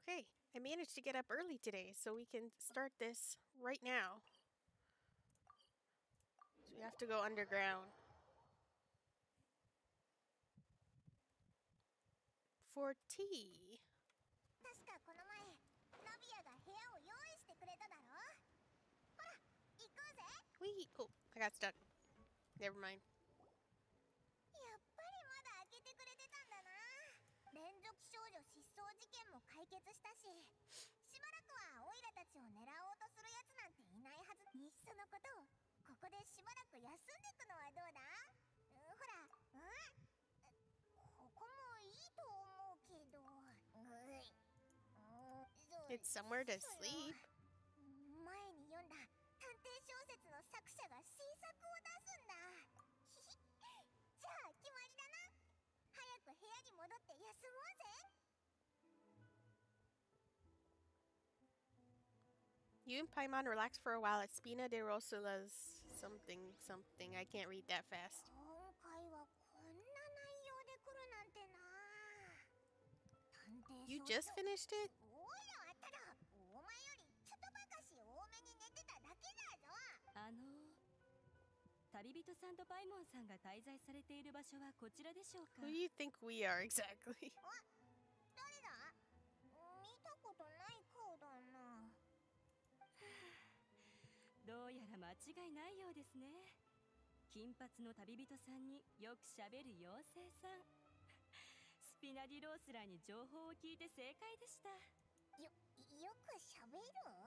Okay, I managed to get up early today, so we can start this right now. So we have to go underground. For tea. 確かこの前、ナビアが部屋を用意してくれただろ。ほら、行こうぜ。 Wee! Oh, I got stuck. Never mind. やっぱりまだ開けてくれてたんだな。連続少女失踪事件も解決したし、しばらくはオイラたちを狙おうとするやつなんていないはず。いっそのことをここでしばらく休んでいくのはどうだ？ほら、ここもいいと思うけど。 It's somewhere to sleep. 前に読んだ探偵小説の作者が新作を出すんだ。じゃあ決まりだな。早く部屋に戻って休もうぜ。 You and Paimon relax for a while at Spina de Rosula's something. I can't read that fast. 今回はこんな内容で来るなんてな。探偵 You 小 just 説 finished it? おいらあったらお前よりちょっとばかし多めに寝てただけだぞ。 旅人さんとパイモンさんが滞在されている場所はこちらでしょうか。 Who do you think we are exactly? 誰だ？見たことない顔だな。 どうやら間違いないようですね。金髪の旅人さんによくしゃべる妖精さん。スピナディロースラーに情報を聞いて正解でした。 よくしゃべる？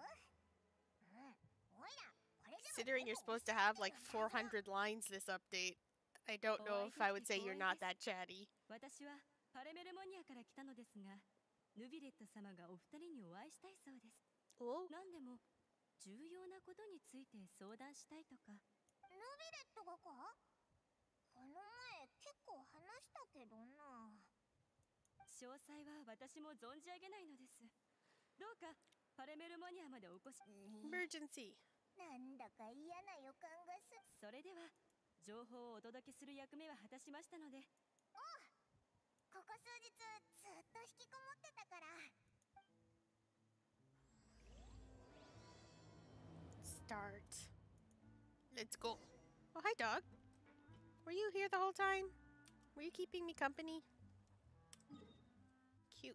おいら Considering you're supposed to have like 400 lines this update, I don't know if I would say you're not that chatty. 私はパレメルモニアから来たのですが、ヌビレット様がお二人にお会いしたいそうです。何でも重要なことについて相談したいとか。 ヌビレットがか？この前結構話したけどな。 詳細は私も存じ上げないのです。どうかパレメルモニアまでお越し。 Emergency. なんだか嫌な予感がする。 それでは情報をお届けする役目は果たしましたので。 ここ数日ずっと引きこもってたから。 Start. Let's go. Oh, hi, dog. Were you here the whole time? Were you keeping me company? Cute.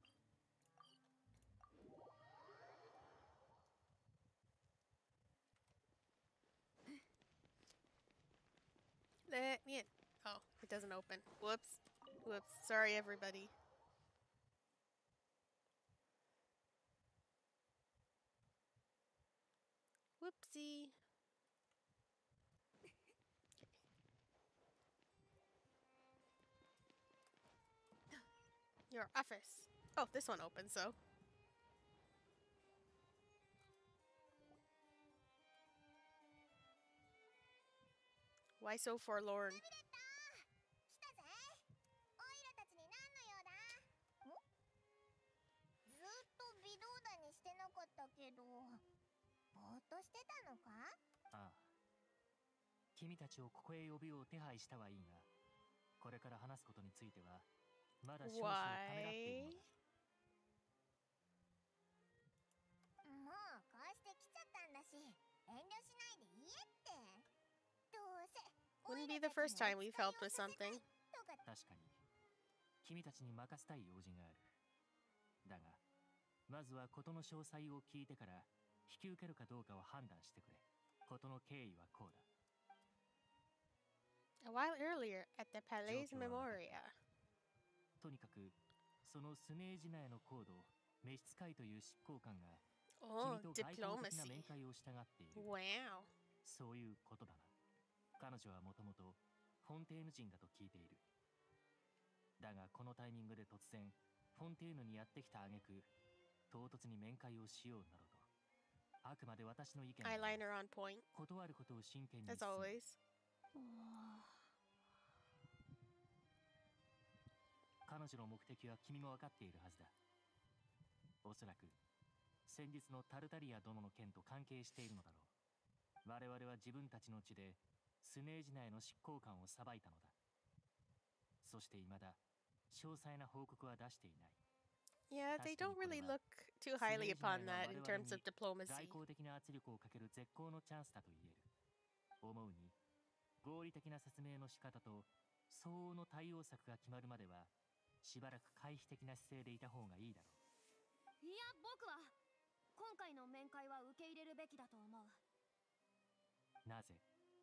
Let me in. Oh, it doesn't open. Whoops. Whoops. Sorry, everybody. Whoopsie. Your office. Oh, this one opens, so. Why so forlorn? 来たぜ。オイラたちに何の用だ？ずっと微動だにしてなかったけど、ぼーっとしてたのか？ ああ。君たちをここへ呼ぶよう手配したはいいが、これから話すことについてはまだ少々ためらっているのだ。 もうこうして来ちゃったんだし、遠慮しないで言えって。どうせ Wouldn't be the first time we've helped with something. 確かに君たちに任せたい用事がある。だがまずは事の詳細を聞いてから引き受けるかどうかを判断してくれ。事の経緯はこうだ。 A while earlier at the Palais Memoria. とにかくそのスネージナへのコード召使いという執行官が Oh, 君と外交的な diplomacy. 面会をしたがっている。 Wow. そういうことだな。彼女はもともとフォンテーヌ人だと聞いている。だがこのタイミングで突然フォンテーヌにやってきた挙句唐突に面会をしようなどと。あくまで私の意見だ。 Eyeliner on point. 断ることを真剣に As always. 彼女の目的は君も分かっているはずだ。おそらく先日のタルタリア殿の件と関係しているのだろう。我々は自分たちの地でスネージナへの執行官を裁いたのだ。そして未だ詳細な報告は出していない。 Yeah, they don't really look too highly upon that in terms of 外 diplomacy. 交的な圧力をかける絶好のチャンスだと言える。思うに、合理的な説明の仕方と相応の対応策が決まるまでは、しばらく回避的な姿勢でいた方がいいだろう。 いや、僕は今回の面会は受け入れるべきだと思う。 なぜ？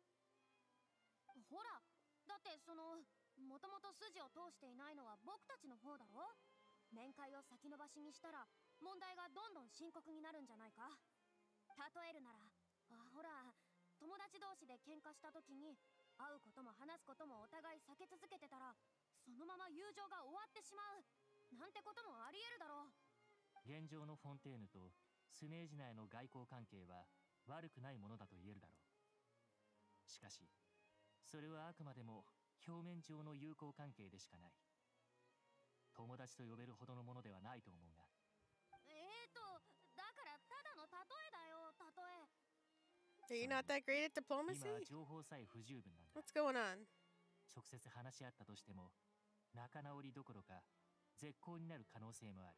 ほら、だってもともと筋を通していないのは僕たちの方だろ。面会を先延ばしにしたら問題がどんどん深刻になるんじゃないか。例えるなら、ほら、友達同士で喧嘩した時に会うことも話すこともお互い避け続けてたら、そのまま友情が終わってしまうなんてこともあり得るだろう。 現状のフォンテーヌとスネージ内の外交関係は悪くないものだと言えるだろう。しかし、それはあくまでも表面上の友好関係でしかない。友達と呼べるほどのものではないと思うが。 だからただの例えだよ、例え。 Are you not that great at 今 diplomacy? は情報さえ不十分なんだ。 What's going on? 直接話し合ったとしても、仲直りどころか絶好になる可能性もある。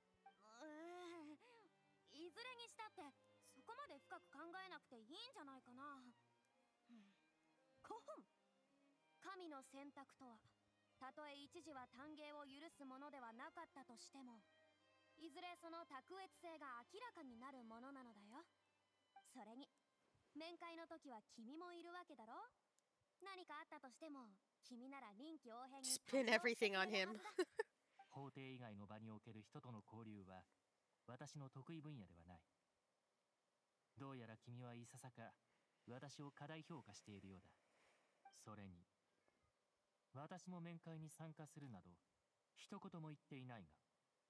いずれにしたってそこまで深く考えなくていいんじゃないかな。古本。神の選択とは、たとえ一時は単芸を許すものではなかったとしても、いずれその卓越性が明らかになるものなのだよ。それに面会の時は君もいるわけだろ。何かあったとしても君なら臨機応変に Spin everything on him. 法廷以外の場における人との交流は私の得意分野ではない。どうやら君はいささか私を過大評価しているようだ。それに私も面会に参加するなど一言も言っていないが。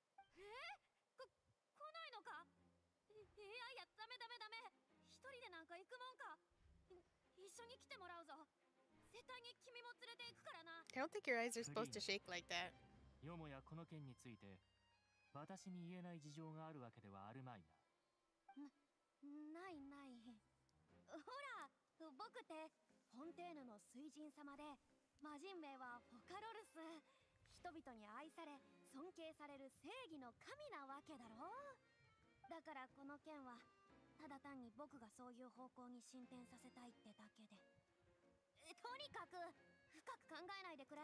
来ないのか。いやいや、ダメダメダメ。一人でなんか行くもんか。一緒に来てもらうぞ。絶対に君も連れて行くからな。 I don't think your eyes are supposed to shake like that. よもやこの件について私に言えない事情があるわけではあるまいな。 ないない。ほら、僕ってフォンテーヌの水神様で、魔人名はフォカロルス。人々に愛され尊敬される正義の神なわけだろ。だからこの件はただ単に僕がそういう方向に進展させたいってだけで。とにかく深く考えないでくれ。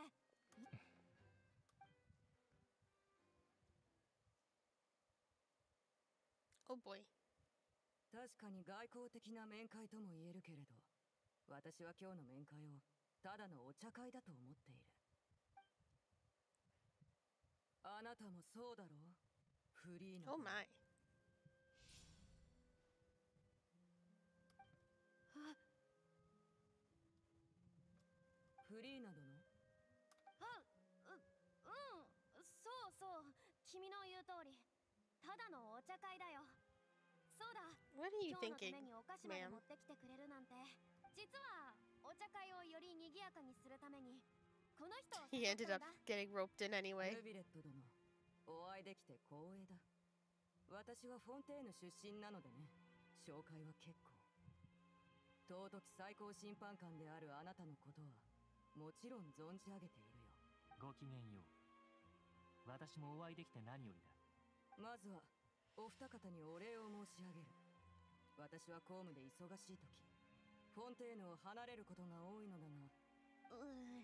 Oh boy. 確かに外交的な面会とも言えるけれど、私は今日の面会をただのお茶会だと思っている。あなたもそうだろう、フリーナ。 Oh my. フリーナ殿。 そうそう、君の言う通りただのお茶会だよ。そうだ、 What are you 今日のた thinking, めにお菓子まで ma'am? 持ってきてくれるなんて。実はお茶会をより賑やかにするためにこの人を He 誘っ ended た up んだ。 getting roped in ル anyway. ビレット殿、お会いできて光栄だ。私はフォンテーヌ出身なのでね、紹介は結構。尊き最高審判官であるあなたのことはもちろん存じ上げているよ。 ごきげんよう。私もお会いできて何よりだ。 まずはお二方にお礼を申し上げる。私は公務で忙しい時、フォンテーヌを離れることが多いのだが。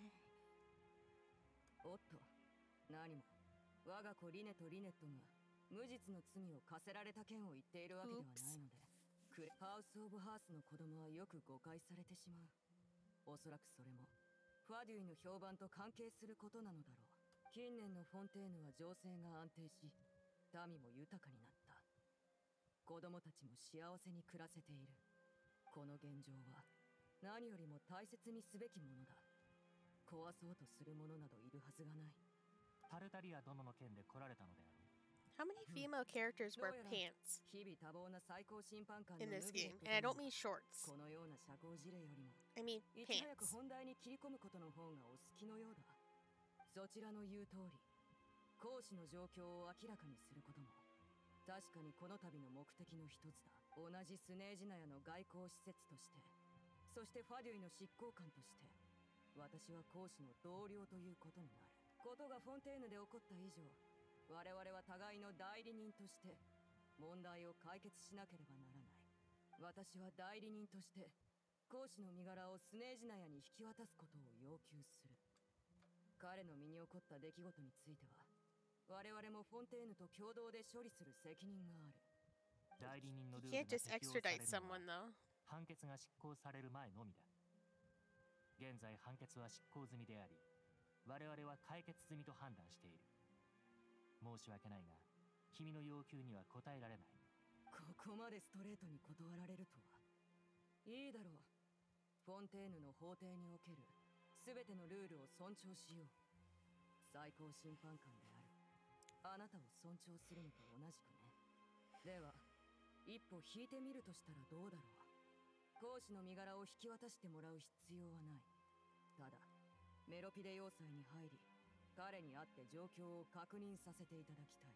おっと、何も我が子リネとリネットが無実の罪を課せられた件を言っているわけではないので、ハウス・オブ・ハースの子供はよく誤解されてしまう。おそらくそれもファデュイの評判と関係することなのだろう。近年のフォンテーヌは情勢が安定し、民も豊かになった。子供たちも幸せに暮らせている。この現状は何よりも大切にすべきものだ。壊そうとする者などいるはずがない。 タルタリア殿の件で来られたのであろう。 How many female characters どう wear やら pants 日々多忙な最高審判官の in ヌ this ビレッ game? ト And I 殿 don't は mean shorts. このような社交辞令よりも I mean いち早く pants. 本題に切り込むことの方がお好きのようだ。そちらの言う通り、講師の状況を明らかにすることも確かにこの度の目的の一つだ。同じスネージナヤの外交施設として、そしてファデュイの執行官として、私は講師の同僚ということになる。ことがフォンテーヌで起こった以上、 我々は互いの代理人として問題を解決しなければならない。私は代理人として講師の身柄をスネージナヤに引き渡すことを要求する。彼の身に起こった出来事については我々もフォンテーヌと共同で処理する責任がある。 代理人のル You ール can't が just 適用され extradite るの someone は though. 判決が執行される前のみだ。現在判決は執行済みであり、我々は解決済みと判断している。申し訳ないが、君の要求には応えられない。 ここまでストレートに断られるとは。いいだろう。フォンテーヌの法廷における全てのルールを尊重しよう。最高審判官であるあなたを尊重するのと同じくね。では一歩引いてみるとしたらどうだろう。講師の身柄を引き渡してもらう必要はない。ただメロピデ要塞に入り彼に会って状況を確認させていただきたい。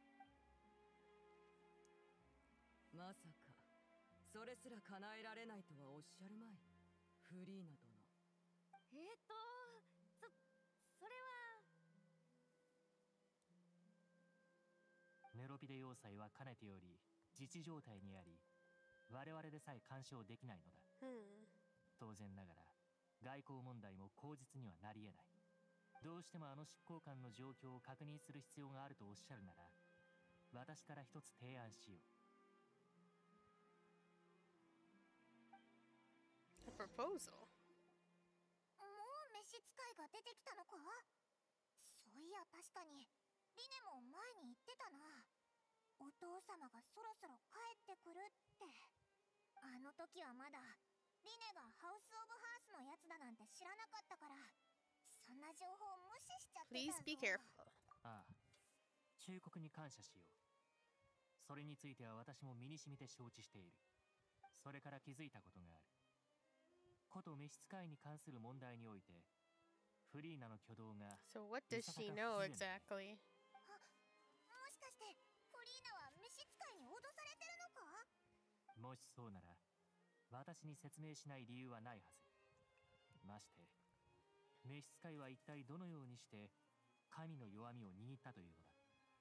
まさかそれすら叶えられないとはおっしゃるまい、フリーナ殿。 それは。 メロピデ要塞はかねてより自治状態にあり、我々でさえ干渉できないのだ。当然ながら外交問題も口実にはなり得ない。どうしてもあの執行官の状況を確認する必要があるとおっしゃるなら、私から一つ提案しよう。 A proposal? もう召使いが出てきたのか。そういや確かにリネも前に言ってたな。お父様がそろそろ帰ってくるって。あの時はまだリネがハウス・オブ・ハースのやつだなんて知らなかったから、そんな情報無視しちゃってたぞ。 Please be careful. ああ、忠告に感謝しよう。それについては私も身に染みて承知している。それから気づいたことがある。こと召使いに関する問題において、フリーナの挙動が So what does she know exactly? もしかしてフリーナは召使いに脅されてるのか。 もしそうなら、私に説明しない理由はないはず。まして、召使いは一体どのようにして神の弱みを握ったというのだ。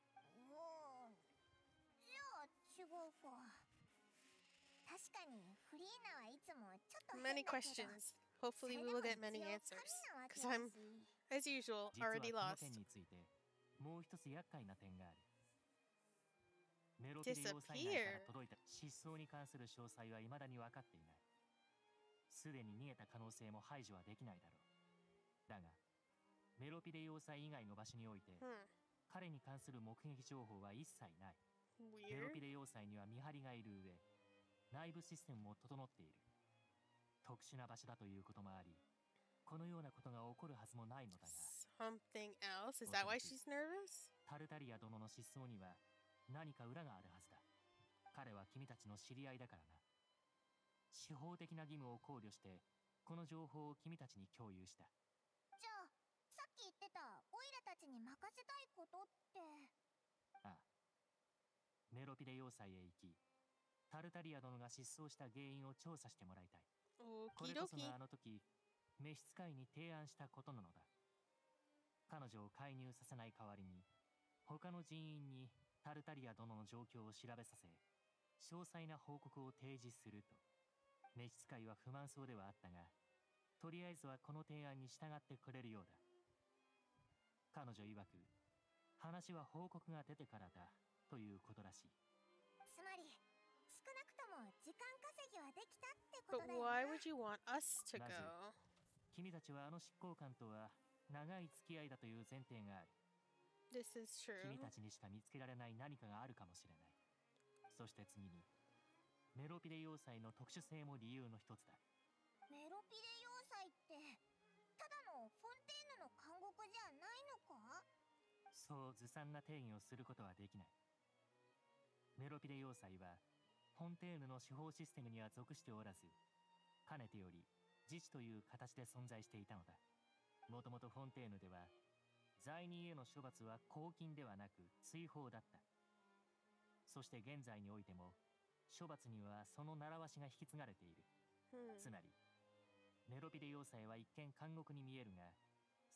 じゃあ違うか。確かにフリーナはいつもちょっと変 Many だけど、 questions. Hopefully we will get many answers. Because I'm, as usual, 実は already この lost. 件についてもう一つ厄介な点がある。メロピデ要塞内から届いた失踪に関する詳細は未だに分かっていない。すでに逃げた可能性も排除はできないだろう。だがメロピデ要塞以外の場所において、彼に関する目撃情報は一切ない。メロピ Weird. デ要塞には見張りがいる上、内部システムも整っている。特殊な場所だということもあり、このようなことが起こるはずもないのだが、 Something else? Is that why she's nervous? タルタリア殿の失踪には何か裏があるはずだ。彼は君たちの知り合いだからな。司法的な義務を考慮してこの情報を君たちに共有した。 じゃあさっき言ってたオイラたちに任せたいことって。 ああ、メロピデ要塞へ行き、タルタリア殿が失踪した原因を調査してもらいたい。こ Okie れこそ dokie. があの時召使いに提案したことなのだ。彼女を介入させない代わりに、他の人員にタルタリア殿の状況を調べさせ、詳細な報告を提示すると。召使いは不満そうではあったが、とりあえずはこの提案に従ってくれるようだ。彼女曰く、話は報告が出てからだということらしい。 つまり少なくとも時間稼ぎはできたってこと But だよ why な。 would you want us to なぜ go? 君たちはあの執行官とは長い付き合いだという前提がある。 This is true. 君たちにしか見つけられない何かがあるかもしれない。そして次に、メロピデ要塞の特殊性も理由の一つだ。 メロピデ要塞ってただのフォンテーヌの監獄じゃないのか。 そうずさんな定義をすることはできない。メロピデ要塞はフォンテーヌの司法システムには属しておらず、かねてより自治という形で存在していたのだ。もともとフォンテーヌでは罪人への処罰は拘禁ではなく追放だった。そして現在においても処罰にはその習わしが引き継がれている。つまりメロピデ要塞は一見監獄に見えるが、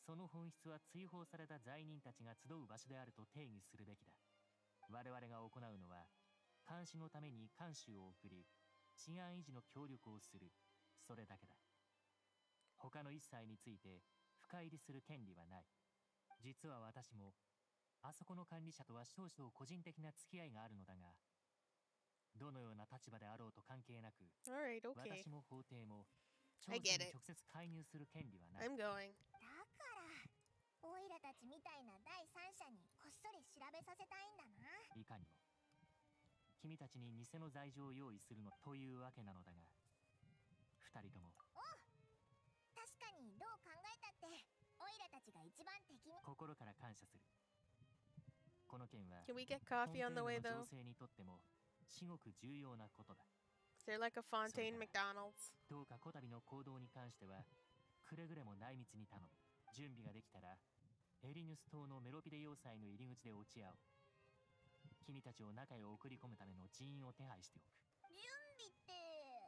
その本質は追放された罪人たちが集う場所であると定義するべきだ。我々が行うのは、監視のために監修を送り、治安維持の協力をする、それだけだ。他の一切について深入りする権利はない。実は私も、あそこの管理者とは少々個人的な付き合いがあるのだが、どのような立場であろうと関係なく、 Alright, okay. 私も法廷も、調 I 査 get に it. 直接介入する権利はない。 I'm going. だからオイラたちみたいな第三者にこっそり調べさせたいんだな。 いかにも。君たちに偽の罪状を用意するのというわけなのだが、二人とも確かにどう考えたってオイラたちが一番敵に。 心から感謝する。この件は Can we get フォン coffee テー on ヌ the の way 情 though? 勢にとっても至極重要なことだ。 Is there like a Fontaine So McDonald's? どうかこたびの行動に関してはくれぐれも内密に頼む。準備ができたらエリヌス島のメロピデ要塞の入り口で落ち合おう。君たちを中へ送り込むための人員を手配しておく。 準備って。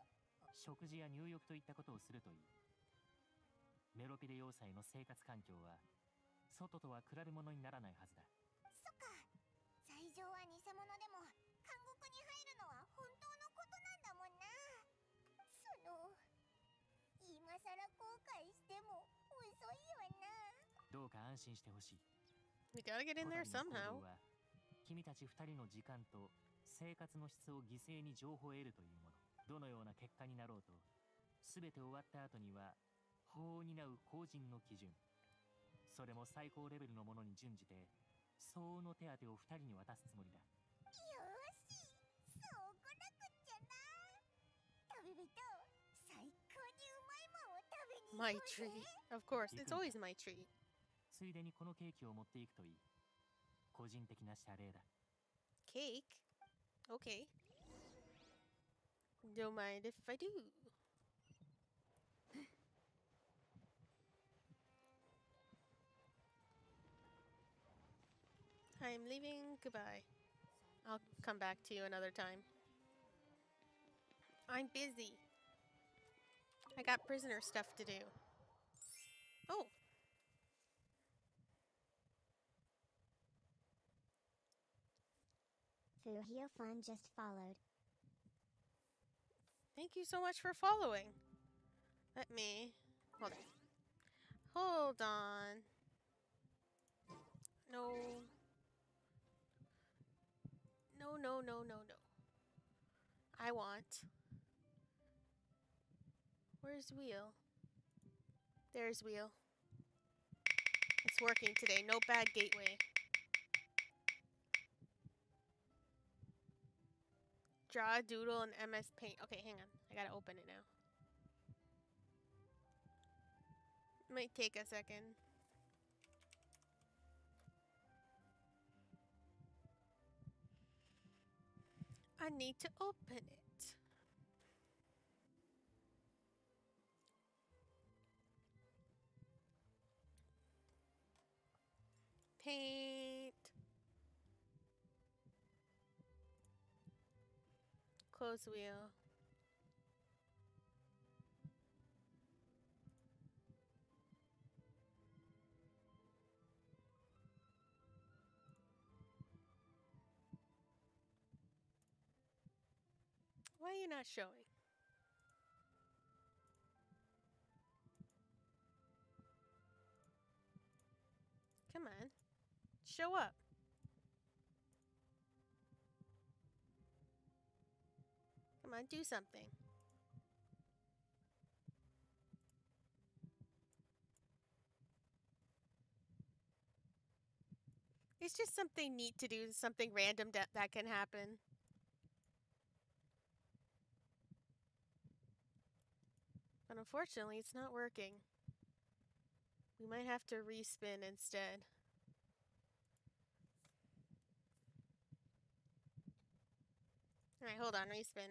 食事や入浴といったことをするといい。メロピデ要塞の生活環境は外とは比べ物にならないはずだ。 そっか、罪状は偽物でも監獄に入るのは本当のことなんだもんな。今さら後悔しても遅いよな。 どうか安心してほしい。 We gotta get in there こたびの somehow. 行動は君たち二人の時間と生活の質を犠牲に情報を得るというもの。どのような結果になろうと、すべて終わった後には法を担う公人の基準、それも最高レベルのものに準じて相応の手当を二人に渡すつもりだ。 よーし、そうこなくっちゃな。旅人、最高にうまいもんを食べに My 行こうぜ。 treat. Of course, it's always my treat. ついでにこのケーキを持っていくといい。個人的な謝礼だ。 Cake? Okay. Don't mind if I do. I'm leaving. Goodbye. I'll come back to you another time. I'm busy. I got prisoner stuff to do. Oh. Fuhio Fun just followed. Thank you so much for following. Let me... Hold on. Hold on. No. No, no, no, no, no. I want... Where's Wheel? There's Wheel. It's working today. No bad gateway. Draw, doodle, and MS Paint. Okay, hang on. I gotta open it now. Might take a second. I need to open it. Paint. Close wheel. Why are you not showing? Come on. Show up. Come on, do something. It's just something neat to do, something random that can happen. But unfortunately, it's not working. We might have to respin instead. Alright, hold on, respin.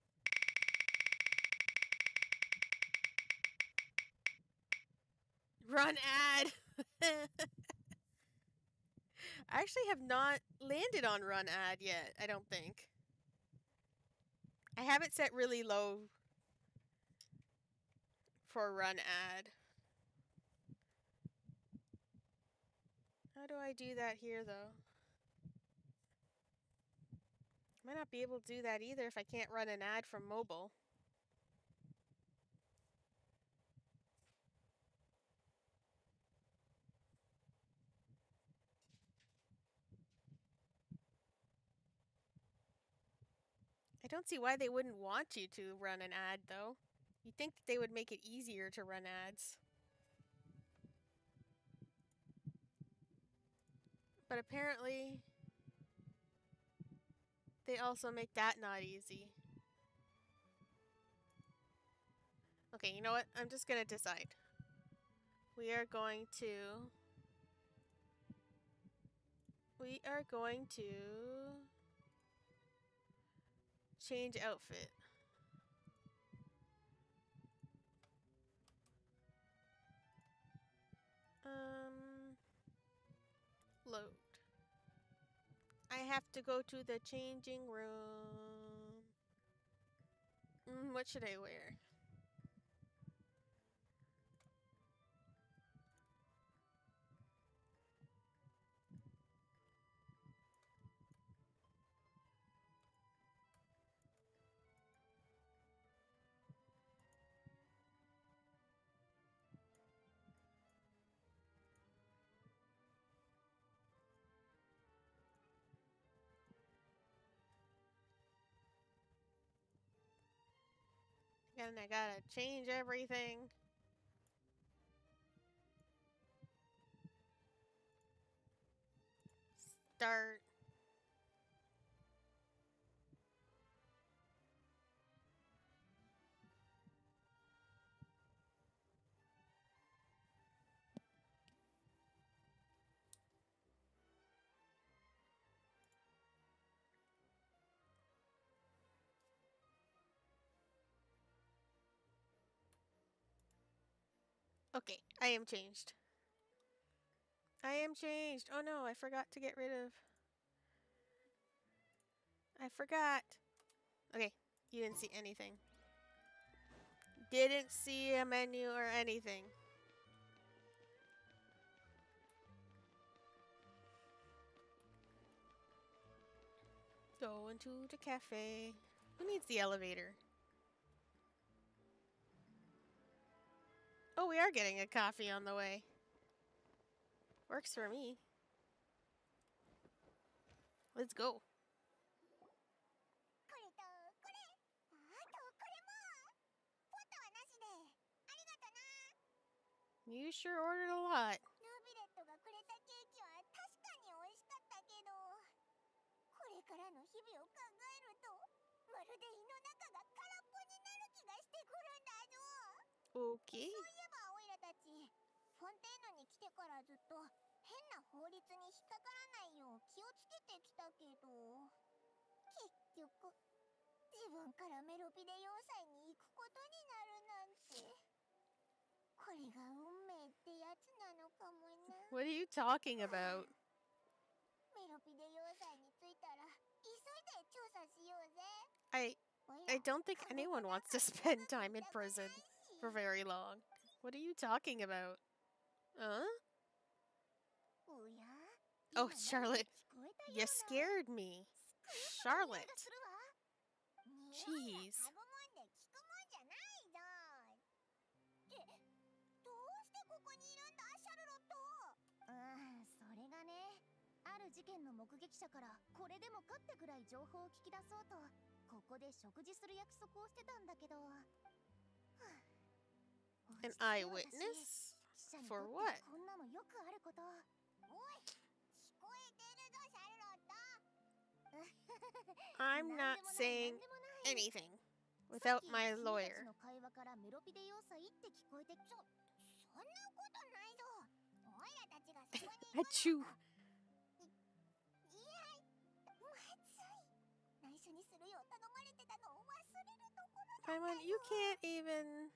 Run ad! I actually have not landed on run ad yet, I don't think. I have it set really low for run ad. How do I do that here, though? Might not be able to do that either if I can't run an ad from mobile. I don't see why they wouldn't want you to run an ad, though. You'd think that they would make it easier to run ads. But apparently, they also make that not easy. Okay, you know what? I'm just gonna decide. We are going to change outfit. Load. I have to go to the changing room. What should I wear? And I gotta change everything. Start. Okay, I am changed. I am changed. Oh no, I forgot to get rid of... I forgot. Okay, you didn't see anything. Didn't see a menu or anything. Going to the cafe. Who needs the elevator? Oh, we are getting a coffee on the way. Works for me. Let's go. You sure ordered a lot. ヌービレットがくれたケーキは確かに美味しかったけど、これからの日々を考えると、まるで胃の中が空っぽになる気がしてくるんだぞ。 Okay. そういえばオイラたち、フォンテーヌに来てからずっと変な法律に引っかからないよう気をつけてきたけど、結局自分からメロピデ要塞に行くことになるなんて。これが運命ってやつなのかもな。 What are you talking about? メロピデ要塞に着いたら急いで調査しようぜ。 I don't think anyone wants to spend time in prison for very long. What are you talking about? Huh? おや? Oh, Charlotte, you scared me. Charlotte. 匂いがするわ。 Jeez. 嗅ぐもんで聞くもんじゃないぞ。どうしてここにいるんだ、シャルロット。それがね、ある事件の目撃者からこれでもかってくらい情報を聞き出そうと、ここで食事する約束をしてたんだけど。 An eyewitness? For what? こんなのよくあること。おい、聞こえてるぞ、シャルロット。 I'm not saying anything without my lawyer. の会話からメロピデ要塞って聞こえて、そんなことないぞ。オイラたちがそこに。 Achoo. いや、まずい。内緒にするよう頼まれてたのを忘れるところだったよ。 Paimon, you can't even...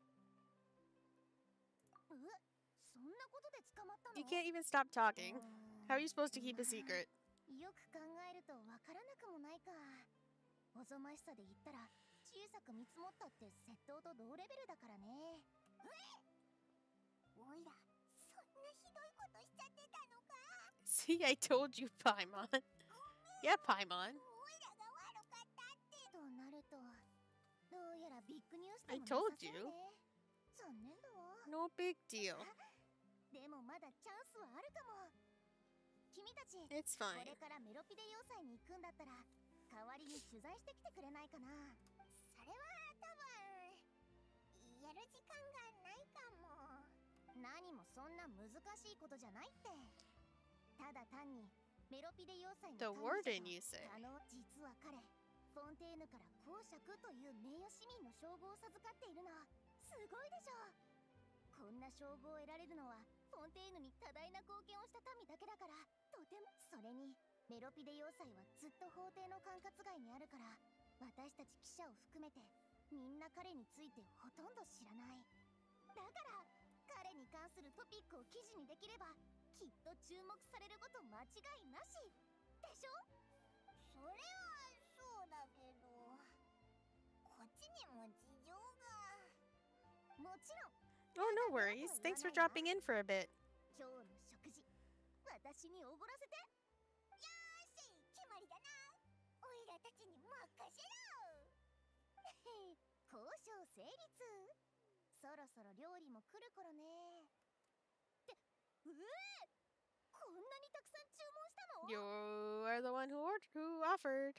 そんなことで捕まったの？ You can't even stop talking. How are you supposed to keep a secret? よく考えるとわからなくもないか。おぞましさで言ったら小さく見積もったって窃盗と同レベルだからね。おいら、そんなひどいことしちゃってたのか。 See, I told you, Paimon. Yeah, Paimon. オイラが悪かったってとなると、どうやらビッグニュースで I もなさ told そう you. ね。残念だわ。 No big deal. でもまだチャンスはあるかも。君たち、 It's こ fine. れからメロピデ要塞に行くんだったら、代わりに取材してきてくれないかな。それは多分やる時間がないかも。何もそんな難しいことじゃないって。ただ単にメロピデ要塞の The 管 warden, 理 you 者 say. と実は彼、フォンテーヌから公爵という名誉市民の称号を授かっているの。すごいでしょ。こんな称号を得られるのはフォンテーヌに多大な貢献をした民だけだから、とても。それにメロピデ要塞はずっと法廷の管轄外にあるから、私たち記者を含めてみんな彼についてほとんど知らない。だから彼に関するトピックを記事にできれば、きっと注目されること間違いなしでしょ。それはそうだけど、こっちにも事情が。もちろん。 Oh, no worries. Thanks for dropping in for a bit. 今日の食事、私におごらせて。よーし、決まりだな。おいらたちに任せろ。交渉成立。そろそろ料理も来る頃ね。って、こんなにたくさん注文したの？ You are the one who offered.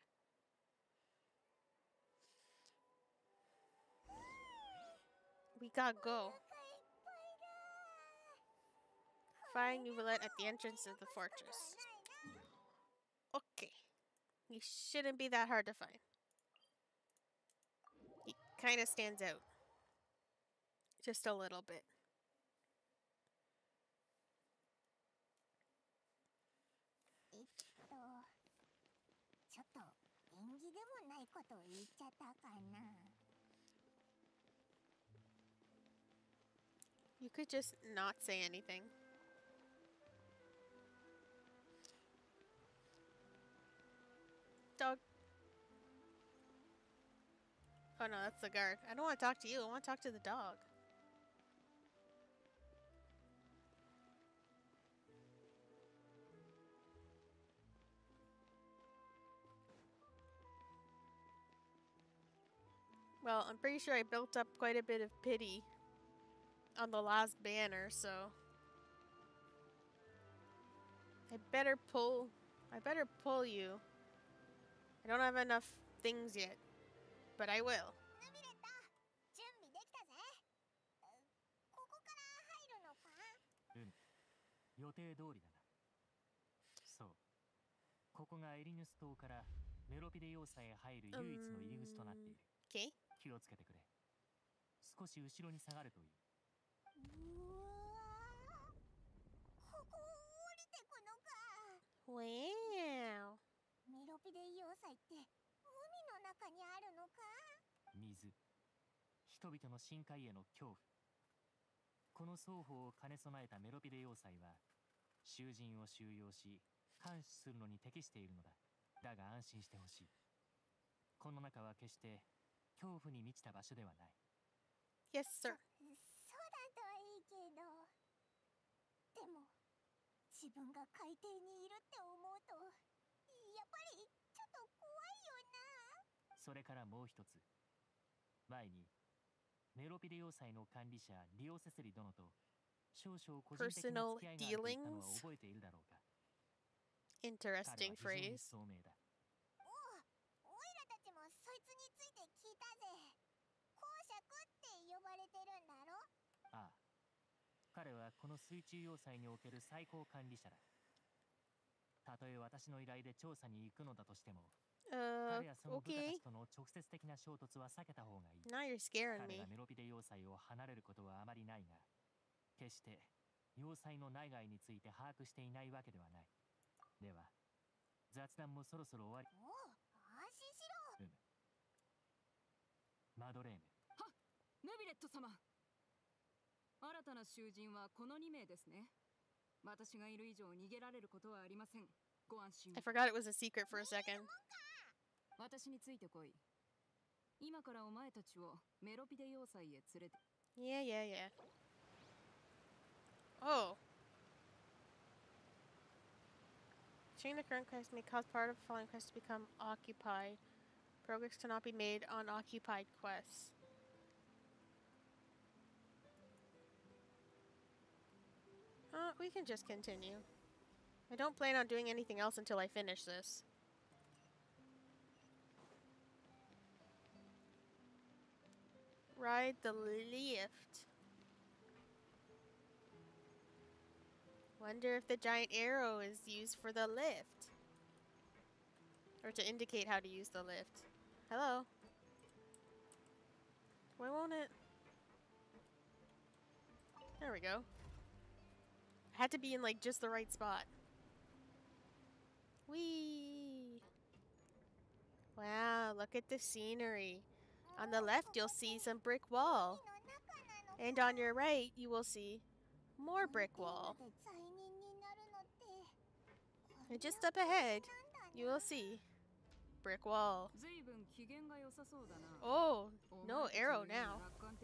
We gotta go. お腹いっぱいだ。 Find Nouvellette at the entrance of the fortress. Okay. He shouldn't be that hard to find. He kind of stands out. Just a little bit. ちょっと縁起でもないことを言っちゃったかな。 You could just not say anything. Dog. Oh no, that's the guard. I don't want to talk to you. I want to talk to the dog. Well, I'm pretty sure I built up quite a bit of pity on the last banner, so I better pull you. I don't have enough things yet, but I will. ヌビレット、準備できたぜ。ここから入るのか？ 予定通りだな。そう。ここがエリヌス島からメロピデ要塞へ入る唯一の入り口となっている。 Okay. 気をつけてくれ。少し後ろに下がるといい。 うわー、ここを降りてくのか。 Wow. メロピデ要塞って海の中にあるのか？ 水。人々の深海への恐怖。この双方を兼ね備えたメロピデ要塞は、囚人を収容し、監視するのに適しているのだ。だが安心してほしい。この中は決して恐怖に満ちた場所ではない。 Yes, sir. そうだといいけど。でも自分が海底にいるって思うと、やっぱりちょっと怖いよな。 それからもう一つ。前にメロピデ要塞の管理者リオセセリ殿と少々個人的な Personal 付き合いがあると言ったのは dealings? 覚えているだろうか。 Interesting 彼は非常に phrase. 聡明だ。 おいらたちもそいつについて聞いたぜ。公爵って呼ばれてるんだろ？ ああ。彼はこの水中要塞における最高管理者だ。たとえ私の依頼で調査に行くのだとしても、彼やその部下た Okay. ちとの直接的な衝突は避けた方がいい。 Now you're scaring 彼 me. がメロピデ要塞を離れることはあまりないが、決して要塞の内外について把握していないわけではない。では、雑談もそろそろ終わり。 おう、安心しろ。 マドレーヌ。 ヌビレット様、新たな囚人はこの2名ですね。私がいる以上逃げられることはありません。ご安心を。 I forgot it was a secret for a second. 私についてこい。今からお前たちをメロピデ要塞へ連れて。 Yeah, yeah, yeah. Oh. Finishing the current quest may cause part of the following quest to become occupied. Progress cannot be made on occupied quests. We can just continue. I don't plan on doing anything else until I finish this. Ride the lift. Wonder if the giant arrow is used for the lift. Or to indicate how to use the lift. Hello? Why won't it? There we go. I had to be in like just the right spot. Whee! Wow, look at the scenery. On the left, you'll see some brick wall. And on your right, you will see more brick wall. And just up ahead, you will see brick wall. Oh, no arrow now.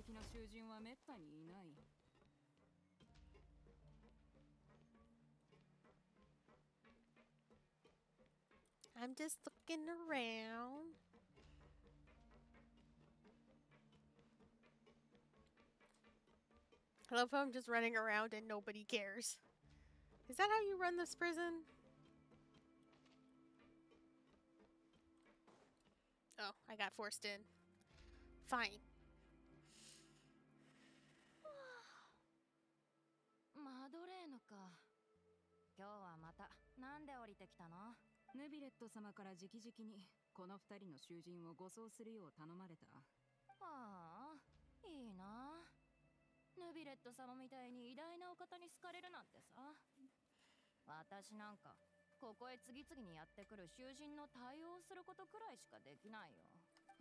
I'm just looking around. I love how I'm just running around and nobody cares. Is that how you run this prison? Oh, I got forced in. Fine. マドレーヌか。今日はまたなんで降りてきたの？ヌビレット様から直々にこの二人の囚人を護送するよう頼まれた。ああ、いいな。ヌビレット様みたいに偉大なお方に好かれるなんてさ。私なんかここへ次々にやってくる囚人の対応することくらいしかできないよ。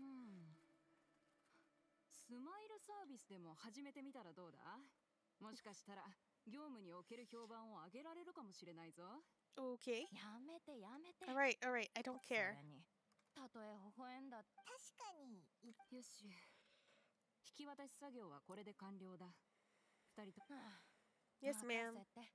スマイルサービスでも始めてみたらどうだ？もしかしたら業務における評判を上げられるかもしれないぞ。 Okay. やめてやめて。 Alright, alright, I don't care. それにたとえ微笑んだ。 確かによし。引き渡し作業はこれで完了だ。二人と。 Yes, ma'am. 任せて。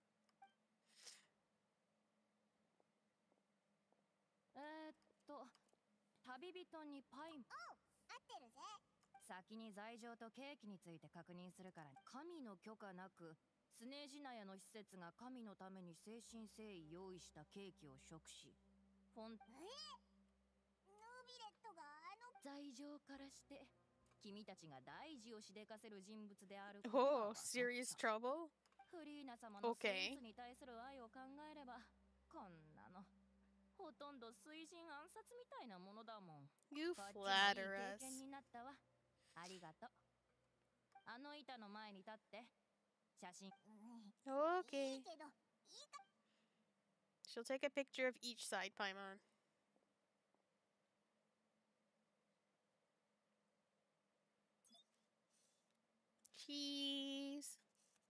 旅人にパイン。 合ってるぜ。 先に罪状と刑期について確認するから。神の許可なくスネージナヤの施設が神のために誠心誠意用意したケーキを食し、フォンヌービレットが罪状からして君たちが大事をしでかせる人物である。 Oh, serious trouble? フリーナ様のスイ Okay. ーツに対する愛を考えれば、こんなのほとんど水人暗殺みたいなものだもん。 You こっちもいい flatter 経 us. 験になったわ。ありがとう。あの板の前に立って写真。 Okay. いいけど、 She'll take a picture of each side, Paimon. Cheese.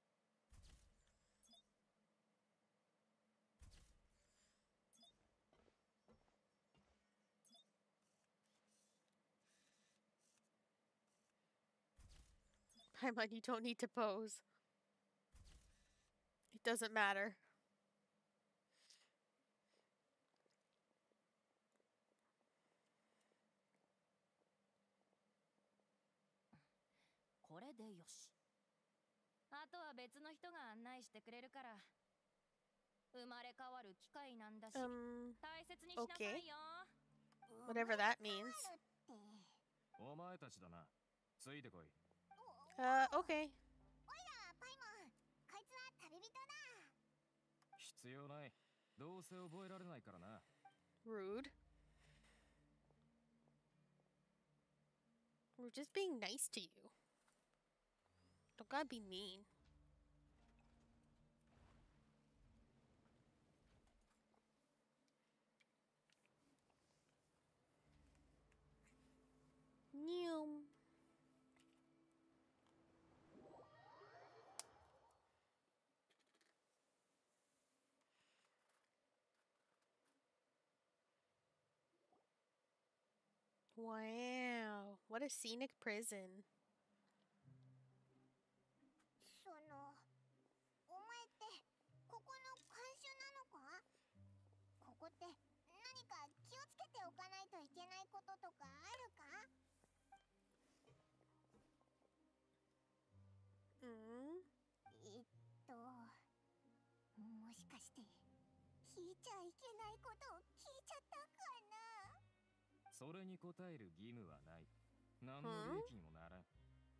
Paimon, you don't need to pose. It doesn't matter. This これでよし。あとは別の人が案内してくれるから。生まれ変わる機会なんだし、大切にしなさいよ。 Whatever that means. お前たちだな。ついてこい。 Okay. パイモン、こいつは旅人だ。 必要ない。どうせ覚えられないからな。 Rude. We're just being nice to you. Don't gotta be mean. Neum. Wow, what a scenic prison. お前ってここの看守なのか？ こって何か気をつけておかないといけないこととかあるか？もしかして聞いちゃいけないことを聞いちゃったかな？ それに答える義務はない。何の利益にもならん。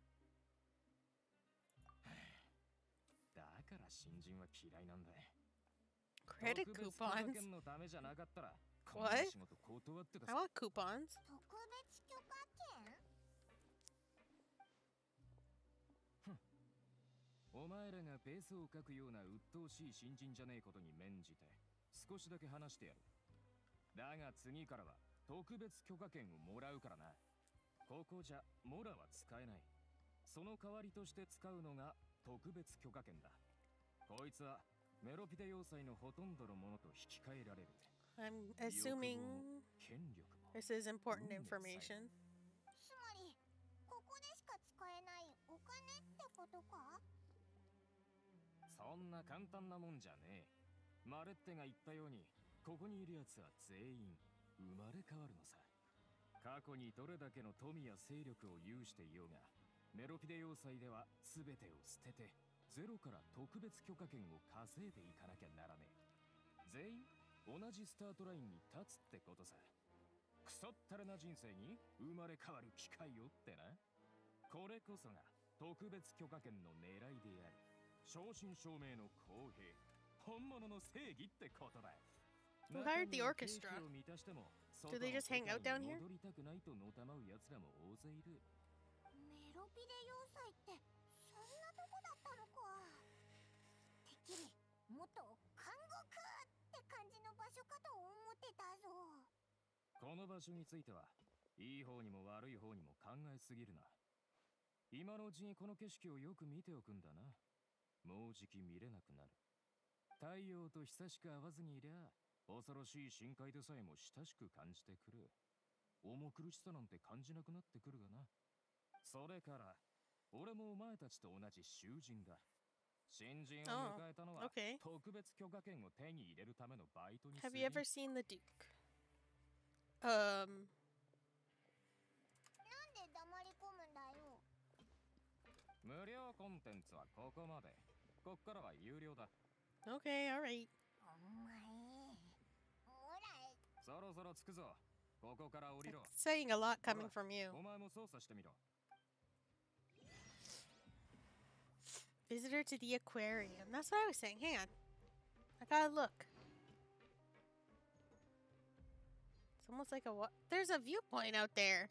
だから新人は嫌いなんだ。 Credit 特別許可 coupons. 権のためじゃなかったらこん What? な仕事断ってた I さ。 want coupons. 特別許可権？ お前らがペースを書くような鬱陶しい新人じゃねえことに免じて少しだけ話してやる。だが次からは特別許可権をもらうからな。ここじゃモラは使えない。その代わりとして使うのが特別許可権だ。こいつはメロピデ要塞のほとんどのものと引き換えられる。 I'm assuming 権力も this is important information. つまりここでしか使えないお金ってことか？ そんな簡単なもんじゃねえ。マレッテが言ったようにここにいる奴は全員生まれ変わるのさ。過去にどれだけの富や勢力を有していようがメロピデ要塞では全てを捨ててゼロから特別許可権を稼いでいかなきゃならねえ。全員同じスタートラインに立つってことさ。クソったれな人生に生まれ変わる機会をってな。これこそが特別許可権の狙いである。正真正銘の公平、本物の正義ってことだ。 Who hired the orchestra? 中には景気を満たしても Do they just hang out down here? 戻りたくないとのたまう奴らも大勢いる。 メロピデ要塞ってそんなとこだったのか。てっきりもっと監獄って感じの場所かと思ってたぞ。 この場所についてはいい方にも悪い方にも考えすぎるな。今のうちにこの景色をよく見ておくんだな。もうじき見れなくなる。太陽と久しく会わずにいりゃ恐ろしい深海でさえも親しく感じてくる。重苦しさなんて感じなくなってくるがな。それから俺もお前たちと同じ囚人だ。新人を迎えたのは okay. 特別許可権を手に入れるためのバイトに過 Have ぎ you ever seen the Duke? なんで黙り込むんだよ。 無料コンテンツはここまで。こっからは有料だ。 Okay, alright. お前、ほら。 そろそろ着くぞ。ここから降りろ。 Saying a lot coming from you. お前も操作してみろ。 Visitor to the aquarium. That's what I was saying. Hang on. I gotta look. It's almost like a what? There's a viewpoint out there.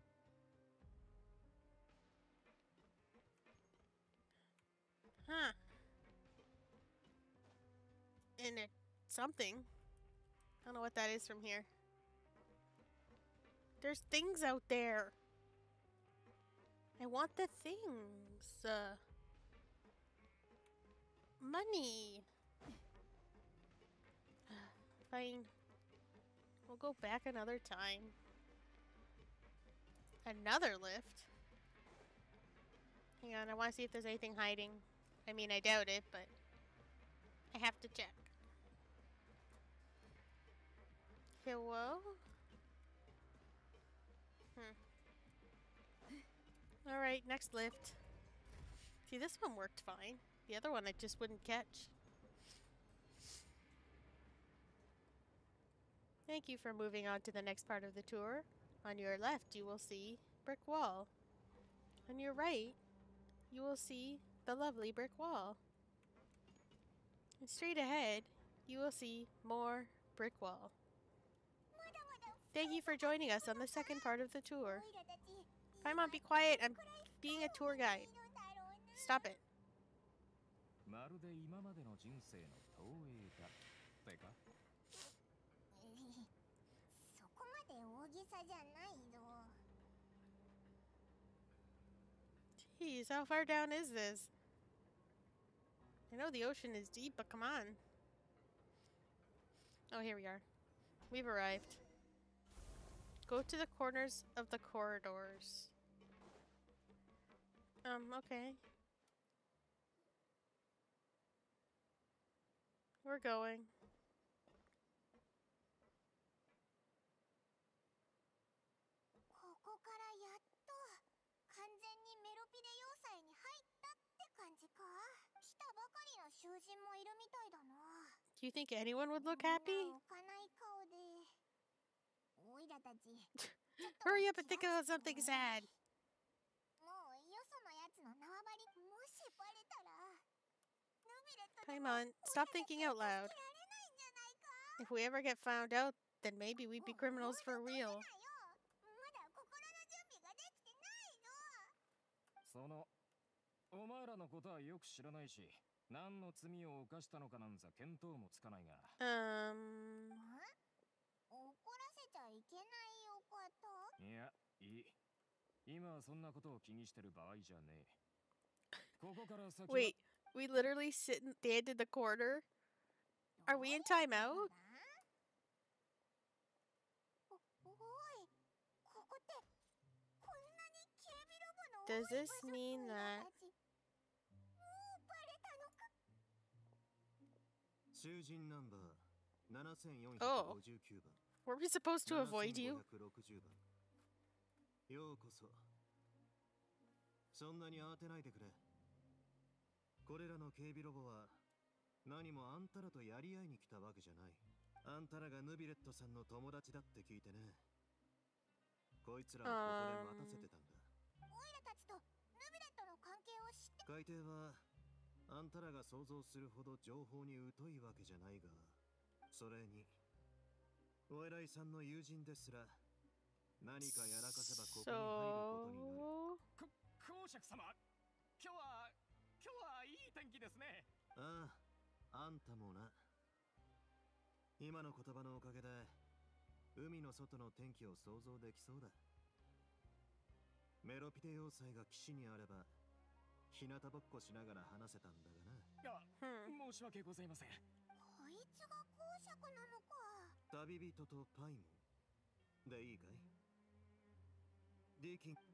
Huh. And it something. I don't know what that is from here. There's things out there. I want the things. Money. Fine. We'll go back another time. Another lift. Hang on, I want to see if there's anything hiding. I mean, I doubt it, but I have to check. Hello? Alright, next lift. See, this one worked fine. The other one I just wouldn't catch. Thank you for moving on to the next part of the tour. On your left, you will see brick wall. On your right, you will see the lovely brick wall. And straight ahead, you will see more brick wall. Thank you for joining us on the second part of the tour. Paimon, be quiet. I'm being a tour guide. Stop it. まるで今までの人生の投影だってか。 そこまで大げさじゃないぞ。 Jeez, how far down is this? I know the ocean is deep, but come on. Oh, here we are. We've arrived. Go to the corners of the corridors. Okay. We're going. 囚人もいるみたいだな。 Do you think anyone would look みんな happy? 浮かない顔で。オイラたち。 Hurry up and think about something sad. もうよそのやつの縄張りもしバレたら。ヌビレットで Time も on, stop thinking out オイラ loud. たちを助けられないんじゃないか。 If we ever get found out, then maybe we'd be もう criminals for 脅かす real. なよ。まだ心の準備ができてないぞ。 そのお前らのことはよく知らないし、何の罪を犯したのかなんざ見当もつかないが、 怒らせちゃいけないおこと。 いや、いい。今はそんなことを気にしてる場合じゃねえ。ここから先は Wait, we literally sit and stand in the corner? Are we in timeout? おい、ここってこんなに警備ロボの Does 多い this 場所 mean オイラ that たちもうバレたのか。 囚人ナンバー7459番。 were we supposed to avoid you? 7560番。ようこそ。そんなに慌てないでくれ。これらの警備ロボは何もあんたらとやり合いに来たわけじゃない。あんたらがヌビレットさんの友達だって聞いてね。こいつらをここで待たせてたんだ。 オイラたちとヌビレットの関係を知って。 海底はあんたらが想像するほど情報に疎いわけじゃないが、それにお偉いさんの友人ですら何かやらかせばここに入ることになる。 So 公爵様、今日はいい天気ですね。 ああ、あんたもな。今の言葉のおかげで海の外の天気を想像できそうだ。メロピテ要塞が岸にあれば日向ぼっこしながら話せたんだがな。 あ、申し訳ございません。 こいつが公爵なのか。 旅人とパイモンでいいかい？ディーキン。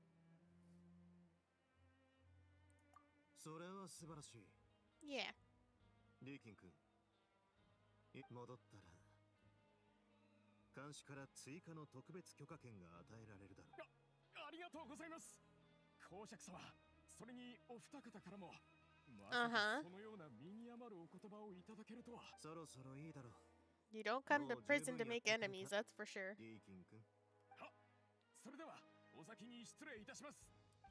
それは素晴らしい。 yeah. ディーキン君、戻ったら監視から追加の特別許可権が与えられるだろう。 ありがとうございます。公爵様、それにお二方からもまさかそのような身に余るお言葉をいただけるとは。 そろそろいいだろう。 You don't come to Oh, prison to Jubei make yatte enemies, kuruka. that's for sure. ディーキン君。 は、それではお先に失礼いたします。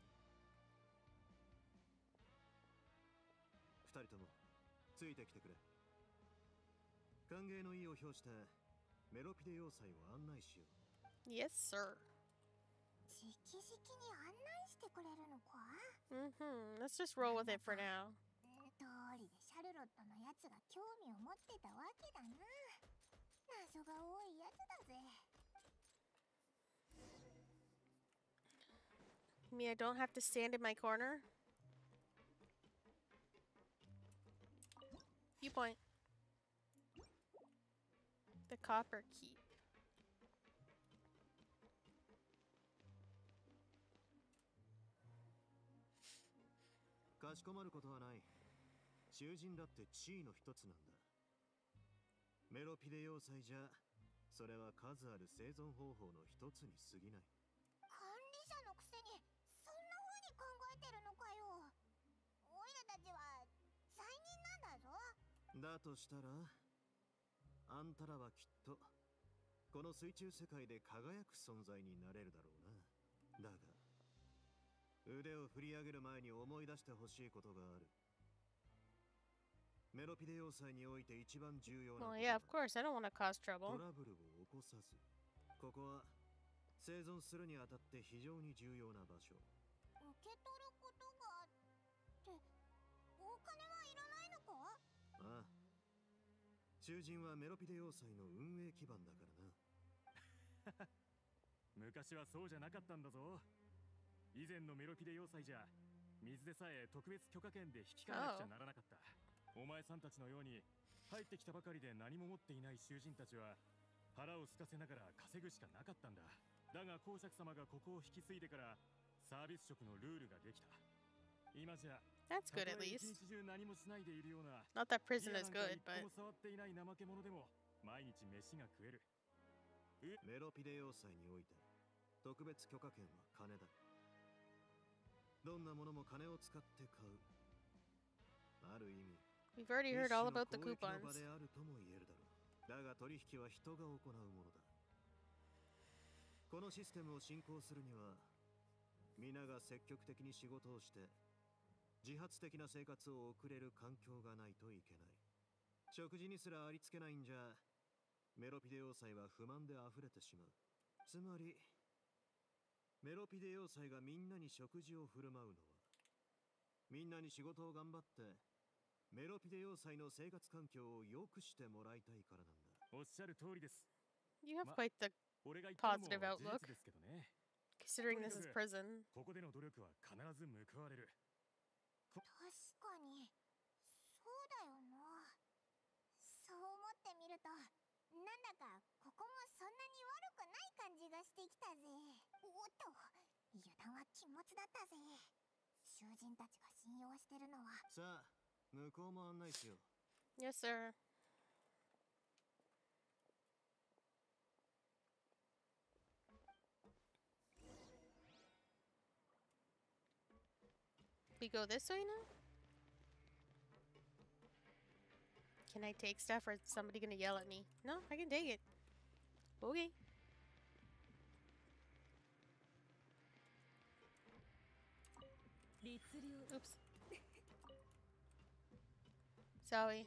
二人ともついてきてくれ。歓迎の意を表してメロピデ要塞を案内しよう。 Yes, sir. 直々に案内してくれるのか。 Let's just roll with it for now. 通りでシャルロットのやつが興味を持ってたわけだな。謎が多いやつだぜ。 You mean I don't have to stand in my corner? Viewpoint. The Copper Keep. かしこまることはない。囚人だって地位の一つなんだ。メロピデ要塞じゃそれは数ある生存方法の一つに過ぎない。 管理者のくせにそんな風に考えてるのかよ。オイラたちは罪人なんだぞ。 だとしたらあんたらはきっとこの水中世界で輝く存在になれるだろうな。だが腕を振り上げる前に思い出してほしいことがある。メロピデ要塞において一番重要なこ Well, と yeah, は of course. I don't want to cause ト trouble. ラブルを起こさず。ここは生存するにあたって非常に重要な場所。 受け取ることがってお金はいらないのか。 ああ、囚人はメロピデ要塞の運営基盤だからな。 昔はそうじゃなかったんだぞ。以前のメロピデ要塞じゃ水でさえ特別許可権で引き換えなくちゃならなかった。お前さんたちのように入ってきたばかりで何も持っていない囚人たちは腹を空かせながら稼ぐしかなかったんだ。だが公爵様がここを引き継いでからサービス職のルールができた。今じゃ That's た good と at え一 least. 日中何もしないでいるような Not that ギ prison ア is なんか good, 一個 but も触っていない怠け者でも毎日飯が食える。 メロピデ要塞において特別許可権は金だ。どんなものも金を使って買う。ある意味 we We've already heard all about the 一種の交易の coupons. 場であるとも言えるだろう。だが取引は人が行うものだ。このシステムを進行するには、皆が積極的に仕事をして、自発的な生活を送れる環境がないといけない。食事にすらありつけないんじゃ、メロピデ要塞は不満で溢れてしまう。つまり、メロピデ要塞がみんなに食事を振る舞うのは、みんなに仕事を頑張って、メロピデ要塞の生活環境を良くしてもらいたいからなんだ。 おっしゃる通りです。 You have quite the 俺が言ったのも positive 事 outlook, 実ですけどね。 considering this is prison. ここでの努力は必ず報われる。 確かにそうだよな。そう思ってみると、なんだかここもそんなに悪くない感じがしてきたぜ。おっと、油断は禁物だったぜ。囚人たちが信用してるのは。 さあ、向こうも案内しよう。 Yes, sir. We go this way now? Can I take stuff or is somebody gonna yell at me? No, I can take it. Okay. Oops. Sorry.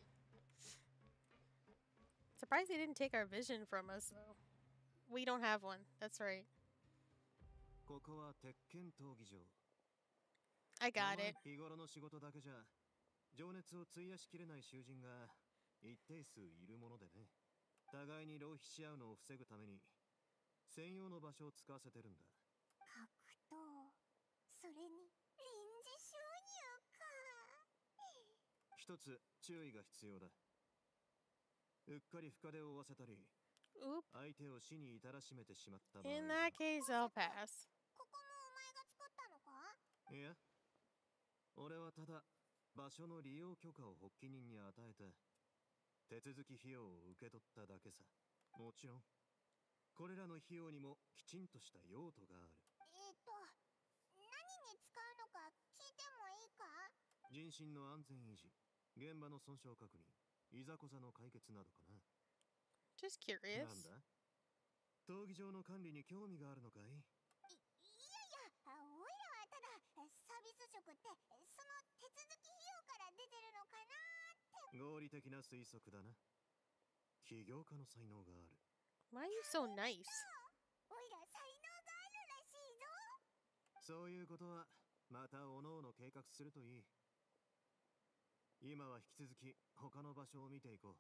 Surprised they didn't take our vision from us, though. We don't have one. That's right. ここは鉄拳闘技場。 I got it. 日頃の仕事だけじゃ情熱を費やしきれない囚人が一定数いるものでね。互いに浪費し合うのを防ぐために専用の場所を使わせてるんだ。 格闘、それに臨時収入か。 一つ注意が必要だ。うっかり深手を負わせたり、 Oop. 相手を死に至らしめてしまった場合 In は that case, I'll pass. ここもお前が作ったのか？ いや、俺はただ場所の利用許可を発起人に与えて手続き費用を受け取っただけさ。もちろんこれらの費用にもきちんとした用途がある。 何に使うのか聞いてもいいか？ 人身の安全維持、現場の損傷確認、いざこざの解決などかな。 Just なん curious. だ、闘技場の管理に興味があるのかい？ いやいや、おいらはただサービス職ってその手続き費用から出てるのかなって。 合理的な推測だな。起業家の才能がある。 Why are you so nice? おいら才能があるらしいぞ。 そういうことはまたおのおの計画するといい。今は引き続き他の場所を見ていこう。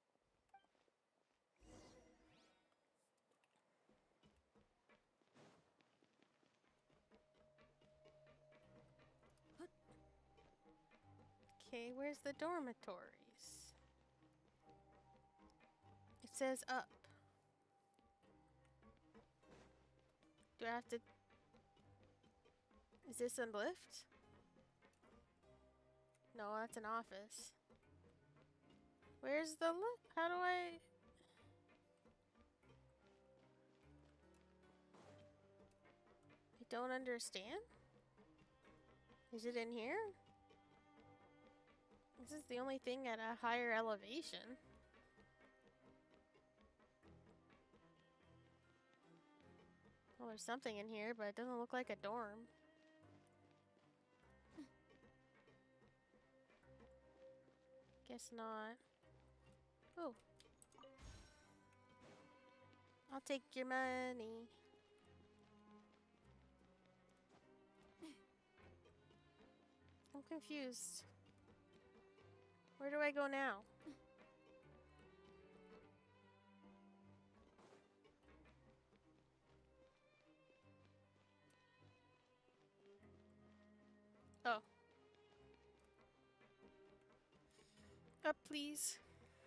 Okay, where's the dormitories? It says up. Do I have to... Is this a lift? No, that's an office. Where's the lift? How do I... I don't understand. Is it in here? This is the only thing at a higher elevation. Well, there's something in here, but it doesn't look like a dorm. Guess not. Oh. I'll take your money. I'm confused. Where do I go now? Oh. Up, please.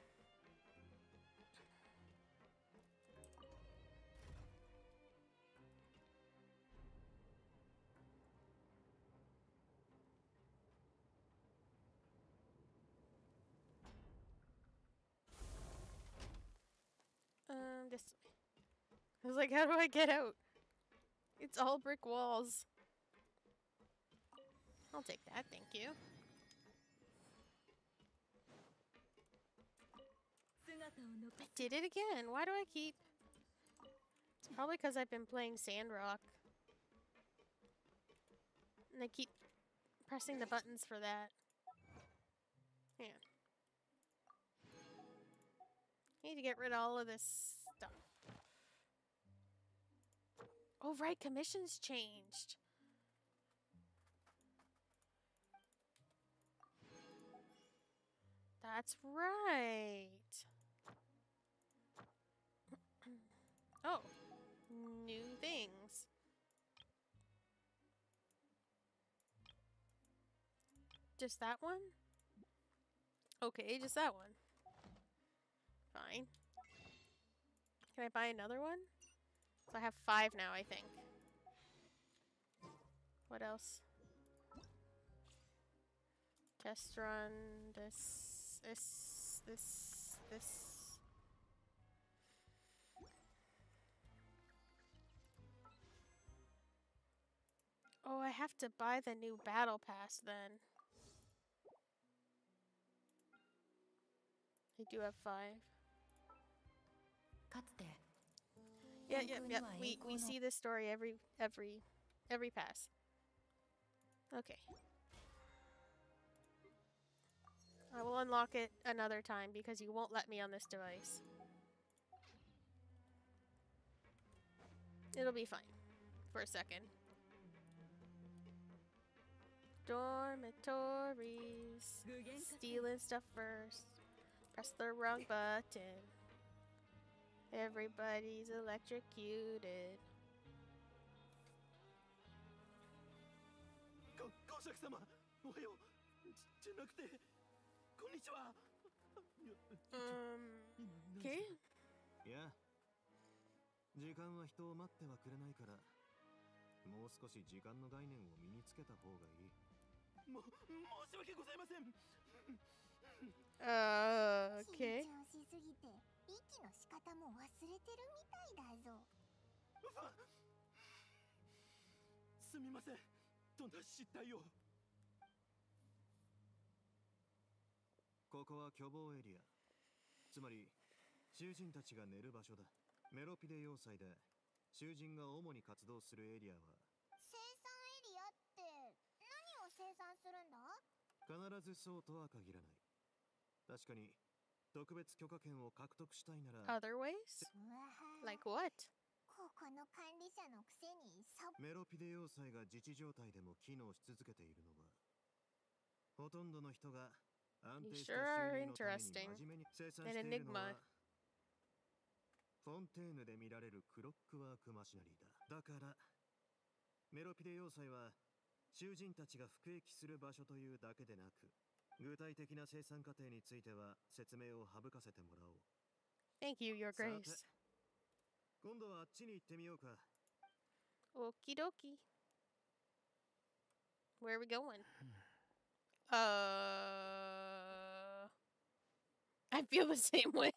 This way. I was like, how do I get out? It's all brick walls. I'll take that, thank you. I did it again. Why do I keep... It's probably because I've been playing Sandrock. And I keep pressing the buttons for that. Yeah. Need to get rid of all of this stuff. Oh, right. Commissions changed. That's right. Oh. New things. Just that one? Okay, just that one. Fine. Can I buy another one? So I have 5 now, I think. What else? Test run, this. Oh, I have to buy the new battle pass then. I do have 5. Yeah. We see this story every pass. Okay. I will unlock it another time because you won't let me on this device. It'll be fine. For a second. Dormitories. Stealing stuff first. Press the wrong button. Everybody's electrocuted. 公爵様、おはよう。じゃなくて、こんにちは。 Okay. いや、時間は人を待ってはくれないから、もう少し時間の概念を身につけた方がいい。申し訳ございません。 Okay. 緊張しすぎて息の仕方も忘れてるみたいだぞ。 すみません。どんな失態を。ここは巨房エリア。つまり囚人たちが寝る場所だ。メロピデ要塞で囚人が主に活動するエリアは生産エリアって何を生産するんだ？ 必ずそうとは限らない。確かに特別許可権を獲得したいなら Other ways? うわぁ。 Like what? ここの管理者のくせにメロピデ要塞が自治状態でも機能し続けているのはほとんどの人が安定した収入のために真面目に生産しているのはフォンテーヌで見られるクロックワークマシナリーだ。だからメロピデ要塞は囚人たちが服役する場所というだけでなく具体的な生産過程については説明を省かせてもらおう。 Thank you, Your Grace. 今度はあっちに行ってみようか。 Okie dokie. Where are we going? I feel the same way.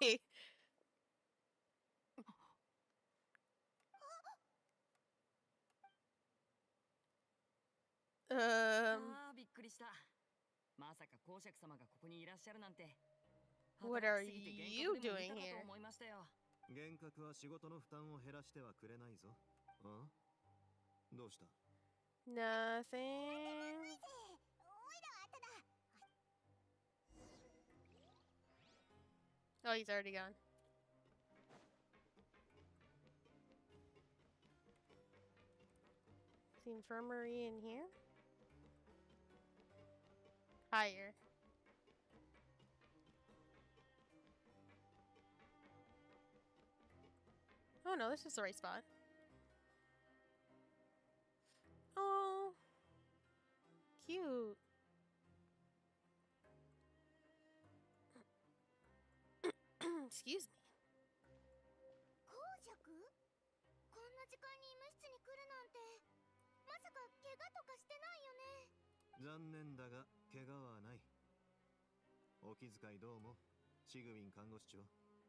Um, ああ、びっくりした。まさか公爵様がここにいらっしゃるなんて。 What are 働きすぎて you 幻覚でも doing 見たか here? と思いましたよ。 幻覚は仕事の負担を減らしてはくれないぞ。あ？どうした？ nothing. おいらはただ Oh, he's already gone. Is the infirmary in here? Higher. Oh no, this is the right spot. Oh, cute. Excuse me. 公爵？こんな時間に医務室に来るなんてまさか怪我とかしてないよね？ 残念だが怪我はない。お気遣いどうも、シグウィン看護師長。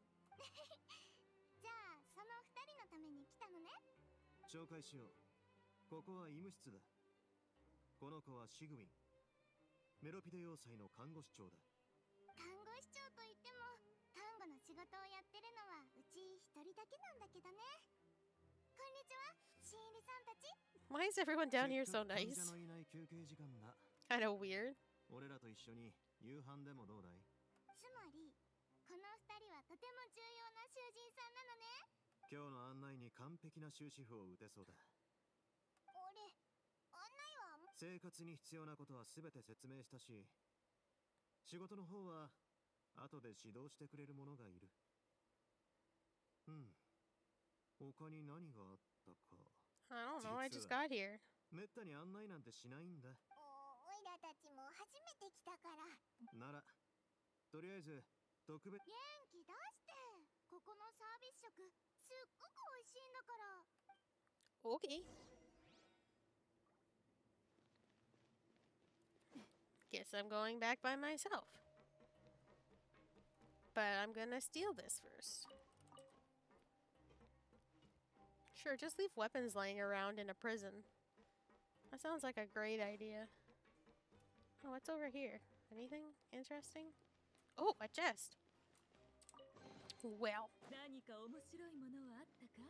じゃあその2人のために来たのね。 紹介しよう。ここは医務室だ。この子はシグウィン。メロピデ要塞の看護師長だ。 看護師長といっても看護の仕事事をやってるのはうち一人だけなんだけどね。こんにちは、新入りさんたち。 Why is everyone down here so せっかく患 nice? 者のいない休憩時間だ。 Kind of weird. 俺らと一緒に夕飯でもどうだい？ つまりこの二人はとても重要な囚人さんなのね。 今日の案内に完璧な終止符を打てそうだ。 俺、案内は生活に必要なことは全て説明したし、仕事の方は後で指導してくれる者がいる。うん。他に何があったか。 I don't know. I just got here. めったに案内なんてしないんだ。 おいらたちも初めて来たから。 ならとりあえず特別。 元気出して。ここのサービス食すっごく美味しいんだから。 Okay. Guess I'm going back by myself. But I'm gonna steal this first. Sure, just leave weapons lying around in a prison. That sounds like a great idea. Oh, what's over here? Anything interesting? Oh, a chest! Well. 何か面白いものはあったか？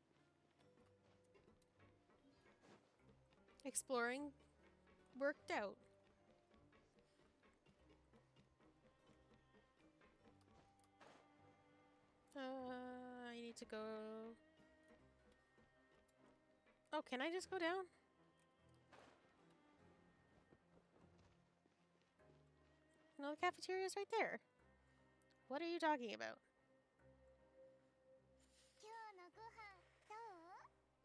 Exploring worked out. I need to go. Oh, can I just go down? No, the cafeteria's right there. What are you talking about? 今日のご飯どう？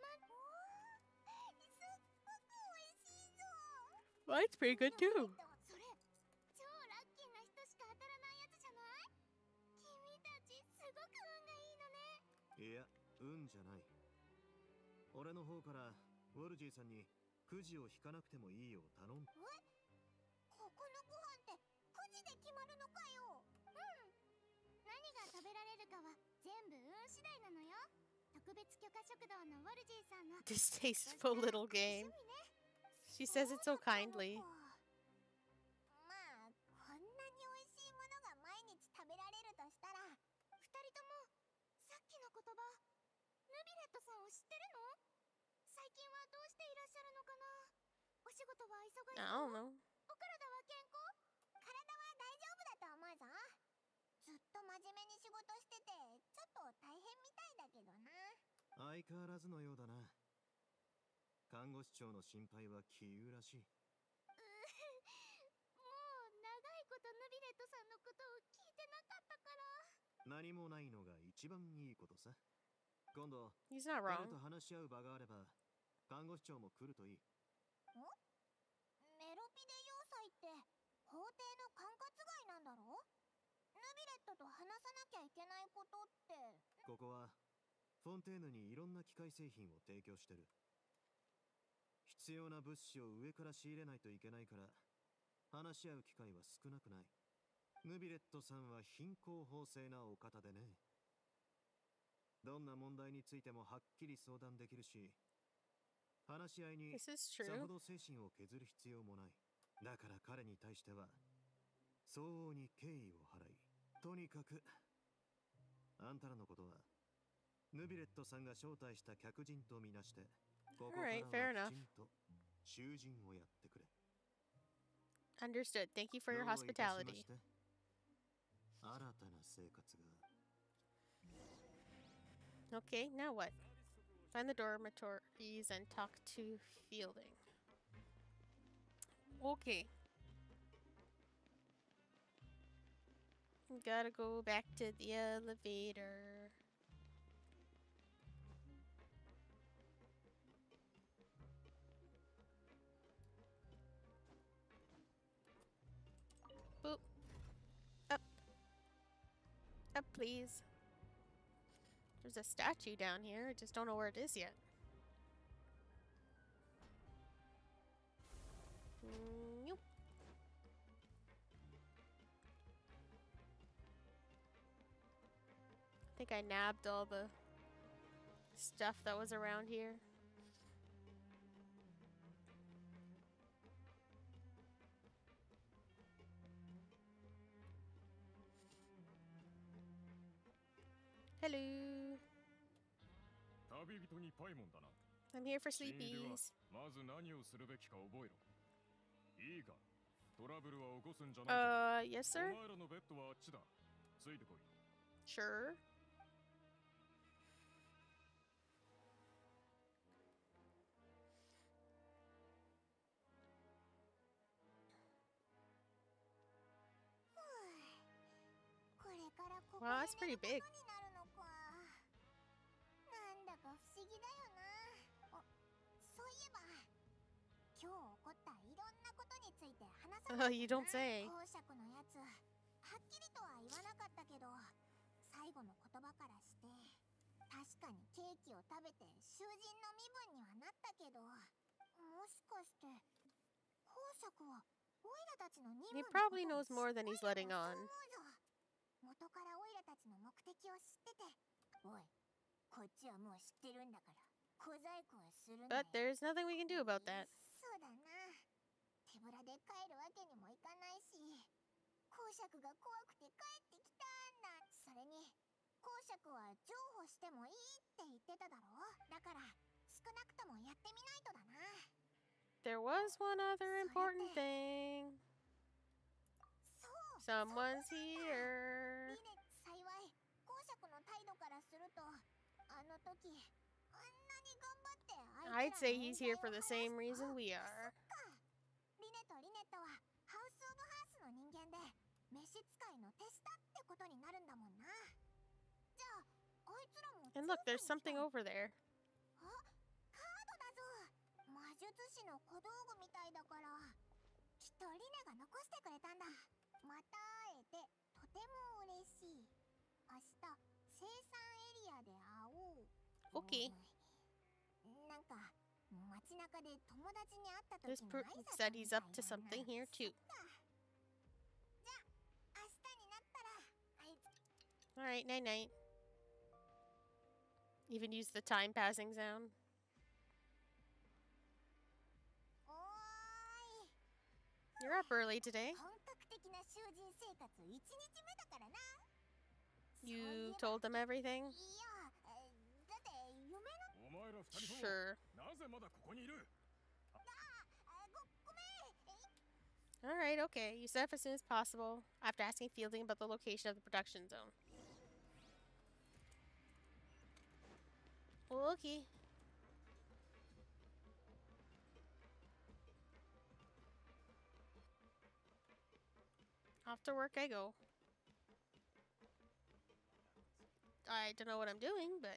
すっごく美味しいぞ。 Mine's pretty good too. それ超ラッキーな人しか当たらないやつじゃない？君たちすごく運がいいのね。 いや、運じゃない。俺の方からウォルジーさんにくじを引かなくてもいいよう頼んだ。 ここのご飯ってくじで決まるのかよ。うん。何が食べられるかは全部運次第なのよ。特別許可食堂のウォルジーさんの Distasteful little game. She says it so kindly. まあこんなに美味しいものが毎日食べられるとしたら、二人ともさっきの言葉ヌビレットさんを知ってるの？最近はどうしていらっしゃるのかな？お仕事は忙しい I の？ don't know. お体は健康？体は大丈夫だと思うぞ。ずっと真面目に仕事しててちょっと大変みたいだけどな。 相変わらずのようだな。看護師長の心配は杞憂らしい。 もう長いことヌビレットさんのことを聞いてなかったから。 何もないのが一番いいことさ。今度 He's not 彼 wrong. と話し合う場があれば看護師長も来るといい。 メロピデ要塞って法廷の管轄外なんだろ？ヌビレットと話さなきゃいけないことって。 ここはフォンテーヌにいろんな機械製品を提供してる。必要な物資を上から仕入れないといけないから話し合う機会は少なくない。ヌビレットさんは貧困法制なお方でね。どんな問題についてもはっきり相談できるし、話し合いに This is さほ true. ど精神を削る必要もない。だから彼に対しては相応に敬意を払い、とにかくあんたらのことはヌビレットさんが招待した客人とみなして、ここからは Alright, fair enough. きちんと囚人をやってくれ。 Understood. Thank you for your どういたしま hospitality. して。新たな生活が。 Okay, now what? Find the dormitories and talk to Fielding. Okay. Gotta go back to the elevator. Boop. Up. Up, please. There's a statue down here. I just don't know where it is yet. Nope. I think I nabbed all the stuff that was around here. Hello. 旅人にパイモンだな。 I'm here for 新入りは sleepies. まず何をするべきか覚えろ。いいか、トラブルは起こすんじゃないぞ。 Yes, sir. お前らのベッドはあっちだ。ついてこい。 Sure. Wow, that's pretty big. なんだか不思議だよな。そういえば今日起こったいろんなことについて話さな Oh, you don't say. 公爵のやつはっきりとは言わなかったけど、最後の言葉からして確かにケーキを食べて囚人の身分にはなったけど、もしかして公爵はオイラたちの任務 He の probably ことを knows more than he's letting そう on. 思うぞ。元からオイラたちの目的を知ってて、おい、こっちはもう知ってるんだから小細工はするなよ。 But there's nothing we can do about that. そうだな。手ぶらで帰るわけにもいかないし、公爵が怖くて帰ってきたんだ。それに公爵は譲歩してもいいって言ってただろ。だから少なくともやってみないとだな。 There was one other important thing. そう。 Someone's リ here. ネ、幸い公爵の態度からすると、あの時あんなに頑張ってあい I'd つら say の he's 冤罪 here for を the 晴ら same す reason we あ are. そっか。リネとリネットはハウス・オブ・ハースの人間で召使いの手下ってことになるんだもんな。じゃああいつらも And look, there's 調査に something 来たの？ over there. あ、カードだぞ。魔術師の小道具みたいだから、きっとリネが残してくれたんだ。また会えてとても嬉しい。明日生産エリアで会おう。 Okay. なんか街中で友達に会った This 時の proves 挨拶 that み he's たい up to だな。 something here そっ too. か。じゃあ明日になったらあいつ Alright, night night. Even use the time passing sound. おーい。 You're up early today. 本格的な囚人生活1日目だからな。 You told them everything? いや、だって夢のお前ら二人とも Sure. なぜまだここにいる？ ごめん。 Alright, okay. You set up as soon as possible after asking Fielding about the location of the production zone. Okay. Off to work I go. I don't know what I'm doing, but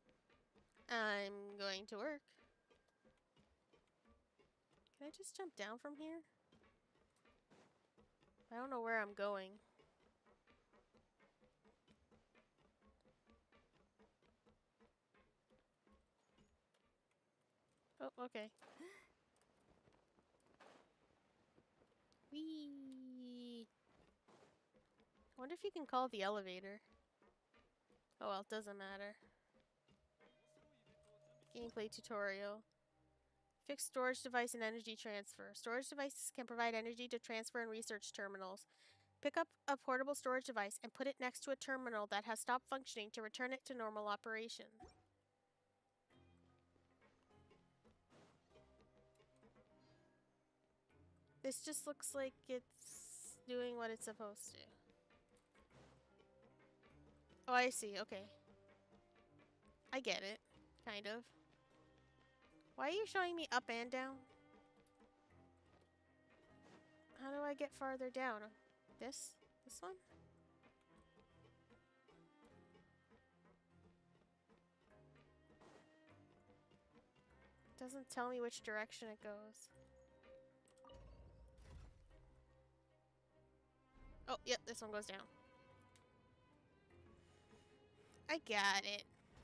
I'm going to work. Can I just jump down from here? I don't know where I'm going. Oh, okay. Whee! I wonder if you can call the elevator. Oh well, it doesn't matter. Gameplay tutorial. Fixed storage device and energy transfer. Storage devices can provide energy to transfer in research terminals. Pick up a portable storage device and put it next to a terminal that has stopped functioning to return it to normal operation. This just looks like it's doing what it's supposed to. Oh, I see. Okay. I get it. Kind of. Why are you showing me up and down? How do I get farther down? This? This one? Doesn't tell me which direction it goes. Oh, yep, this one goes down. I got it.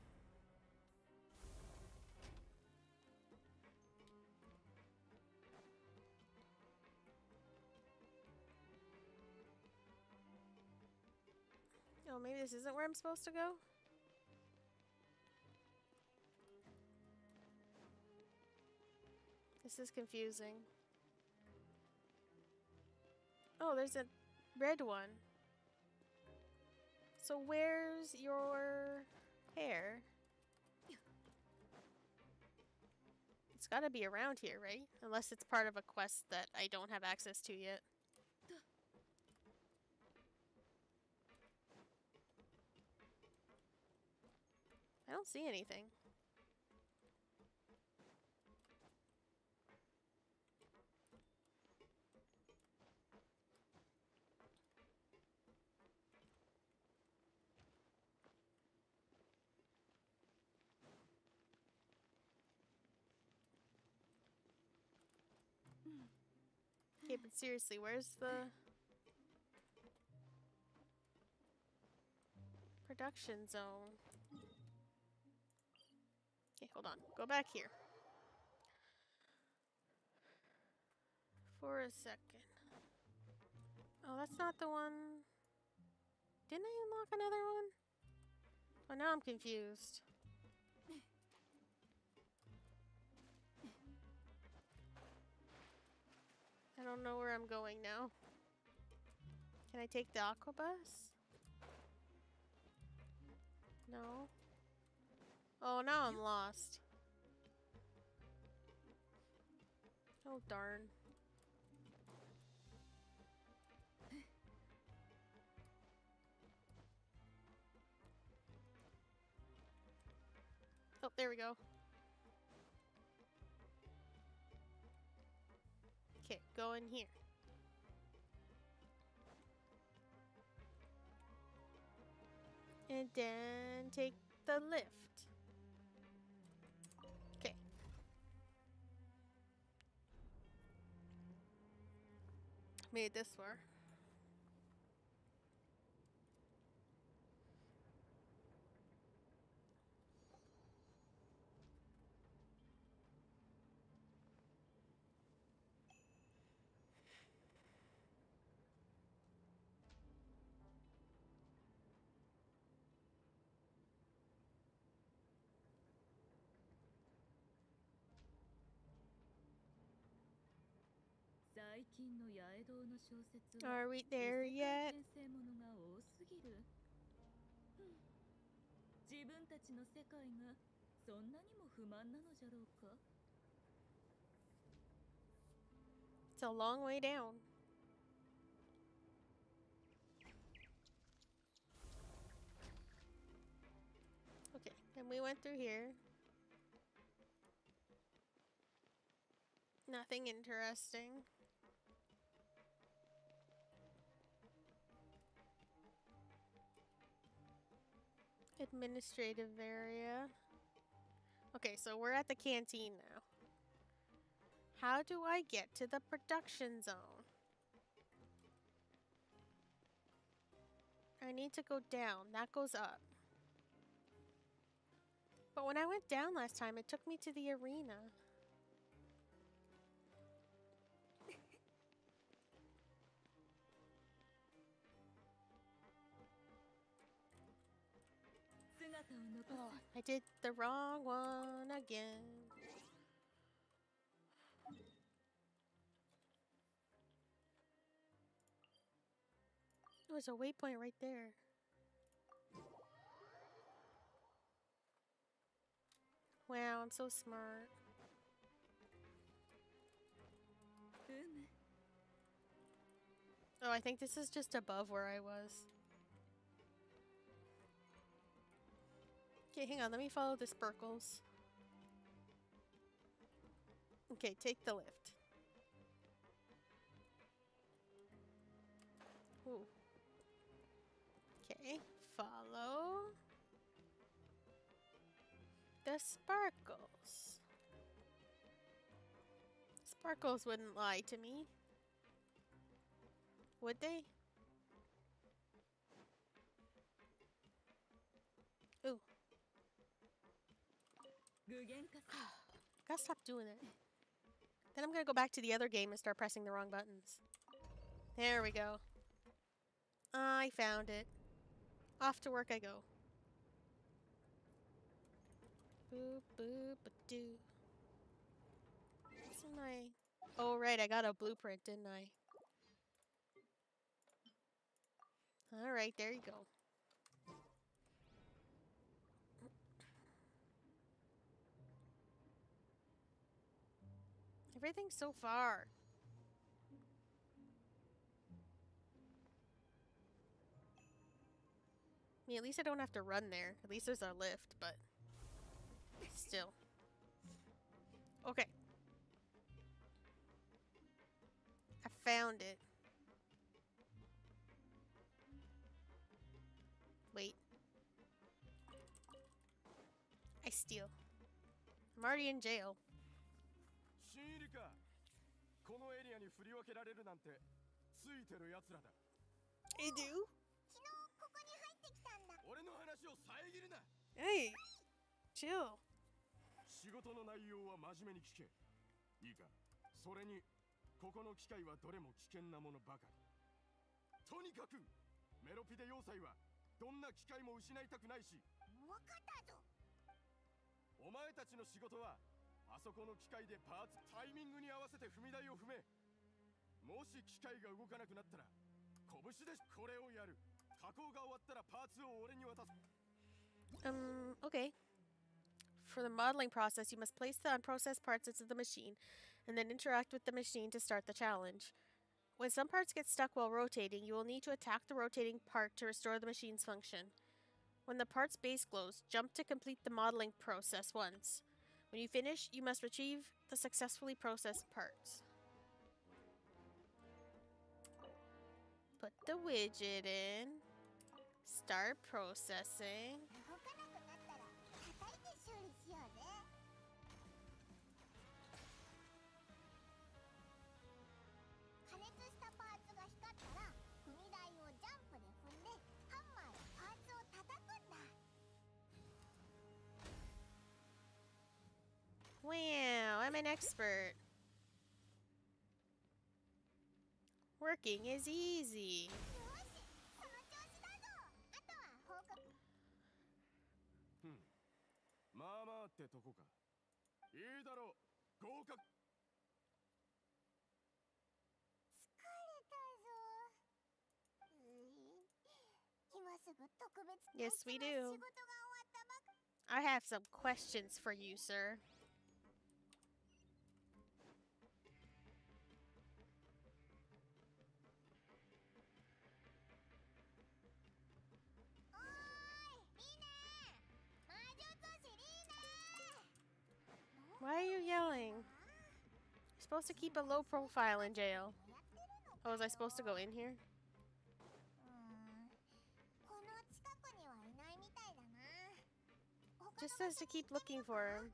Oh, maybe this isn't where I'm supposed to go? This is confusing. Oh, there's a red one. So where's your hair? It's gotta be around here, right? Unless it's part of a quest that I don't have access to yet. I don't see anything. Okay, but seriously, where's the production zone? Okay, hold on. Go back here. For a second. Oh, that's not the one. Didn't I unlock another one? Oh, now I'm confused. I don't know where I'm going now. Can I take the aqua bus? No. Oh, now I'm lost. Oh, darn. Oh, there we go. Okay, go in here. And then take the lift. Okay. Made it this far. Are we there yet? 自分たちの世界がそんなにも不満なのじゃろうか It's a long way down. Okay, then we went through here. Nothing interesting. Administrative area. Okay, so we're at the canteen now. How do I get to the production zone? I need to go down. That goes up. But when I went down last time, it took me to the arena. Oh, I did the wrong one again. There's a waypoint right there. Wow, I'm so smart. Oh, I think this is just above where I was. Okay, hang on. Let me follow the Sparkles. Okay, take the lift. Ooh. Okay, follow the Sparkles. Sparkles wouldn't lie to me. Would they? Ooh. Gotta stop doing it. Then I'm gonna go back to the other game and start pressing the wrong buttons. There we go. I found it. Off to work I go. Boop, boop, ba-doo. What's my... Oh, right, I got a blueprint, didn't I? Alright, there you go. Everything's so far. I mean, at least I don't have to run there. At least there's a lift, but still. Okay. I found it. Wait. I steal. I'm already in jail. 新入りか。このエリアに振り分けられるなんてついてる奴らだ。 I do? 昨日ここに入ってきたんだ。 俺の話を遮るな。 Hey. Chill. 仕事の内容は真面目に聞け。いいか。それにここの機械はどれも危険なものばかり。とにかくメロピデ要塞はどんな機械も失いたくないし。 わかったぞ。 お前たちの仕事はあそこの機械でパーツタイミングに合わせて踏み台を踏め。もし機械が動かなくなったら拳でこれをやる。加工が終わったらパーツを俺に渡す。 Okay. For the modeling process, you must place the unprocessed parts into the machine and then interact with the machine to start the challenge. When some parts get stuck while rotating, you will need to attack the rotating part to restore the machine's function. When the part's base glows, jump to complete the modeling process once. When you finish, you must retrieve the successfully processed parts. Put the widget in. Start processing. 動かなくなったら叩いて修理しようぜ。加熱したパーツが光ったら踏み台をジャンプで踏んでハンマーでパーツを叩くんだ。 Wow, I'm an expert. Working is easy. よし、その調子だぞ。あとは報告。 まあまあってとこか。いいだろう。合格。 疲れたぞ。今すぐ特別な Yes, we 仕事が do. 終わったばか。 I have some questions for you, sir. Why are you yelling? You're supposed to keep a low profile in jail. Oh, was I supposed to go in here? この近くにはいないみたいだな。 Just says to keep looking for him.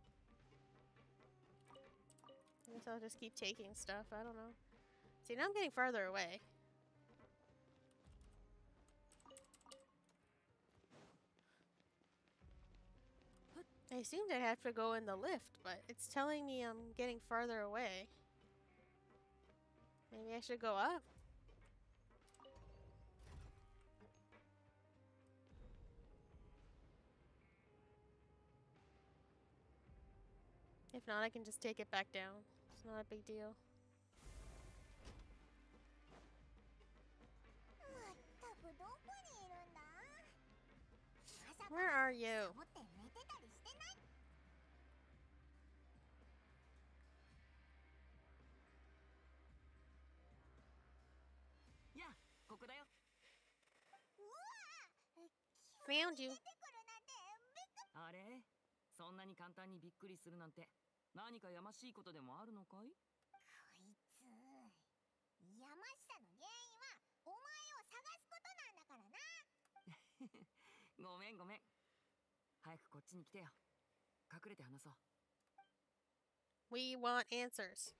I guess I'll just keep taking stuff. I don't know. See, now I'm getting farther away. I assumed I'd have to go in the lift, but it's telling me I'm getting farther away. Maybe I should go up? If not, I can just take it back down. It's not a big deal. まったくどこにいるんだ。朝 Where are you? サボって寝てたりしてない？ やあ、ここだよ。 うわぁ、 Found you. 出てくるなんてびっくり。 あれ、そんなに簡単にびっくりするなんて何かやましいことでもあるのかい？ こいつ、やましさの原因はお前を探すことなんだからな。 ごめんごめん。早くこっちに来てよ。隠れて話そう。 We want answers.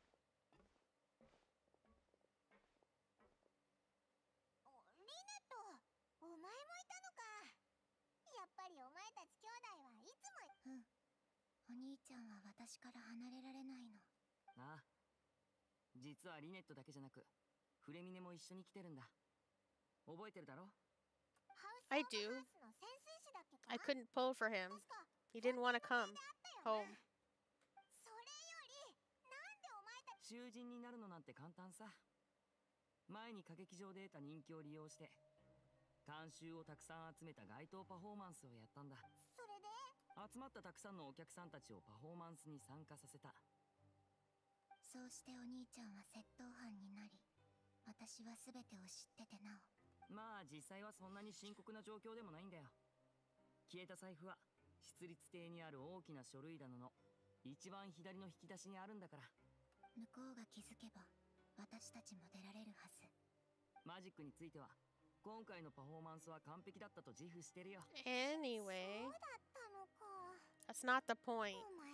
リネット、お前もいたのか。やっぱりお前たち兄弟はいつも。お兄ちゃんは私から離れられないの。 ああ、実はリネットだけじゃなくフレミネも一緒に来てるんだ。覚えてるだろ？ I do. I couldn't pull for him. He didn't want to come home. それより、なんでお前たち。 囚人になるのなんて簡単さ。前に歌劇場で得た人気を利用して観衆をたくさん集めた街頭パフォーマンスをやったんだ。 それで集まったたくさんのお客さんたちをパフォーマンスに参加させた。 そうしてお兄ちゃんは窃盗犯になり、私は全てを知っててなお。 まあ実際はそんなに深刻な状況でもないんだよ。消えた財布は出立邸にある大きな書類棚の一番左の引き出しにあるんだから。 向こうが気づけば私たちも出られるはず。 マジックについては今回のパフォーマンスは完璧だったと自負してるよ。 Anyway, そうだったのか。 that's not the point. お前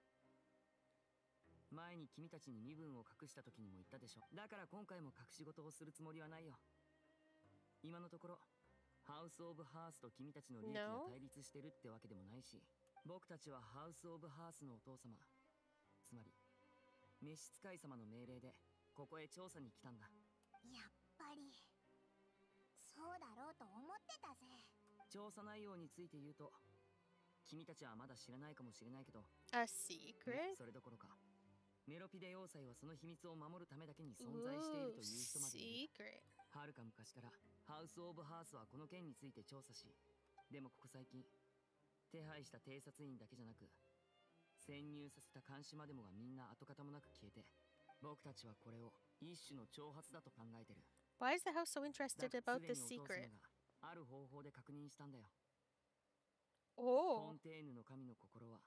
前に君たちに身分を隠した時にも言ったでしょ。だから今回も隠し事をするつもりはないよ。今のところハウス・オブ・ハースと君たちの利益が No. 対立してるってわけでもないし、僕たちはハウス・オブ・ハースのお父様、つまり召使い様の命令でここへ調査に来たんだ。 やっぱりそうだろうと思ってたぜ。 調査内容について言うと、君たちはまだ知らないかもしれないけど、 A secret? それどころかメロピデ要塞はその秘密を守るためだけに存在している Ooh, という人までいる。 secret. はるか昔からハウス・オブ・ハースはこの件について調査し、でもここ最近手配した偵察員だけじゃなく潜入させた監視までもがみんな跡形もなく消えて、僕たちはこれを一種の挑発だと考えてる。 Why is the house so だ interested す about で this にお父様 secret? がある方法で確認したんだよ。フ Oh. ォンテーヌの神の心は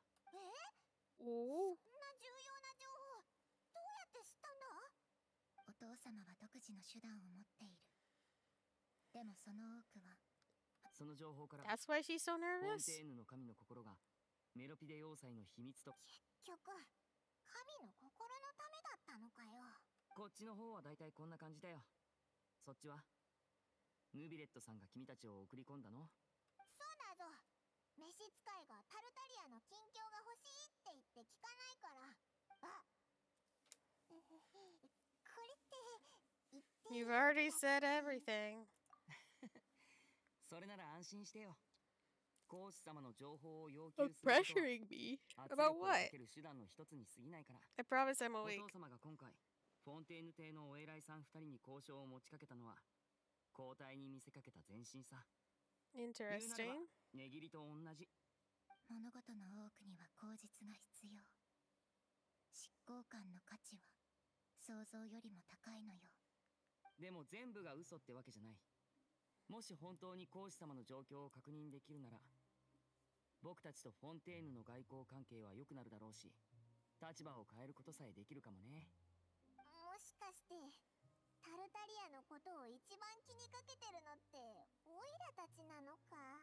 Oh. そんな重要な情報どうやって知ったんだ。お父様は独自の手段を持っている。でもその多くはその情報から That's why she's so フォン nervous? テーヌの神の心がメロピデ要塞の秘密と。 結局神の心のためだったのかよ。 こっちの方はだいたいこんな感じだよ。そっちはヌビレットさんが君たちを送り込んだの？ そうだぞ。召使いがタルタリアの近況が欲しいって言って聞かないから。あ、これって言っていい You've already said everything. それなら安心してよ。皇子様の情報を要求 Of することは pressuring me 圧 about 力を what? かける手段の一つに過ぎないから。 I promise I'm お awake. 父様が今回フォンテーヌ邸のお偉いさん2人に交渉を持ちかけたのは交代に見せかけた前進さ。言うなれば Interesting. 値切りと同じ。 物事の多くには口実が必要。執行官の価値は想像よりも高いのよ。 でも全部が嘘ってわけじゃない。もし本当に皇子様の状況を確認できるなら、僕たちとフォンテーヌの外交関係は良くなるだろうし、立場を変えることさえできるかもね。 もしかしてタルタリアのことを一番気にかけてるのってオイラたちなのか。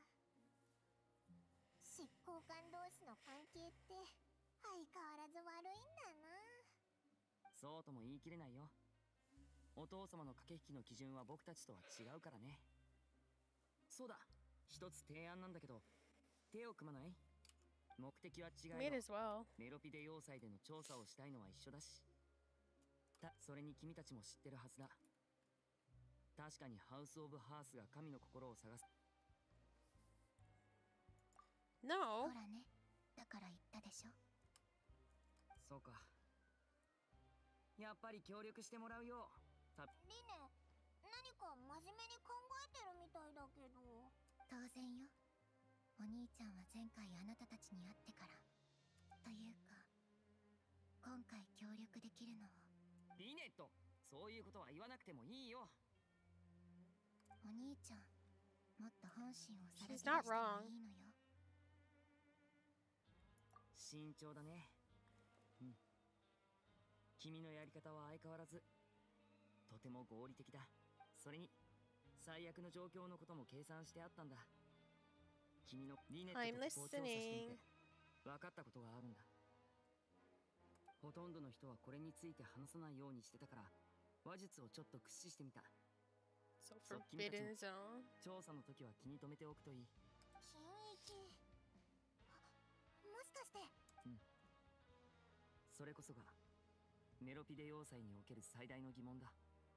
執行官同士の関係って相変わらず悪いんだな。 そうとも言い切れないよ。お父様の駆け引きの基準は僕たちとは違うからね。そうだ、一つ提案なんだけど、手を組まない？目的は違 Might い as well. メロピデ要塞での調査をしたいのは一緒だし。それに君たちも知ってるはずだ。確かにハウス・オブ・ハースが神の心を探す。 ほ No. らね、だから言ったでしょ。 そうか。やっぱり協力してもらうよ。 リネ、何か真面目に考えてるみたいだけど。当然よ。お兄ちゃんは前回あなたたちに会ってから。というか、今回協力できるのを。 リネット、そういうことは言わなくてもいいよ。 お兄ちゃん、もっと本心をさらけ出 She's して not も wrong. いいのよ。 慎重だね。うん。君のやり方は相変わらずとても合理的だ。それに最悪の状況のことも計算してあったんだ。君のリネット I'm とここを調査してみ listening. て分かったことがあるんだ。ほとんどの人はこれについて話さないようにしてたから、話術をちょっと駆使してみた。 So So, kimi tachi forbidden mo- zone. 調査の時は気に留めておくといい。 新一、もしかして。 それこそがメロピデ要塞における最大の疑問だ。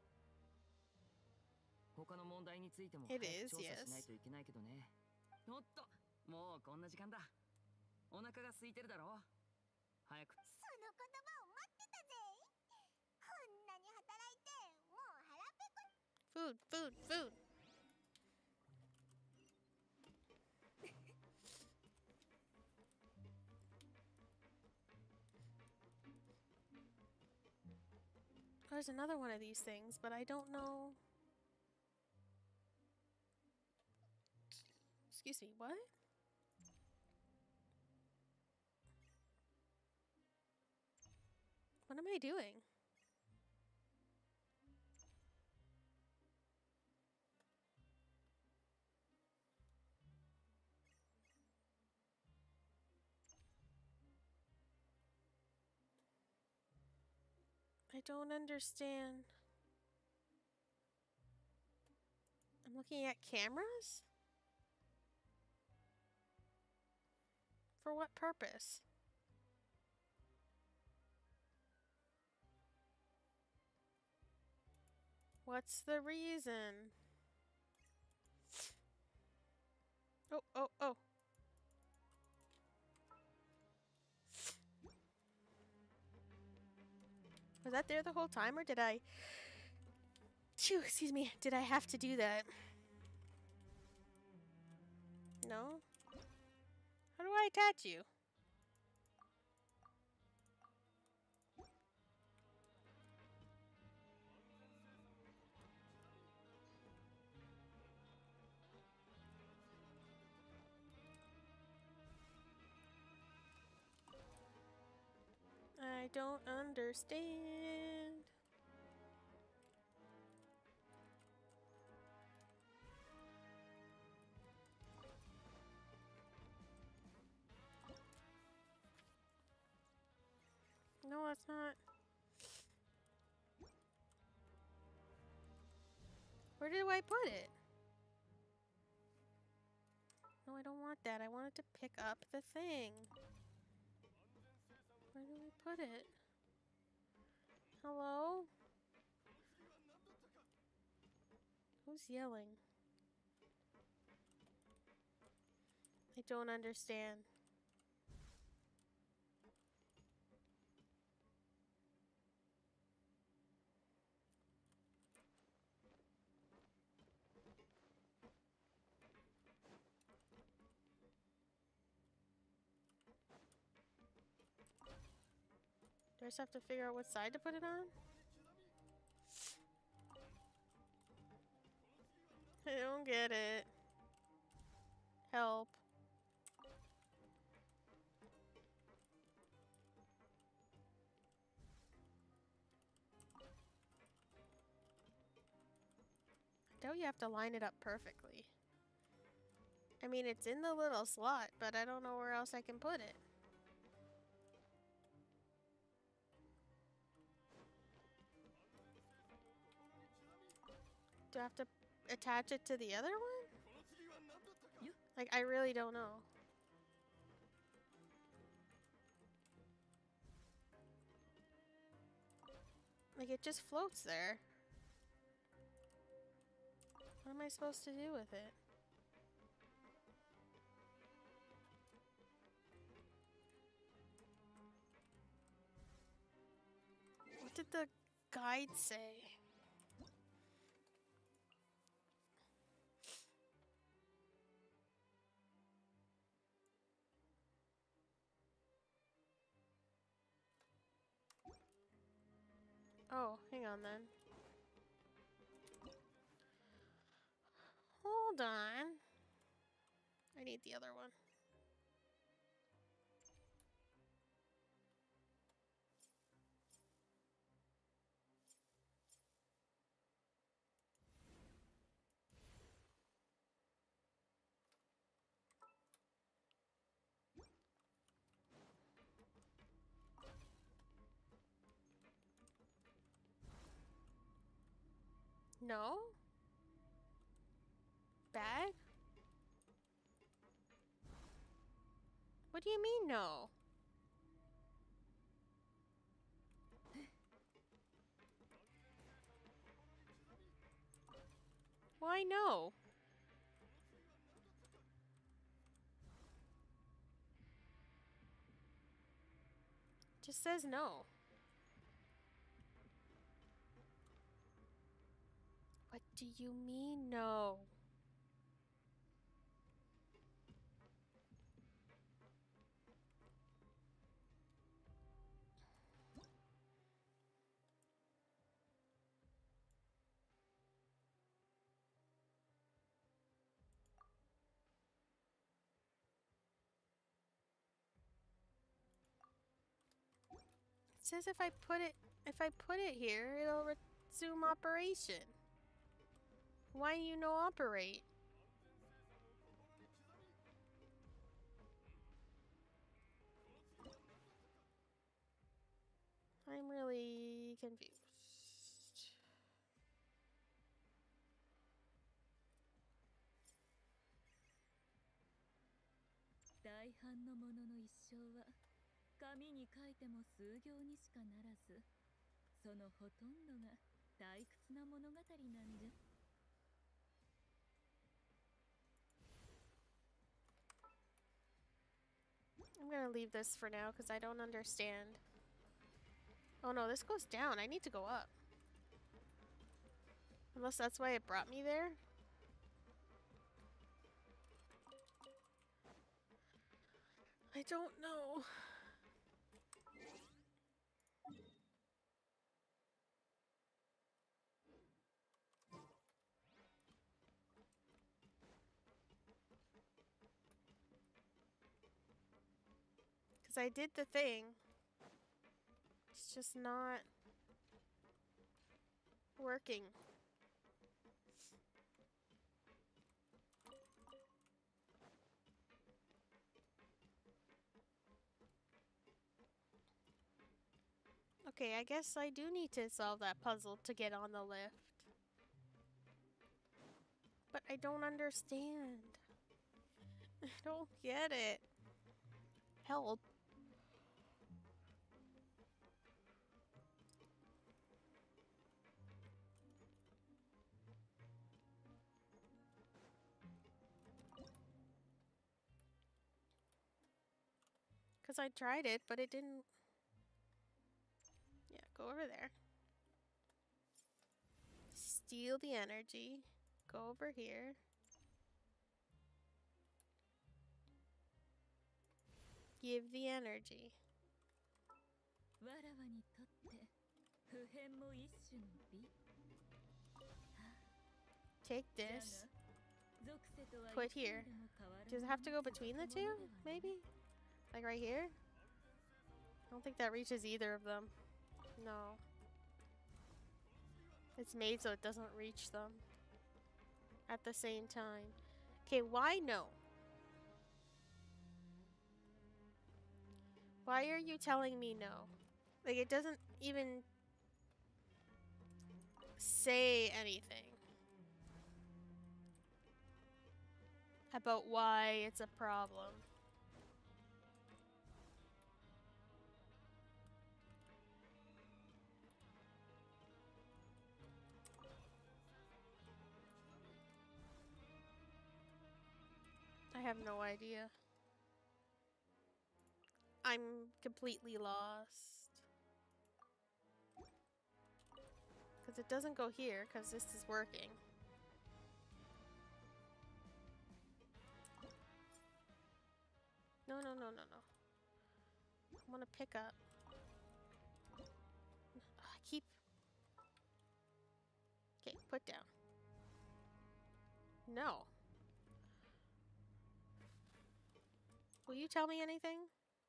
他の問題についても早 It く is, 調査 yes. しないといけないけどね。おっと、もうこんな時間だ。お腹が空いてるだろう。早く。 その言葉を待ってたぜ。こんなに働いてもう腹ペコ。 Food, food, food. There's another one of these things, but I don't know. Excuse me, what? What am I doing? I don't understand. I'm looking at cameras? For what purpose? What's the reason? Oh, oh, oh. Was that there the whole time, or did I... Phew, excuse me. Did I have to do that? No? How do I attach you? I don't understand. No, that's not. Where do I put it? No, I don't want that. I wanted to pick up the thing. Where do I put it? Hello? Who's yelling? I don't understand. Do I just have to figure out what side to put it on? I don't get it. Help. I doubt you have to line it up perfectly. I mean, it's in the little slot, but I don't know where else I can put it. Do I have to attach it to the other one? Like, I really don't know. Like, it just floats there. What am I supposed to do with it? What did the guide say? Oh, hang on then. Hold on. I need the other one. No? Bag? What do you mean no? Why no? Just says no. What do you mean no? says if I put it here, it'll resume operation. Why you no operate? I'm really confused. 大半のものの一生は紙に書いても数行にしかならず、そのほとんどが退屈な物語なんじゃ。 I'm gonna leave this for now because I don't understand. Oh no, this goes down. I need to go up. Unless that's why it brought me there. I don't know. Because I did the thing. It's just not working. Okay, I guess I do need to solve that puzzle to get on the lift. But I don't understand. I don't get it. Help. Because I tried it, but it didn't... Yeah, go over there. Steal the energy. Go over here. Give the energy. Take this. Put here. Does it have to go between the two? Maybe? Like right here? I don't think that reaches either of them. No. It's made so it doesn't reach them at the same time. Okay, why no? Why are you telling me no? Like, it doesn't even say anything about why it's a problem. I have no idea. I'm completely lost. Because it doesn't go here, because this is working. No, no, no, no, no. I want to pick up. I keep... Okay, put down. No. Will you tell me anything?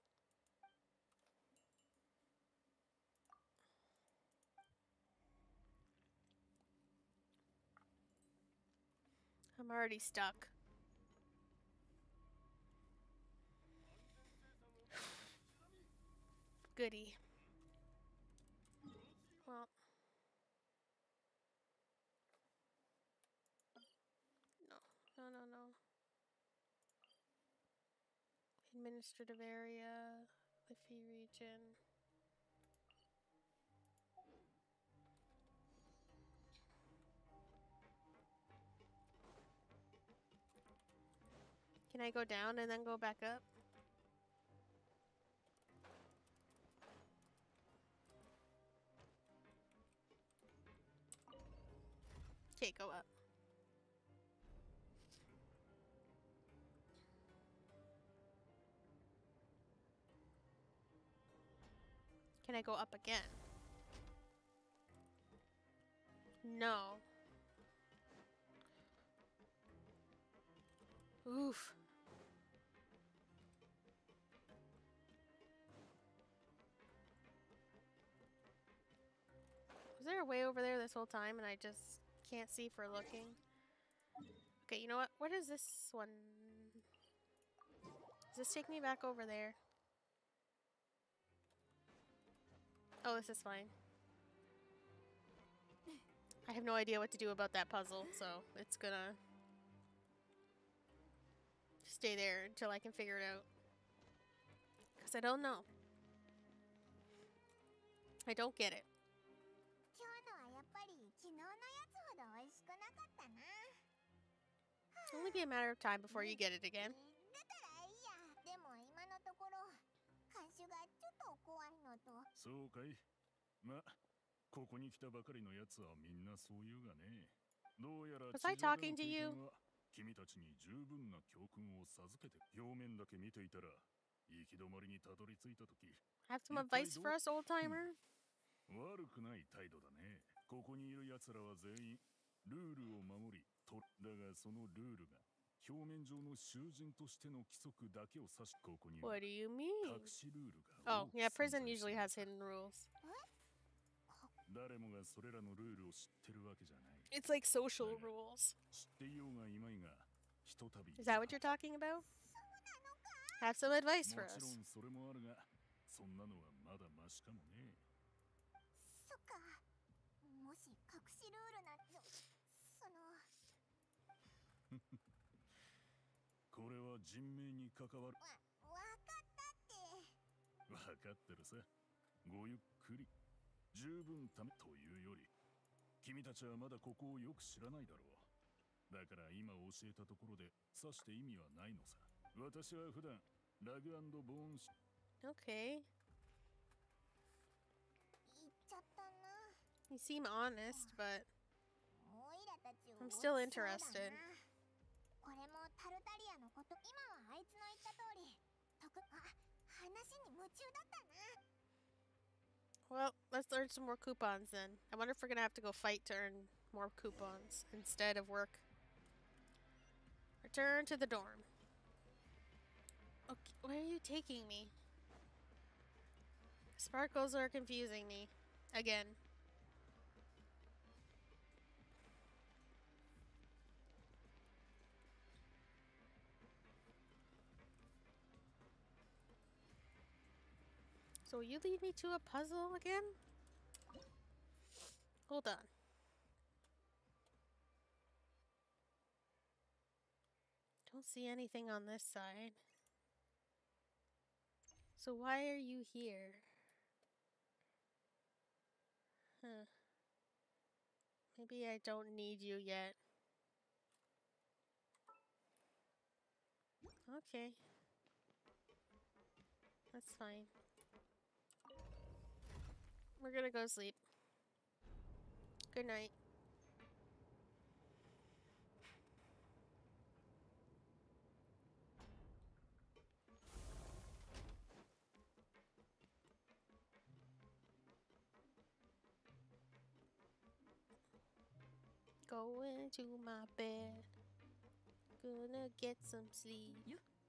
I'm already stuck. Goody. Well. No, no, no, no. Administrative area, Liffey region. Can I go down and then go back up? Okay, go up. Can I go up again? No. Oof. way over there this whole time and I just can't see for looking? Okay, you know what? What is this one? Does this take me back over there? Oh, this is fine. I have no idea what to do about that puzzle, so it's gonna stay there until I can figure it out. Because I don't know. I don't get it. 今日のはやっぱり昨日のやつほど美味しくなかったな。 It'll only be a matter of time before you get it again. だからいいや。でも今のところ看守がちょっと怖いのと。 そうかい。ま、ここに来たばかりのやつはみんなそう言うがね。どうやら Was I talking to you? 君たちに十分な教訓を授けて表面だけ見ていたら行き止まりにたどり着いたとき Have some advice for us, old timer? 悪くない態度だね。ここにいる奴らは全員ルールを守りとだがそのルールが表面上の囚人としての規則だけを指しここに What do you mean? 隠しルールが Oh, yeah, prison usually has hidden rules. 誰もがそれらのルールを知ってるわけじゃない。 It's like social rules. 知っていようがいまいがひとたび Is that what you're talking about? Have some advice for もち us. ろんそれもあるがそんなのはまだマシかもね。 そっか。もし隠しルールなんてその。 これは人命に関わる。 わかったって。 わかってるさ。ごゆっくり。十分ためというより、君たちはまだここをよく知らないだろう。だから今教えたところでさして意味はないのさ。私は普段ラグ&ボーンし。 Okay. 言っちゃったな。 You seem honest, but オイラたちを I'm still そうだ interested. な。これもタルタリアのこと。今はあいつの言った通り。話に夢中だったな。 Well, let's earn some more coupons then. I wonder if we're gonna have to go fight to earn more coupons instead of work. Return to the dorm. Okay, where are you taking me? Sparkles are confusing me. Again. So will you lead me to a puzzle again? Hold on. Don't see anything on this side. So why are you here? Huh. Maybe I don't need you yet. Okay. That's fine. We're gonna go sleep. Good night. Going to my bed. Gonna get some sleep.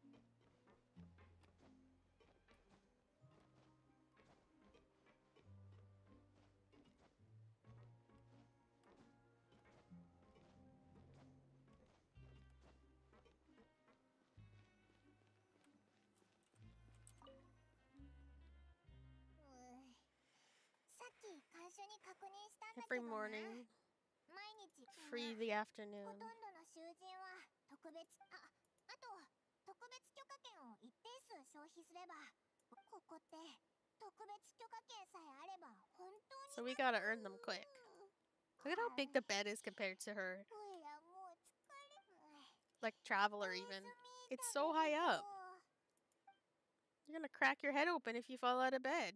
Every morning, free the ほ afternoon. とんどの囚人は特別あと特別許可権を一定数消費すればここって特別許可権さえあれば本当に So we gotta earn them quick. Look at how big the bed is compared to her. おいらもう疲れ Like Traveler even. It's so high up. You're gonna crack your head open if you fall out of bed.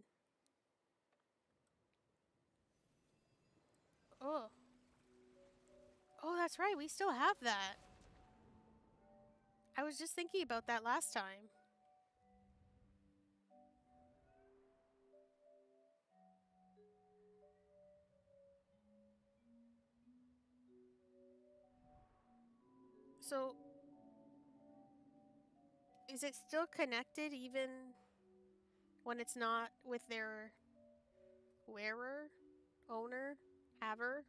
Oh. Oh, that's right. We still have that. I was just thinking about that last time. So, is it still connected even when it's not with their wearer, owner, Haver.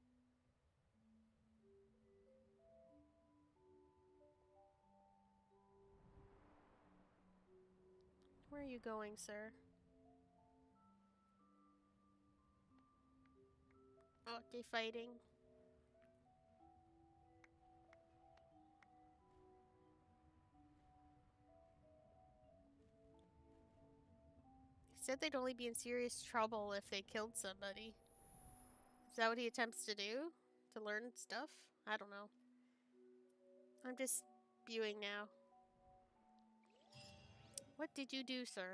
Where are you going, sir? Oh, they fighting. He said they'd only be in serious trouble if they killed somebody. Is that what he attempts to do? To learn stuff? I don't know. I'm just spewing now. What did you do, sir?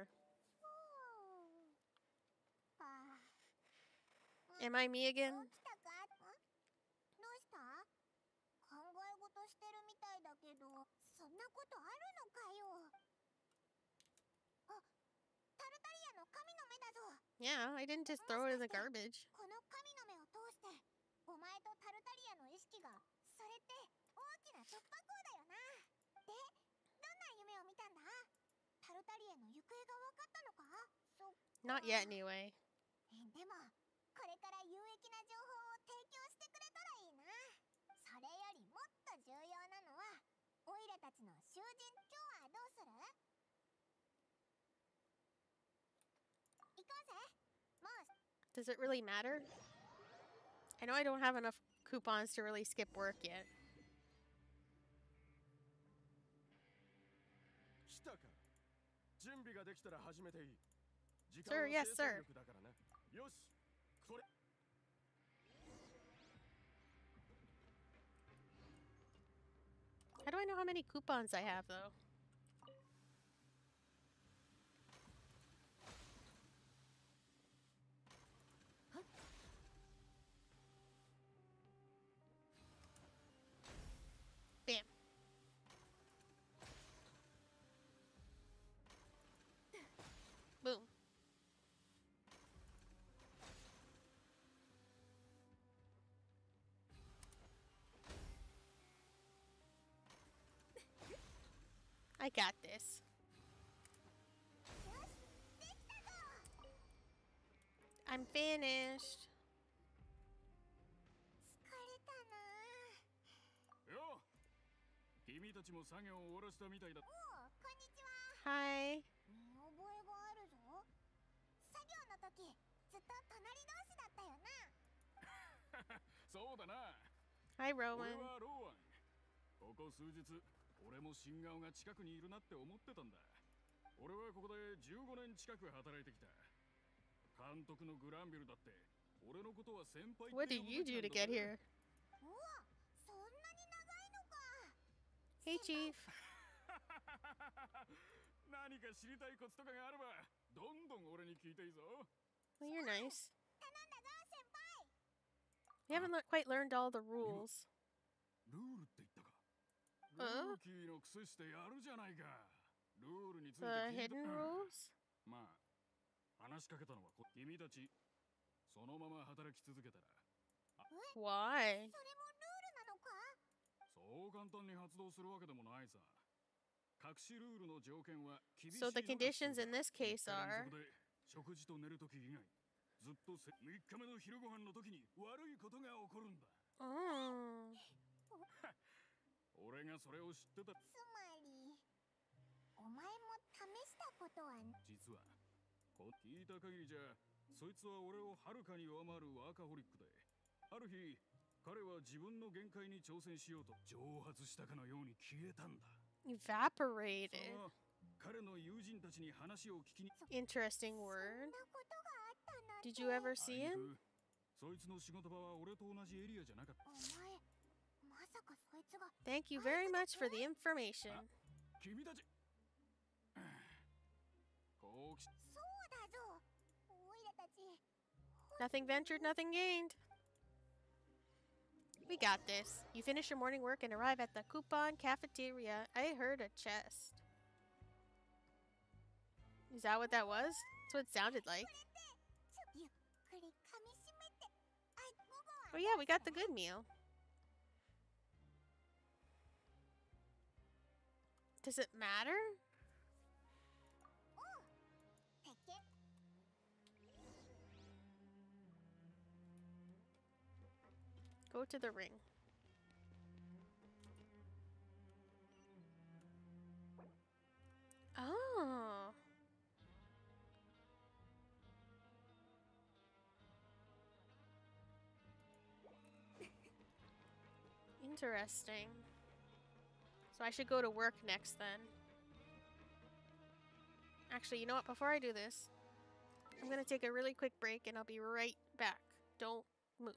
Am I me again? 起きたか？どうした？考え事してるみたいだけど、そんなことあるのかよ。あ、タルタリアの神の目だぞ。 Yeah, I didn't just throw it in the garbage. この神の目を通して、お前とタルタリアの意識が、それって大きな突破口だよな。で、どんな夢を見たんだ？タルタリアの行方が分かったのか？そっか。 Not yet, anyway. でも、これから有益な情報を提供してくれたらいいな。それよりもっと重要なのは、オイラたちの囚人。今日はどうする？行こうぜ。もう Does it really matter? I know I don't have enough coupons to really skip work yet. 来たか。準備ができたら始めていい。時 Sir, 間は yes, 生産 sir. 力だからな。よし。これ。 How do I know how many coupons I have, though? Bam. Boom. I got this. I'm finished. 疲れたな。 よう、君たちも作業を終わらせたみたいだ。 おお、こんにちは。 Hi. 見覚えがあるぞ。作業の時、ずっと隣同士だったよな。 そうだな。 Hi, 俺 Rowan. はローワン。ここ数日、俺も新顔が近くにいるなって思ってたんだ。俺はここで15年近く働いてきた。監督のグランビルだって、俺のことは先輩って呼ぶ What べ did き you なん do だ to get ぜ。 here? おお、そんなに長いのか。 Hey, Chief. 何か知りたいコツとかがあれば、どんどん俺に聞いていいぞ。 Well, you're nice. 頼んだぞ、先輩。 We haven't quite learned all the rules. ルールって言ったか。ルーキーの癖してやるじゃないか。ルールについて The 聞いて hidden rules? まあ、話しかけたのは君たち、そのまま働き続けたら、 Why? それもルールなのか？ そう簡単に発動するわけでもないさ。隠しルールの条件は厳しい So の the が conditions in this 普通 case だ。 are 3日連続で食事と寝るとき以外、ずっと3日目の昼ご飯の時に悪いことが起こるんだ。 Oh. 俺がそれを知ってた。 つまり、お前も試したことは実は、聞いた限りじゃ、そいつは俺をはるかに上回るワーカホリックで、ある日、彼は自分の限界に挑戦しようと蒸発したかのように消えたんだ。 Evaporated. その彼の友人たちに話を聞きに。 Interesting そん word. なことがあったなんて。 Did you ever あ see いに him? くそいつの仕事場は俺と同じエリアじゃなかった。 お前、まさかそいつが。 Thank you very much for the information. 君たちこうきそうだぞ。おいらたち。 Nothing ventured, nothing gained. We got this. You finish your morning work and arrive at the coupon cafeteria. I heard a chest. Is that what that was? That's what it sounded like. ゆっくり噛みしめて。午後は Oh yeah, we got the good meal. Does it matter? てけ。 Go to the ring. Oh. Interesting. So I should go to work next then. Actually, you know what? Before I do this, I'm gonna take a really quick break and I'll be right back. Don't move.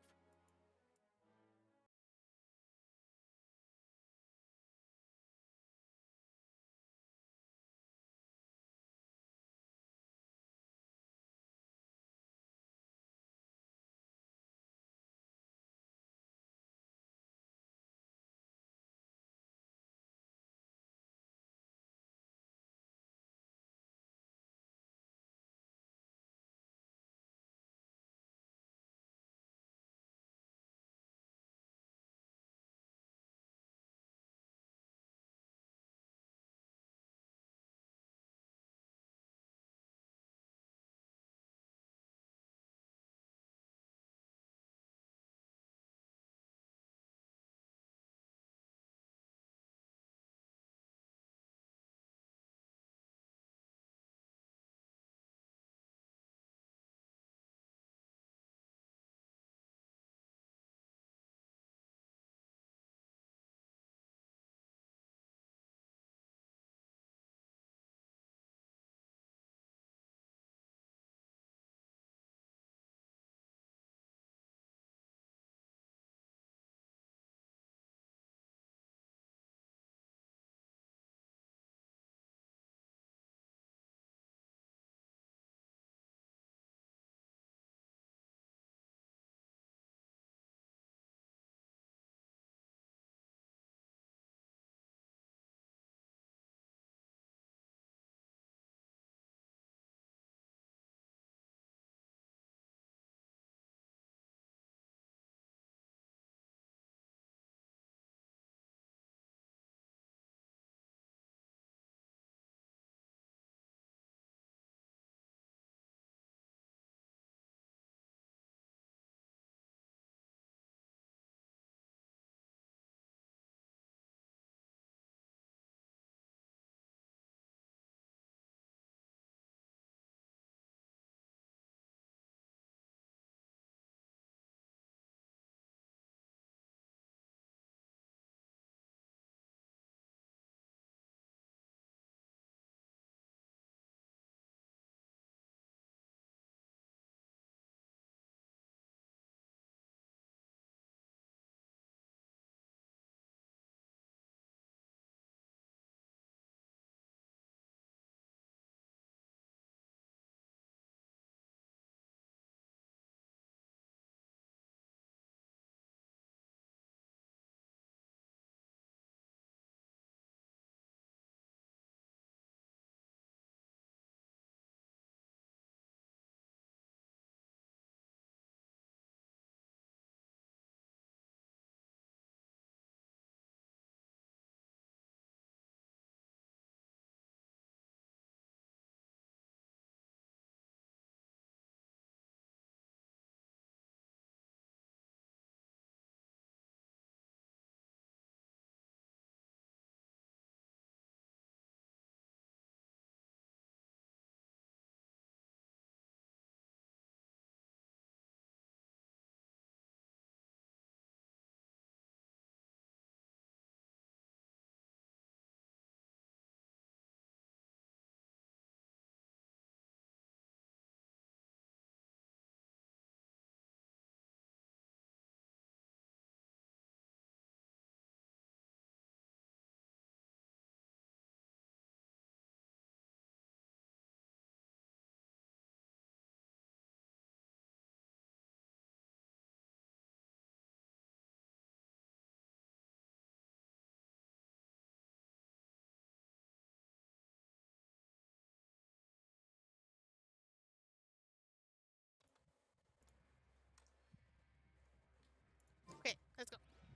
Okay, let's go.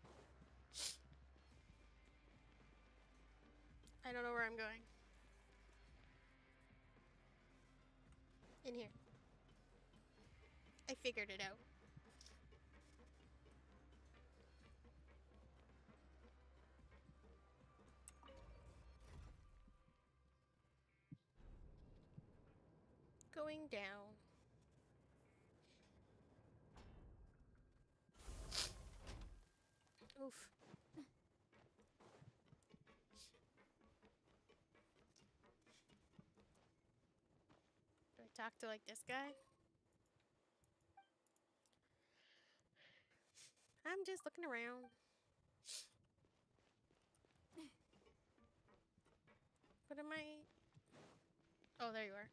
I don't know where I'm going. In here. I figured it out. going down. Oof. Do I talk to like this guy? I'm just looking around. What am I? Oh, there you are.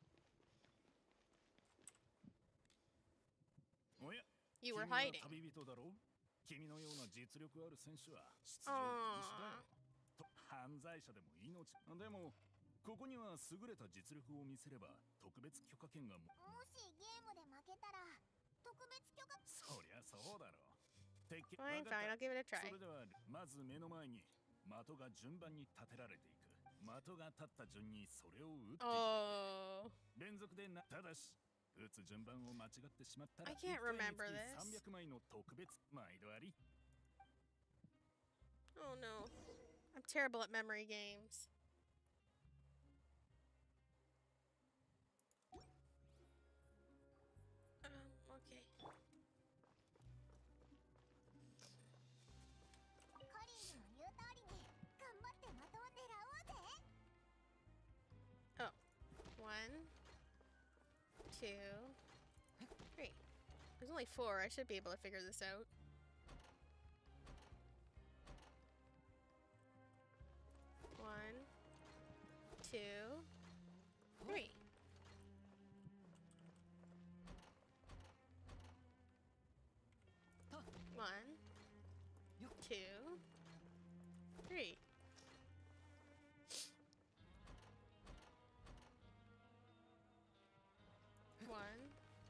おや、 You were 君は hiding. 旅人だろう。君のような実力ある選手は出場禁止だよ。と犯罪者でも命。でも、ここには優れた実力を見せれば特別許可権がも。 もしゲームで負けたら特別許可。 そりゃそうだろう。鉄拳。 Fine, fine, I'll give it a そ try. れではまず目の前に的が順番に立てられていく。的が立った順にそれを撃っていく。 Oh. 連続でな。ただし。撃つ順番を間違ってしまったら I can't remember this. 300枚の特別毎度あり。 Oh no. I'm terrible at memory games. Okay. コリンの言う通りに頑張って的を狙おうぜ。 Oh. 1, 2, 3. There's only 4. I should be able to figure this out. One, 2, 3. One, 2, 3. One,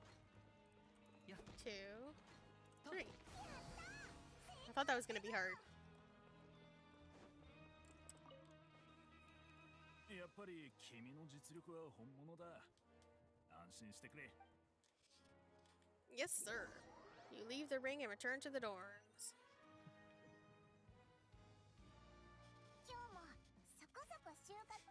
2, 3. I thought that was gonna be hard. やっぱり君の実力は本物だ。安心してくれ。 Yes, sir. You leave the ring and return to the dorms. 今日もそこそこ収穫。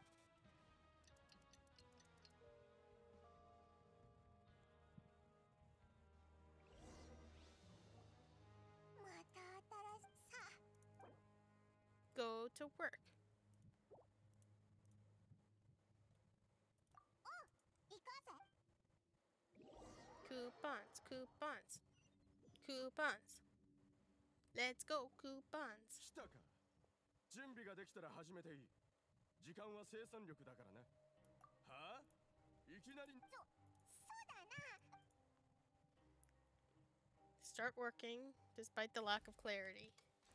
また新しさ。 Go to work. 行こうぜ。 Coupons, coupons, coupons. Let's go, coupons. 来たか。準備ができたら始めていい。時間は生産力だからね。はあ？いきなり。 そうだな。 Start working despite the lack of clarity.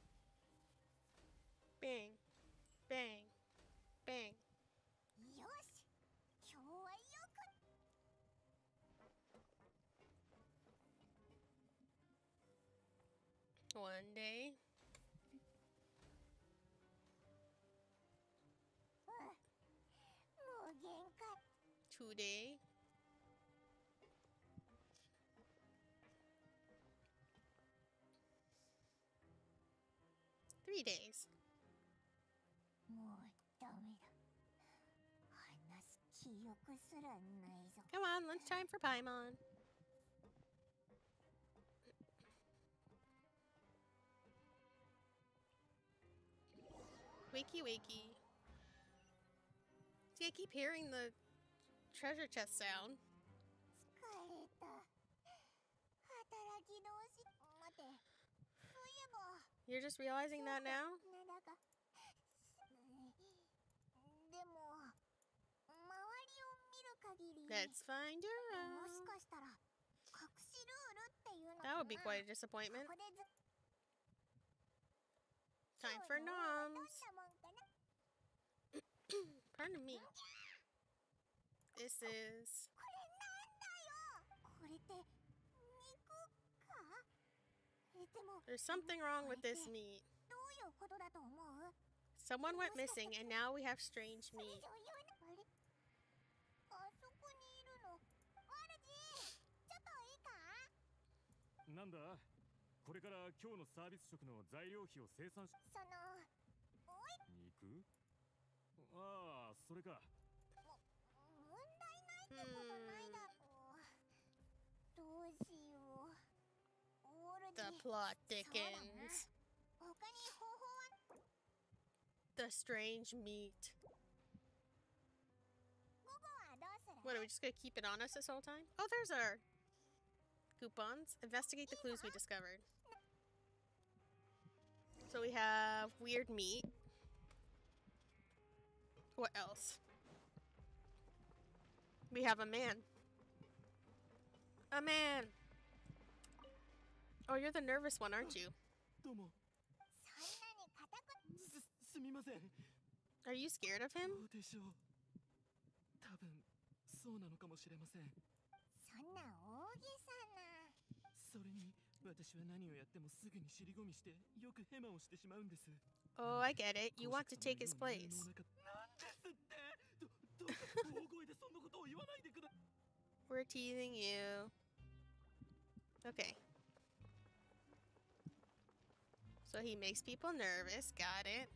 Bang, bang, bang. よし。今日はよく。 One day, もう限界。 2 day, 3 days. もうダメだ。話す気力すらないぞ。 Come on, lunchtime for Paimon. Wakey, wakey. See, I keep hearing the treasure chest sound. 疲れた。働き同士。待て。そういえば。 You're just realizing that now? なんだか。でも、周りを見る限り。 Let's find もし out. かしたら、隠しルールっていうの That would be かな。 quite a disappointment. ここでず Time for 今日のは noms. どんなもんかな。 Pardon me. This is これなんだよ。これって肉か？でも there's something wrong with this meat. どういうことだと思う？ Someone went missing and now we have strange それ以 meat. 上言うな。あれ？あそこにいるの。主、ちょっといいか？ なんだこれから今日のサービス食の材料費を生産しその、おい、 肉ああそれか問題ないってことないだろう。 The plot thickens. 他に方法は The strange meat. 午後はどうする What, are we just gonna keep it on us this whole time? Oh, there's our coupons. Investigate the clues we discovered. So we have weird meat. What else? We have a man. A man! Oh, you're the nervous one, aren't you? どうも。 そんなに固くすみません。 Are you scared of him? どうでしょう。多分そうなのかもしれません。 そんな大げさなそれに私は何をやってもすぐに尻込みしてよくヘマをしてしまうんです。 Oh, I get it. You want to take his place. なんですって。どうか大声でそんなことを言わないでくだ。 We're teasing you. Okay. So he makes people nervous. Got it.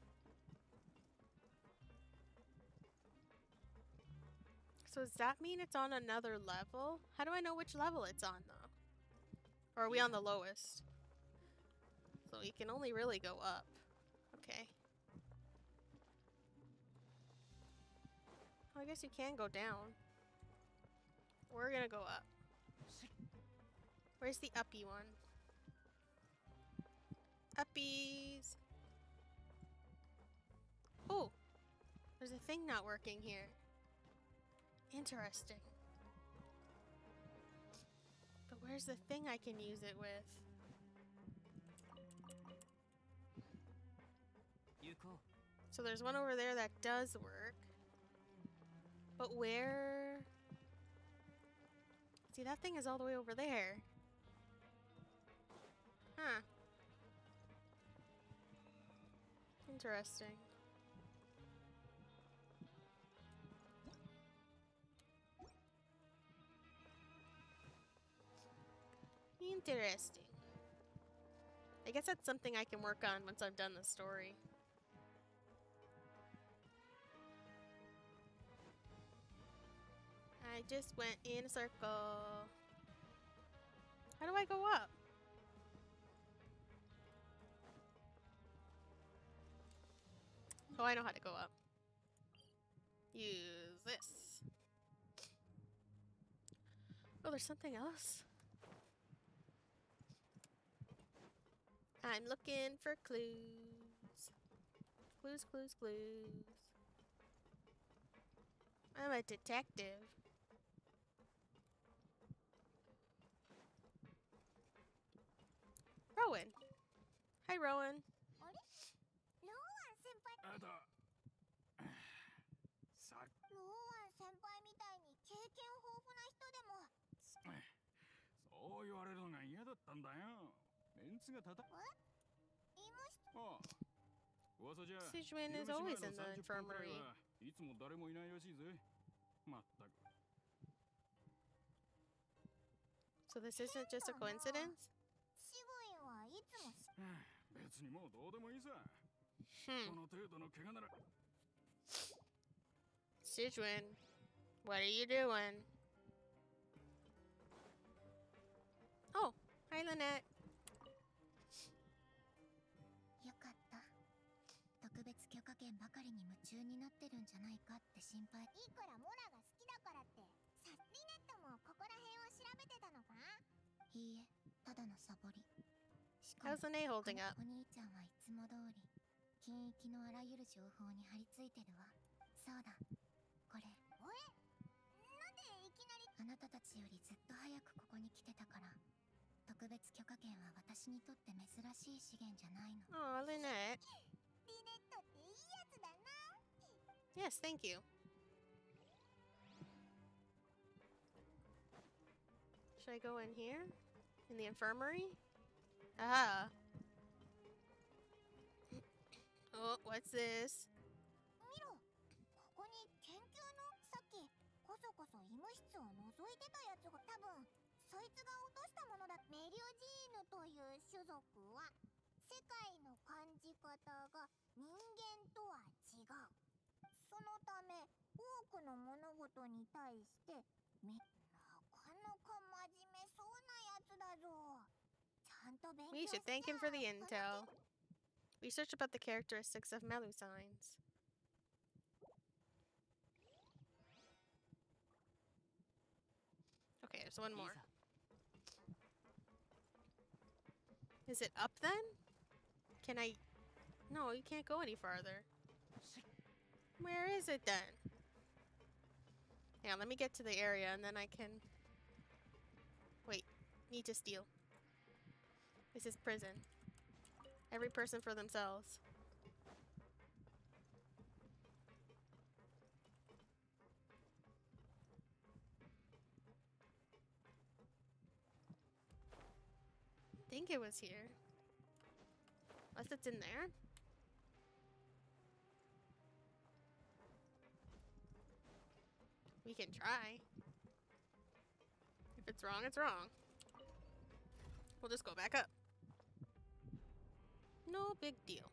So does that mean it's on another level? How do I know which level it's on, though? Or are we on the lowest? So we can only really go up. Okay. Well, I guess you can go down. We're gonna go up. Where's the uppy one? Uppies! Oh! There's a thing not working here. Interesting. But where's the thing I can use it with? 行こう。 So there's one over there that does work. But where? See, that thing is all the way over there. Huh. Interesting. Interesting. I guess that's something I can work on once I've done the story. I just went in a circle. How do I go up? Oh, I know how to go up. Use this. Oh, there's something else. I'm looking for clues. Clues, clues, clues. I'm a detective. Rowan. Hi, Rowan. あれローアン先輩あとさローアン先輩みたいに経験豊富な人でもそう言われるのが嫌だったんだよ。メンツがたた。 医務室ああ噂じゃ Sijuan is always in the infirmary. いつも誰もいないらしいぜ。まったく。 So this isn't just a coincidence? シグインはいつも別にもうどうでもいいさ。 Hmm. この程度の怪我なら。 Sijuan, what are you doing? Oh, hi, Lynette. よかった特別許可券ばかりに夢中になってるんじゃないかって心配いくらモラが好きだからってリネットもここら辺を調べてたのかいいえただのサボりしかも How's Lynette holding up? お兄ちゃんはいつも通り近域のあらゆる情報に張り付いてるわそうだこれなんでいきなりあなたたちよりずっと早くここに来てたから特別許可券は私にとって珍しい資源じゃないの Oh, Lynette. リネットっていいやつだな Yes, thank you. Should I go in here? In the infirmary? Ah. Oh, what's this? 見ろここに研究のさっきこそこそ医務室を覗いてたやつが多分そいつが落としたものだメリオジーヌという種族は世界の感じ方が人間とは違うそのため多くの物事に対してなかなか真面目そうなやつだぞちゃ We should thank him for the intel. Research about the characteristics of Melusines. Okay, there's one more. Is it up then? Can I... No, you can't go any farther. Where is it then? Yeah, let me get to the area and then I can... Wait, need to steal. This is prison. Every person for themselves. I think it was here. Unless it's in there. We can try. If it's wrong, it's wrong. We'll just go back up. No big deal.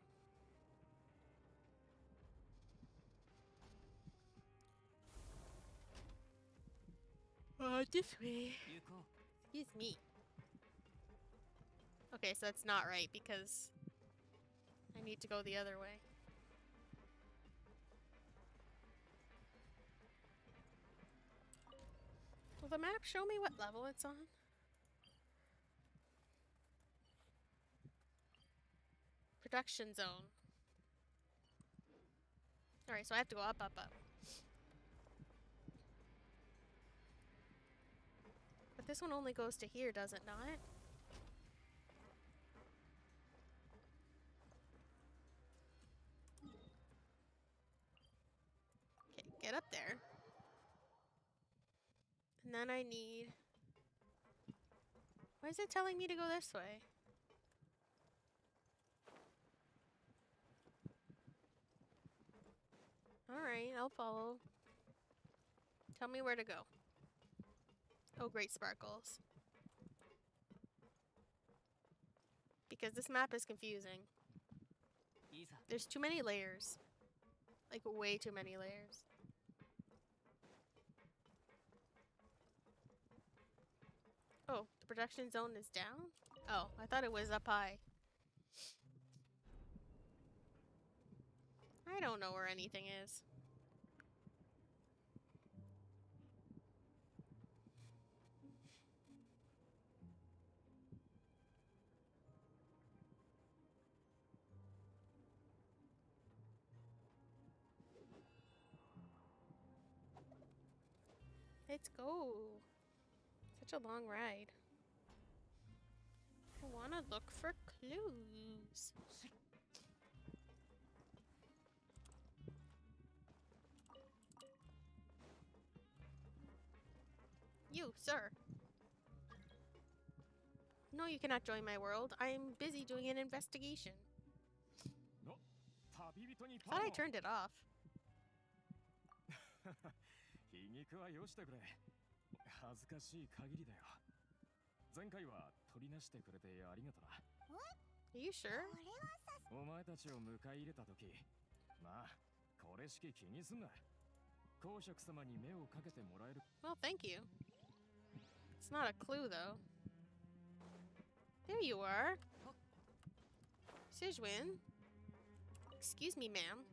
This way. Excuse me. Okay, so that's not right because I need to go the other way. Will the map show me what level it's on? Production zone. Alright, so I have to go up, up, up. But this one only goes to here, does it not? Okay, get up there. And then I need... Why is it telling me to go this way? Alright, I'll follow. Tell me where to go. Oh, great sparkles. Because this map is confusing. There's too many layers. Like, way too many layers. Oh, the production zone is down? Oh, I thought it was up high. I don't know where anything is. Let's go. Such a long ride. I want to look for clues. You, sir. No, you cannot join my world. I am busy doing an investigation. Thought I turned it off. 皮肉はよしてくれ。恥ずかしい限りだよ。前回は取りなしてくれてありがとな。 Are you sure? お前たちを迎え入れたとき、まあ、これしき気にすんな。公爵様に目をかけてもらえる。 Well, thank you. It's not a clue, though. There you are. Sijwin. Excuse me, ma'am.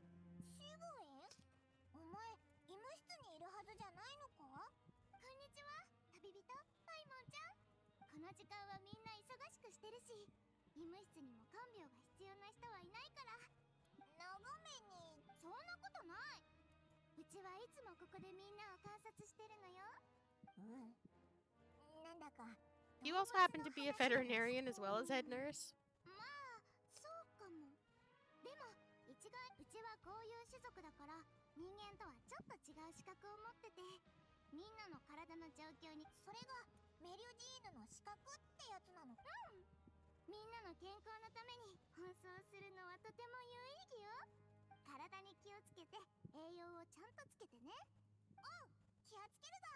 お前、医務室にいるはずじゃないのか？こんにちは、旅人、パイモンちゃん。この時間はみんな忙しくしてるし、医務室にも看病が必要な人はいないから。長めに。そんなことない。うちはいつもここでみんなを観察してるのよ。うん。なんだか。 You also happen to be a veterinarian as well as head nurse? まあ、そうかも。でも、うちはこういう種族だから、人間とはちょっと違う資格を持ってて、みんなの体の状況に。それがメリュジーヌの資格ってやつなの。うん。みんなの健康のために奔走するのはとても有意義よ。体に気をつけて、栄養をちゃんとつけてね。うん、気をつけるぞ。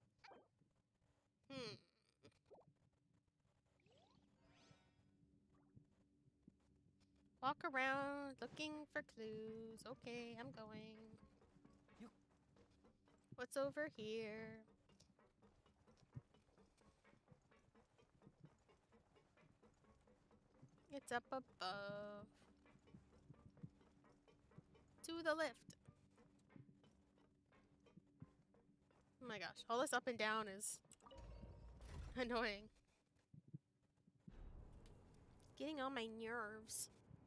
Walk around looking for clues. Okay, I'm going. What's over here? It's up above. To the lift. Oh my gosh, all this up and down is annoying. Getting on my nerves.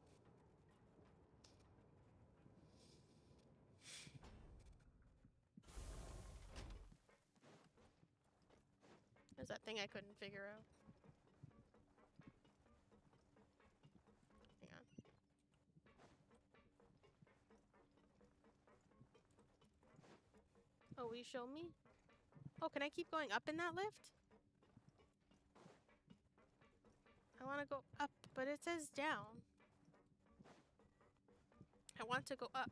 There's that thing I couldn't figure out. Hang on. Oh, will you show me? Oh, can I keep going up in that lift? I want to go up, but it says down. I want to go up.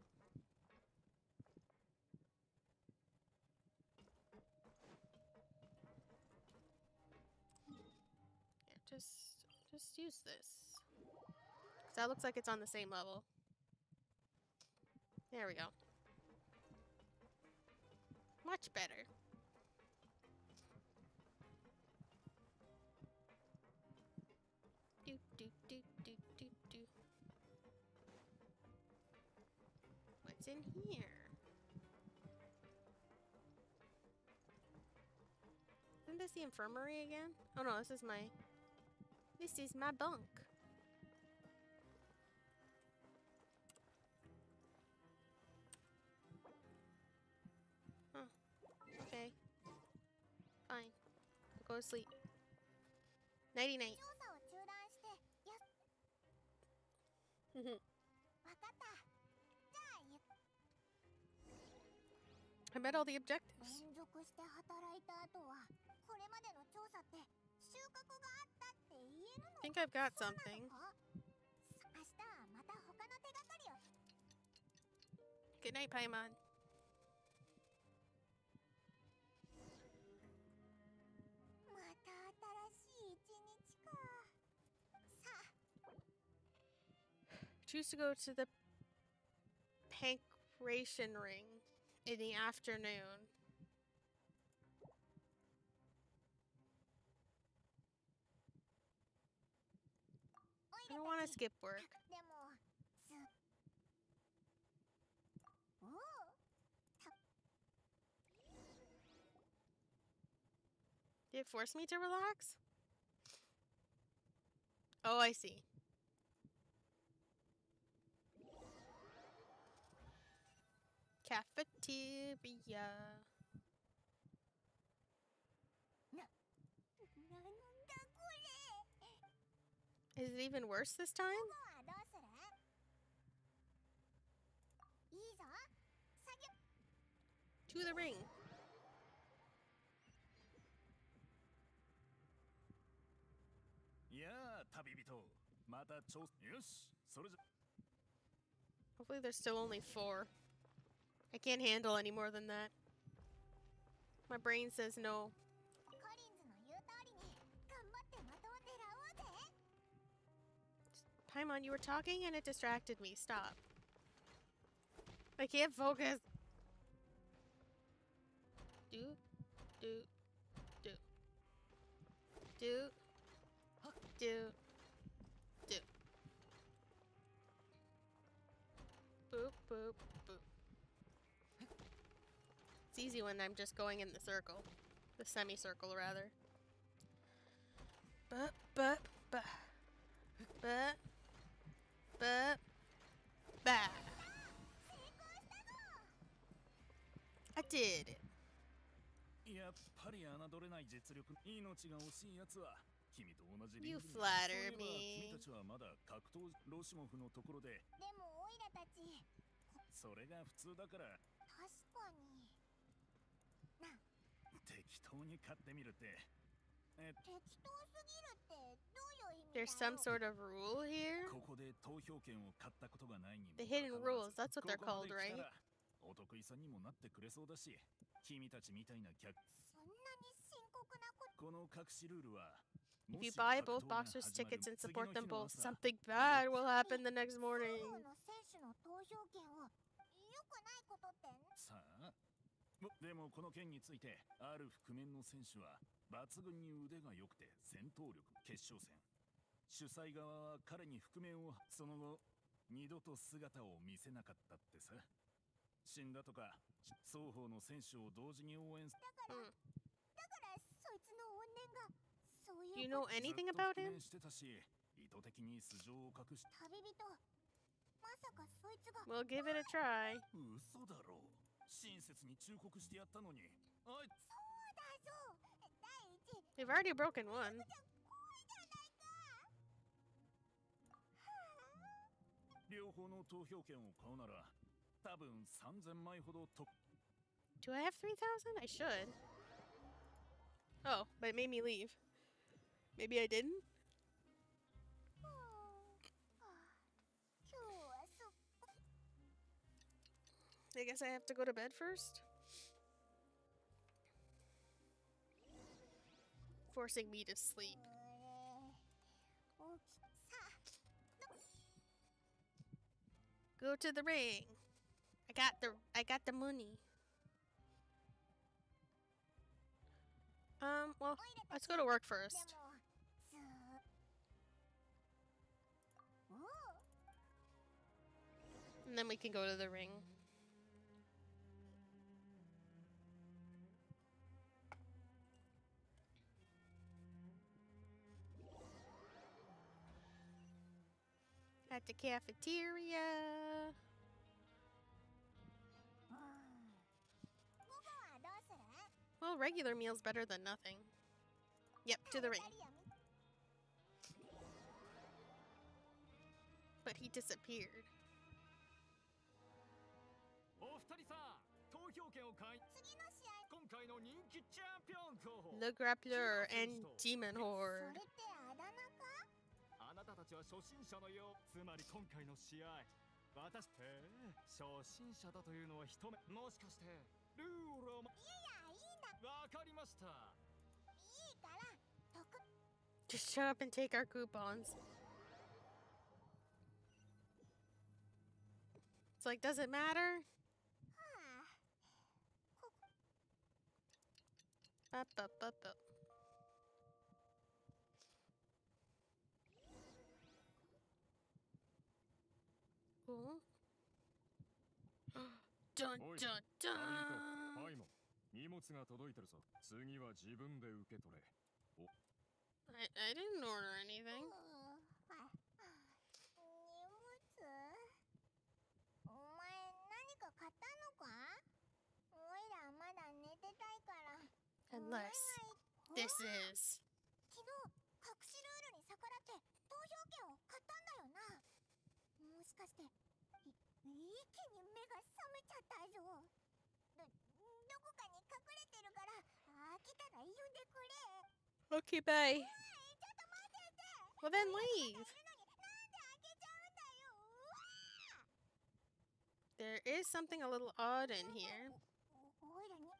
Here, just use this. 'Cause that looks like it's on the same level. There we go. Much better. Do do do do do do. What's in here? Isn't this the infirmary again? Oh no, this is my bunk. Huh. Okay. Fine. I'll go to sleep. Nighty night. 調査を中断してやわかった。じゃあ I met all the objectives. 連続して働いた後はこれまでの調査って収穫があったって言えるの？ I think I've got そうな something. のか？明日はまた他の手がかりを。 Good night, Paimon. また新しい一日か。さあ。 Choose to go to the Pancration Ring in the afternoon. I don't want to skip work. でもおお。 Did it force me to relax? Oh, I see. Cafeteria. なんだこれ。 Is it even worse this time? 午後はどうする？いいぞ。作業。 To the ring. いやあ旅人また調査よしそれじゃ Hopefully there's still only 4. I can't handle any more than that. My brain says no. コリンズの言う通りに頑張って的を狙おうぜ。 Paimon, you were talking and it distracted me. Stop. I can't focus. Do, do, do. Do, do, do. Boop, boop, boop. It's easy when I'm just going in the circle. The semicircle, rather. But, but. I did it. やっぱり侮れない実力命が惜しいやつは君と同じリン You グに flatter そういえば me. 君たちはまだ格闘ロシモフのところででもオイラたちそれが普通だから確かに適当に勝ってみるって適当すぎるってどういう意味だ There's some sort of rule here? ここで投票権を買ったことがないにも The hidden かかわら rules, ず that's what they're ここま called, で right? 来たらお得意さんにもなってくれそうだし君たちみたいな客そんなに深刻なことこの隠しルールは If you buy both boxers' tickets and support them both, something bad will happen the next morning. 最後の選手の投票権を良くないことってさあでもこの件についてある覆面の選手は抜群に腕が良くて戦闘力決勝戦主催側は彼に覆面をその後二度と姿を見せなかったってさ。死んだとか双方の選手を同時に応援する。 だからそいつの怨念がそういう You know anything about ずっと him? 覆面してたし、意図的に素性を隠し。 旅人。まさかそいつが We'll give it a try. 嘘だろう。親切に忠告してやったのに。あいつ。 そうだぞ。第一 They've already broken one. じゃ怖いじゃないか。 両方の投票権を買うなら多分3000枚ほどと。 Do I have 3,000? I should. Oh, but it made me leave. Maybe I didn't? 今日はそ I guess I have to go to bed first. Forcing me to sleep. 大きさ Go to the ring. I got the money. Well, let's go to work で first. もおお And then we can go to the ring. At the cafeteria. 午後はどうする Well, regular meal's better than nothing. Yep, to the ring. 食べたりやみ But he disappeared. お二人さん、投票権を買い、 次の試合今回の人気チャンピオン候補。 The Grappler and Demon そ Horde. れってあだ名かあなたたちは初心者のよう。つまり今回の試合、私初心者だというのは一目。もしかしてルールを。 いやいいんだわかりました。 いいから得 Just shut up and take our coupons. It's like, does it matter? はあこ Up, up, up, up. Cool. Dun, おい dun, アリ dun. ート、パイモン、荷物が届いてるぞ。次は自分で受け取れ。 I didn't order anything. 荷物お前何か買ったのかおいらまだ寝てたいから Unless this is. 昨日隠しルールに逆らって投票権を買ったんだよなもしかして一気に目が覚めちゃったぞどこかに隠れてるから来たら呼んでくれ Okay, bye. ちょっと待ってて Well, then leave. いるのになんで開けちゃうんだようわ There is something a little odd in here. おいらに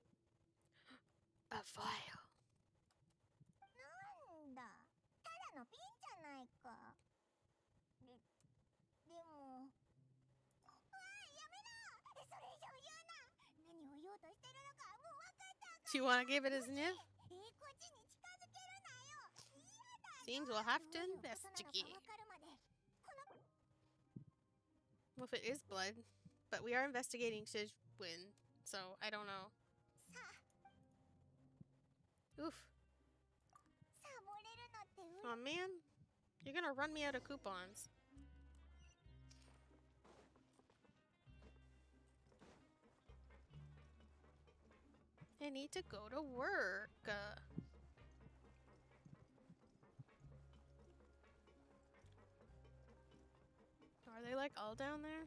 A vial. なんだただの瓶じゃないかでもやめろそれ以上言うな何を言おうとしてるのかもう分かった Do you want to give it a sniff? こっちに近づけるなよ嫌だ Seems we'll have to どういうことなのか investigate. 分かるまでこの Well, if it is blood. But we are investigating Shijwin, so I don't know. さ Oof. サボれるのってう Oh man. You're gonna run me out of coupons. I need to go to work. Are they like all down there?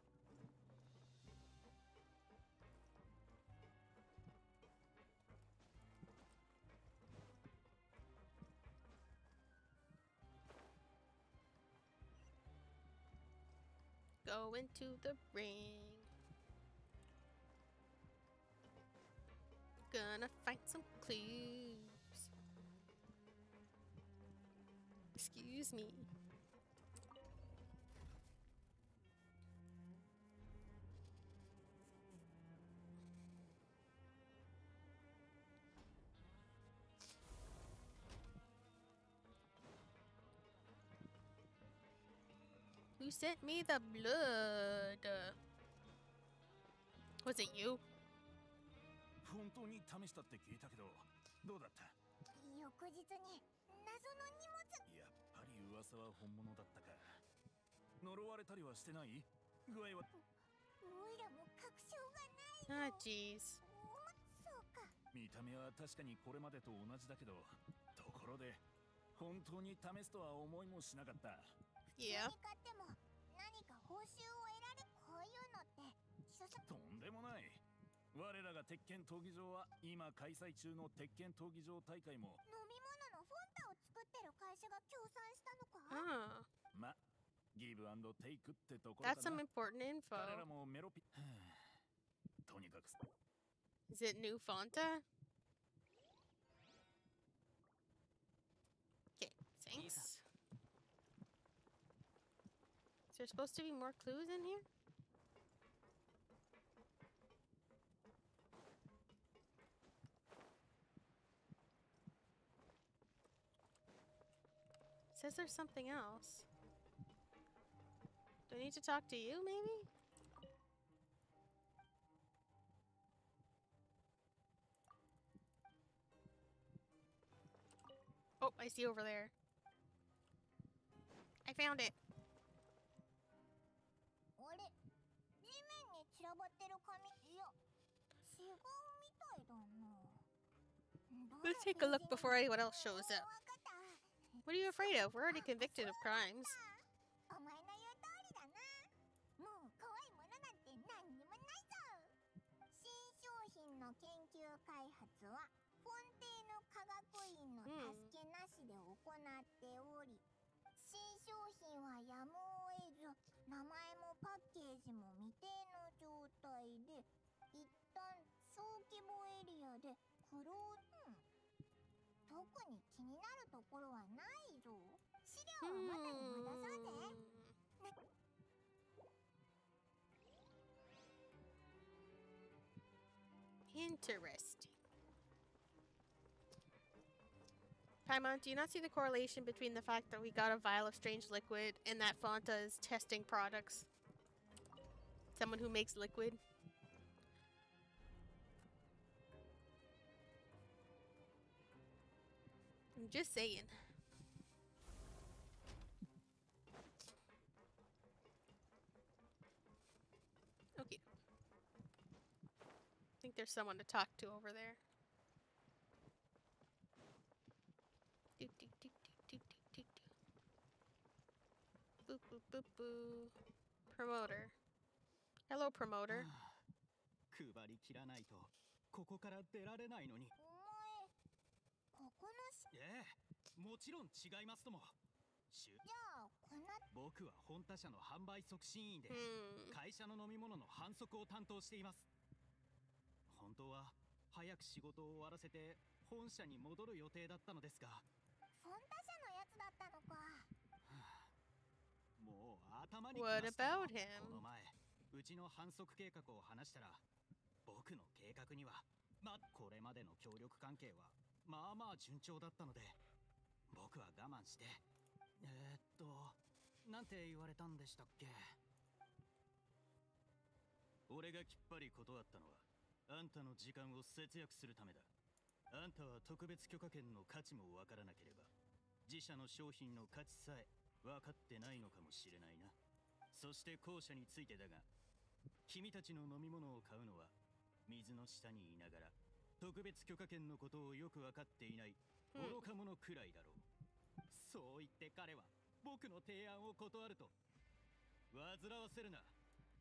Go into the ring. Gonna find some clues. Excuse me. Who sent me the blood? Was it you? 本当に試したって聞いたけど、どうだった？ 翌日に謎の荷物。 やっぱり噂は本物だったか。呪われたりはしてない？具合は？ おいらも確証がない Ah, jeez. そうか。 見た目は確かにこれまでと同じだけど、ところで本当に試すとは思いもしなかった。 Yeah. 普通に買っても何か報酬を得られこういうのってとんでもない。我らが鉄拳闘技場は今開催中の鉄拳闘技場大会も飲み物のフォンタを作ってる会社が協賛したのか Ah, ま、ギブアンドテイクってところか that's some な。 important info. 彼らもメロピとにかく Is it new Fanta? Okay, thanks. Is there supposed to be more clues in here? Says there's something else. Do I need to talk to you, maybe? Oh, I see over there. I found it. あれ地面に散らばってる紙いや違うみたいだな Let's take a look before anyone else shows up. わかった What are you afraid of? We're already convicted of crimes. お前の言う通りだなもう怖いものなんて何にもないぞ新商品の研究開発はフォンテーヌ科学院の助けなしで行っており、新商品はやむを得ず名前もパッケージも未定の状態で一旦小規模エリアでクローズ特に気になるところはないぞ資料はまたに戻そうぜ Interesting. Paimon, do you not see the correlation between the fact that we got a vial of strange liquid and that Fanta is testing products? Someone who makes liquid? I'm just saying. Okay. I think there's someone to talk to over there. Do, do, do, do, do, do, do. Boop, boop, boop, boo. Promoter. Hello, promoter. 配りきらないとここから出られないのに。 お前ここのしもちろん違いますとも。 じゃあこんな僕は本他社の販売促進員で会社の飲み物の販促を担当しています。本当は早く仕事を終わらせて本社に戻る予定だったのですが。 フォンタ社のやつだったのか。 もう頭にきましたよ。 What about him? この前うちの販促計画を話したら僕の計画にはこれまでの協力関係はまあまあ順調だったので僕は我慢してなんて言われたんでしたっけ。俺がきっぱり断ったのはあんたの時間を節約するためだ。あんたは特別許可権の価値もわからなければ自社の商品の価値さえ分かってないのかもしれないな。そして後者についてだが君たちの飲み物を買うのは水の下にいながら特別許可権のことをよく分かっていない愚か者くらいだろう。そう言って彼は僕の提案を断ると。煩わせるな。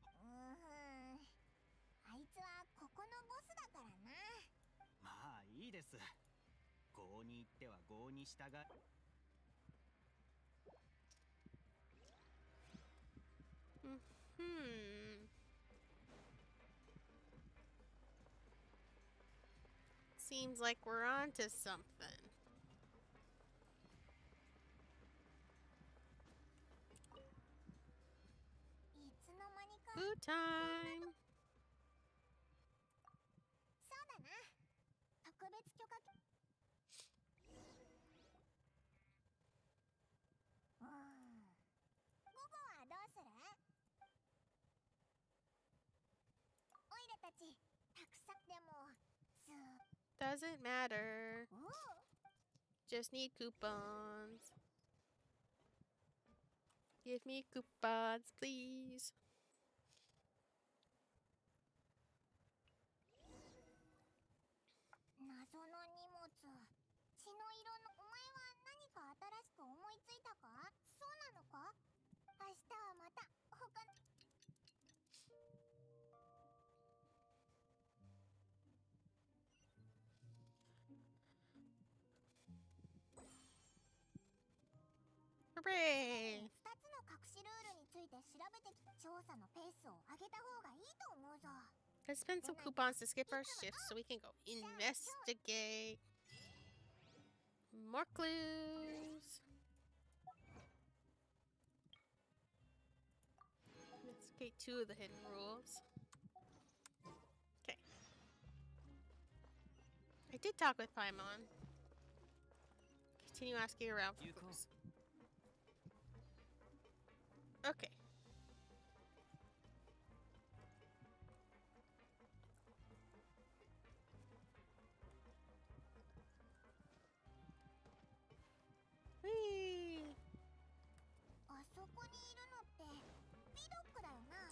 あいつはここのボスだからな。 まあいいです。郷に行っては郷に従う。 Seems like we're on to something. Food time! そうだな。特別許可権。午後はどうする？ たちたくさんでもずーっ Doesn't matter. と Just need coupons. Give me coupons, please. 謎の荷物血の色のお前は何か新しく思いついたかそうなのか明日はまた他の Hooray! 2つの隠しルールについて調べてきた調査のペースを上げた方がいいと思うぞ Let's spend some coupons to skip our shifts so we can go investigate. More clues. Investigate 2 of the hidden rules. Okay. I did talk with Paimon. Continue asking around for clues. Okay. Whee! あそこにいるのってビドックだよな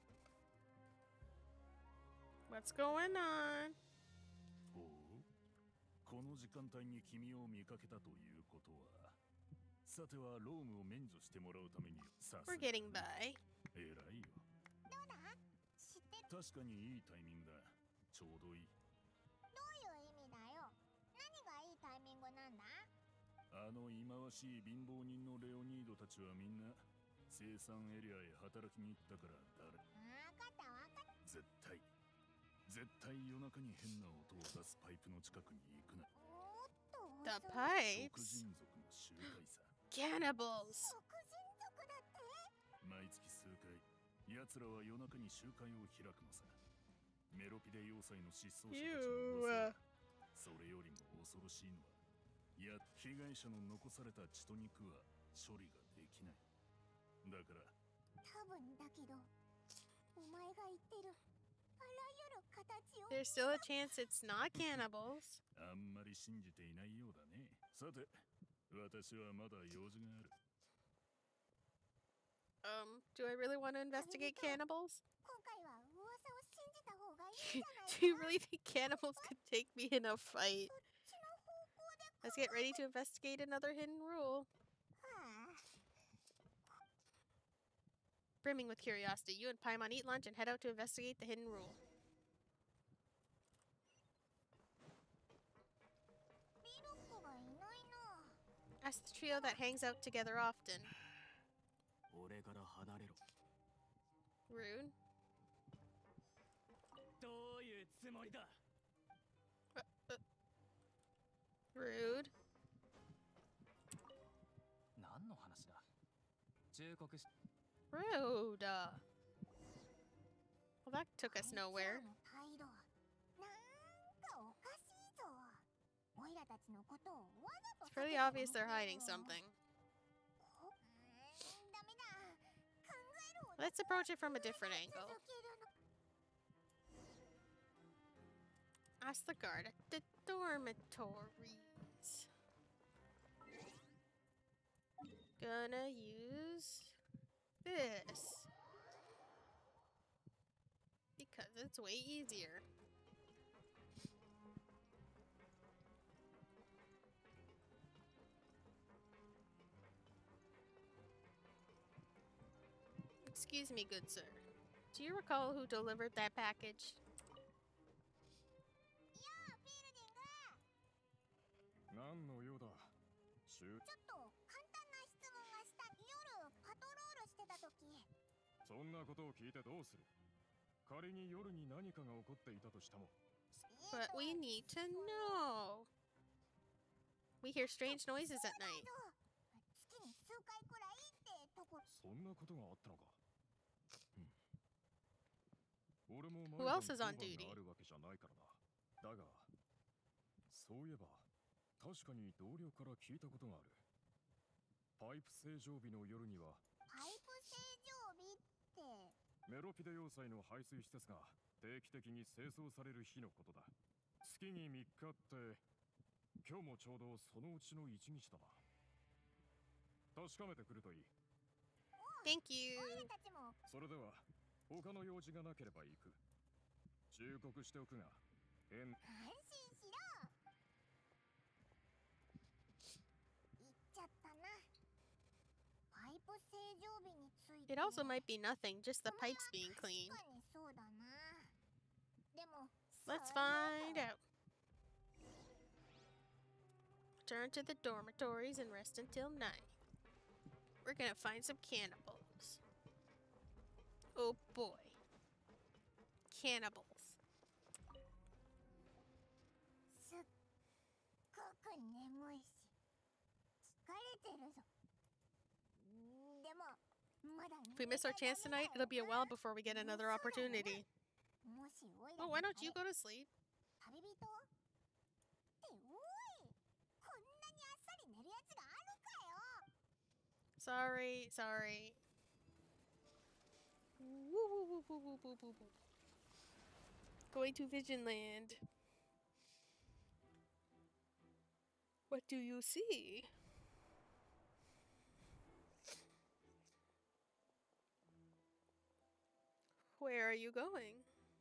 What's going on? ほう、この時間帯に君を見かけたということは、さてはロームを免除してもらうためにさす We're が getting by. 偉いよ。 どうだ知ってる確かにいいタイミングだ。ちょうどいい。 どういう意味だよ何がいいタイミングなんだあの忌まわしい貧乏人のレオニードたちはみんな生産エリアへ働きに行ったから誰わかったわかった絶対夜中に変な音を出すパイプの近くに行くな。 もっと The 食 pipes? 人族の集会さ。 Cannibals! 食人族だって毎月数回奴らは夜中に集会を開くのさ。メロピデ要塞の失踪者たちの噂。それよりも恐ろしいのは被害者の残された血と肉は処理ができない。だから多分だけどお前が言ってるあらゆる形を There's still a chance it's not cannibals. あんまり信じていないようだね。さて、私はまだ用事がある。 Do I really want to investigate cannibals? 今回は噂を信じた方がいいんじゃない Do you really think cannibals could take me in a fight? そっちの方向で Let's get ready to investigate another hidden rule. はあ Brimming with curiosity, you and Paimon eat lunch and head out to investigate the hidden rule. ビロックがいないな Ask the trio that hangs out together often. 俺から離れろ。 Rude. どういうつもりだ Rude. 何の話だ。忠告し Rude. Well, that took us あいつら nowhere. の態度なんかおかしいぞオイラたちのことをわざと It's pretty obvious they're hiding something. ダメだ考えるほど Let's approach it from a different angle. 続けるの Ask the guard at the dormitories. Gonna use this. Because it's way easier. Excuse me, good sir. Do you recall who delivered that package? いやあフィールディング何の用だちょっと簡単な質問がしたい夜パトロールしてた時そんなことを聞いてどうする仮に夜に何かが起こっていたとしても But we need to know. We hear strange noises at night. 月に数回くらいってとこそんなことがあったのか、俺も Who else is on 毎 duty? 晩当番があるわけじゃないからな。だがそういえば確かに同僚から聞いたことがある。パイプ正常日の夜にはパイプ正常日ってメロピデ要塞の排水施設が定期的に清掃される日のことだ。月に3日って、今日もちょうどそのうちの1日だな。確かめてくるといい。 Thank you. オイラたちもそれでは、他の用事がなければ行く。忠告しておくが、 安心しろ。言っちゃったな。パイプ正常日について。 It also might be nothing, just the pipes being cleaned. 確かにそうだな。でも Let's find out. Return to the dormitories and rest until night. We're gonna find some cannibals. Oh boy. Cannibals. すっごく眠いし疲れてるぞ。でもまだ If we miss our chance tonight, it'll be a while before we get another opportunity. もしオイラ Oh, why don't you go to sleep? 旅人っておい、こんなにあっさり寝るやつがあるかよ。 Sorry, sorry. Woo, woo, woo, woo, woo, woo, woo, woo. Going to Vision Land. What do you see? Where are you going?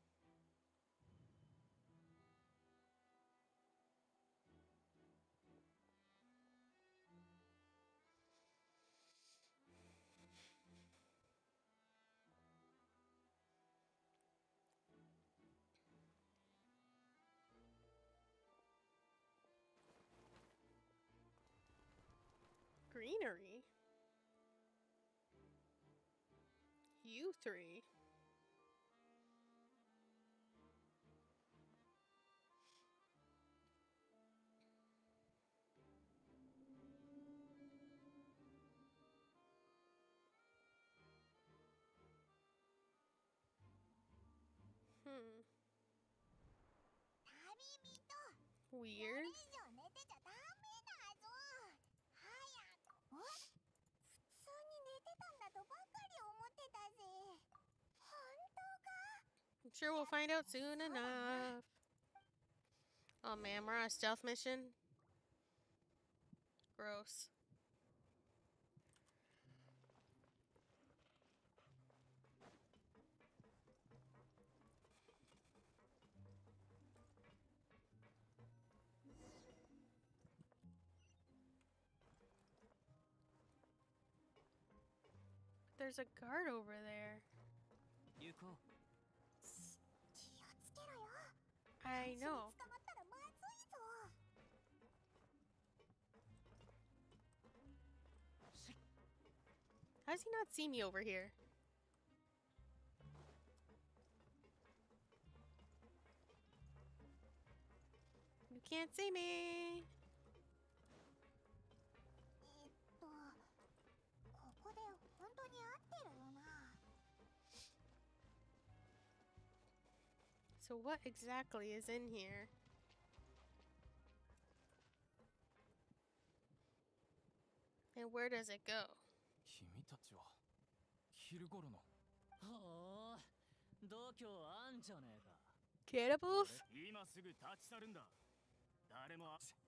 Greenery? You three. Weird. これ以上寝てちゃダメだぞ。早く。普通に寝てたんだとばかり思ってたぜ。本当か？ I'm sure we'll find out soon enough. Oh man, we're on a stealth mission. Gross. There's a guard over there. 行こう。 気をつけろよ。 I know. 捕まったらまずいぞ。 How does he not see me over here? You can't see me. ここで本当に合ってるよな。 So what exactly is in here? And where does it go? 君たちは昼頃の。 ほう、度胸あんじゃねえか。 Cannibals? 今すぐ立ち去るんだ。誰も。 そ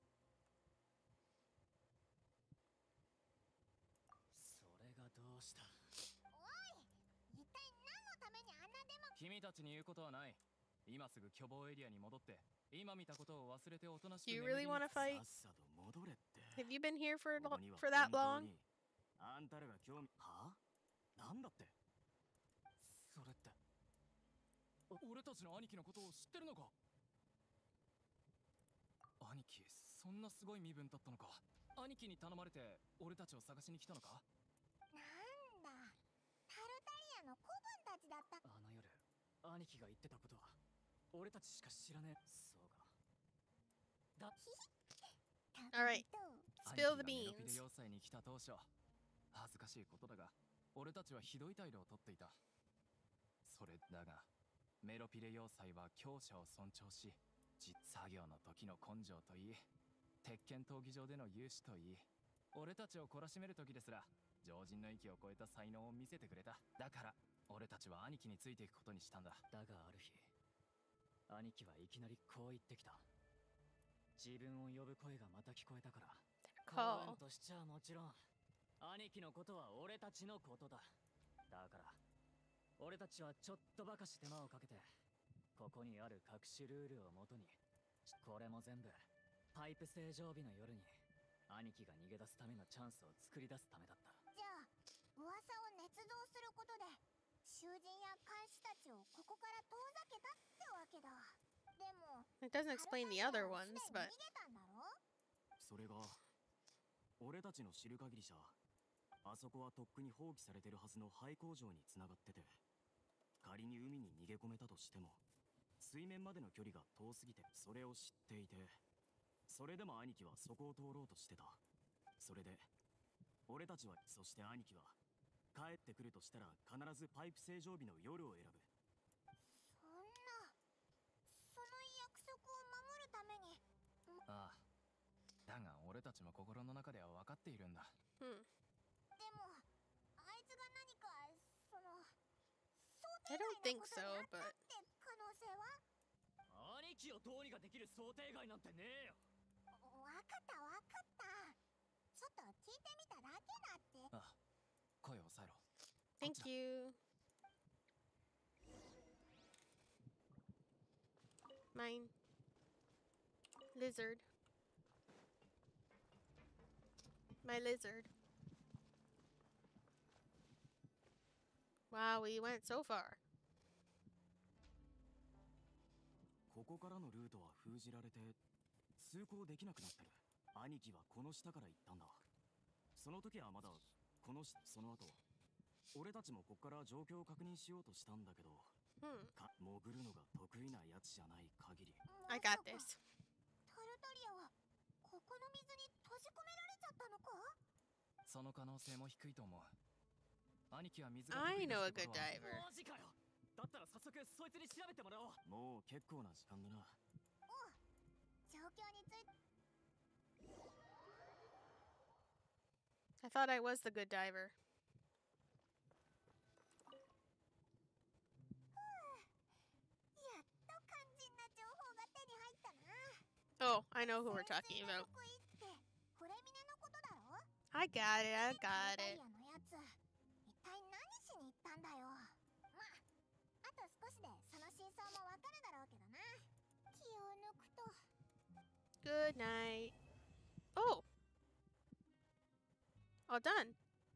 れがどうした？ おい、一体何のためにあんなデモ。 君たちに言うことはない。今すぐ巨望エリアに戻って、今見たことを忘れておとなしく Do you 眠り really に want to fight? さっさと戻れって。 Have you been here for ここには for that 本当 long? にあんたらが興味。はあ？なんだって？ それって。俺たちの兄貴のことを知ってるのか？兄貴、そんなすごい身分だったのか。兄貴に頼まれて俺たちを探しに来たのか？ なんだ、タルタリアの子分たちだった。 あの夜、兄貴が言ってたことは俺たちしか知らねえ。そうか。だ。 All right. 兄貴 Spill が the メロピ beans. デ要塞に来た当初、恥ずかしいことだが、俺たちはひどい態度をとっていた。それだが、メロピレ要塞は強者を尊重し、実作業の時の根性といい、鉄拳闘技場での勇姿といい、俺たちを懲らしめる時ですら、常人の域を超えた才能を見せてくれた。だから、 俺たちは兄貴についていくことにしたんだ。だがある日、兄貴はいきなりこう言ってきた。自分を呼ぶ声がまた聞こえたから。幸運としちゃもちろん、兄貴のことは俺たちのことだ。だから、俺たちはちょっとばかし手間をかけて、ここにある隠しルールをもとに、これも全部、パイプ正常日の夜に、兄貴が逃げ出すためのチャンスを作り出すためだった。 じゃあ噂を捏造することで囚人や監視たちをここから遠ざけたってわけだ。でも It doesn't explain the other ones, すでに but 逃げたんだろ。 それが俺たちの知る限りじゃ、あそこはとっくに放棄されてるはずの廃工場に繋がってて、仮に海に逃げ込めたとしても水面までの距離が遠すぎて、それを知っていて、それでも兄貴はそこを通ろうとしてた。それで俺たちは、そして兄貴は帰ってくるとしたら必ずパイプ正常日の夜を選ぶ。 そんな、その約束を守るために。 ああ、だが俺たちも心の中では分かっているんだ。 でもあいつが何かその想 I 定 don't 外 think なことに so, なった but って可能性は。 兄貴をどうにかできる想定外なんてねえよ。 わかったわかった。ちょっと聞いてみただけだって。 ああ、声を抑えろ。 thank you. Mine. Lizard. My lizard. Wow, we went so far. ここからのルートは封じられて通行できなくなってる。兄貴はこの下から行ったんだ。その時はまだこのその後俺たちもこっから状況を確認しようとしたんだけど、潜るのが得意なやつじゃない限り。 I got this. タルタリアはここの水に閉じ込められちゃったのか。 その可能性も低いと思う。兄貴は水が I 得意 know だ a ってこ good とは。 diver. マジかよ。だったら早速そいつに調べてもらおう。 もう結構な時間だな。 状況について。 I thought I was the good diver. やっと肝心な情報が手に入ったな。 Oh, I know who we're talking 潜水が about. 得意ってフレミネのことだろ。 I got it, I タ got ル it. タリアのやつ一体何しに行ったんだよ。まあと少しでその真相もわかるだろうけどな。気を抜くと。 Good night. Oh. All done.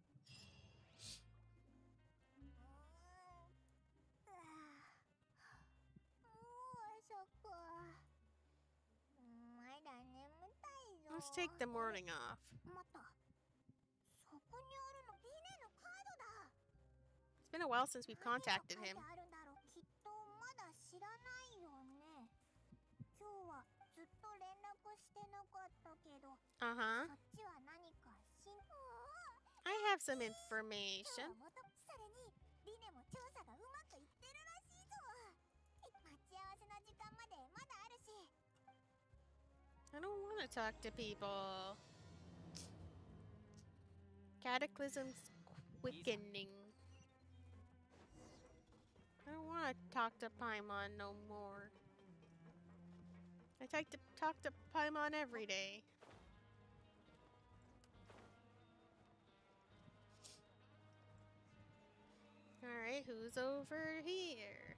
まだ眠たいぞ。 Let's take the morning off. またそこにあるのリネのカードだ。 It's been a while since we've contacted 何 him. が書いてあるんだろう。きっとまだ知らないよね。今日はずっと連絡してなかったけど、 Uh-huh. そっちは何か I have some 今日 information. はそれにリネも調査がうまくいってるらしいぞ。待ち合わせの時間までまだあるし。 I don't want to talk to people. Cataclysm's quickening. I don't want to talk to Paimon no more. I talk to Paimon every day. Alright, who's over here?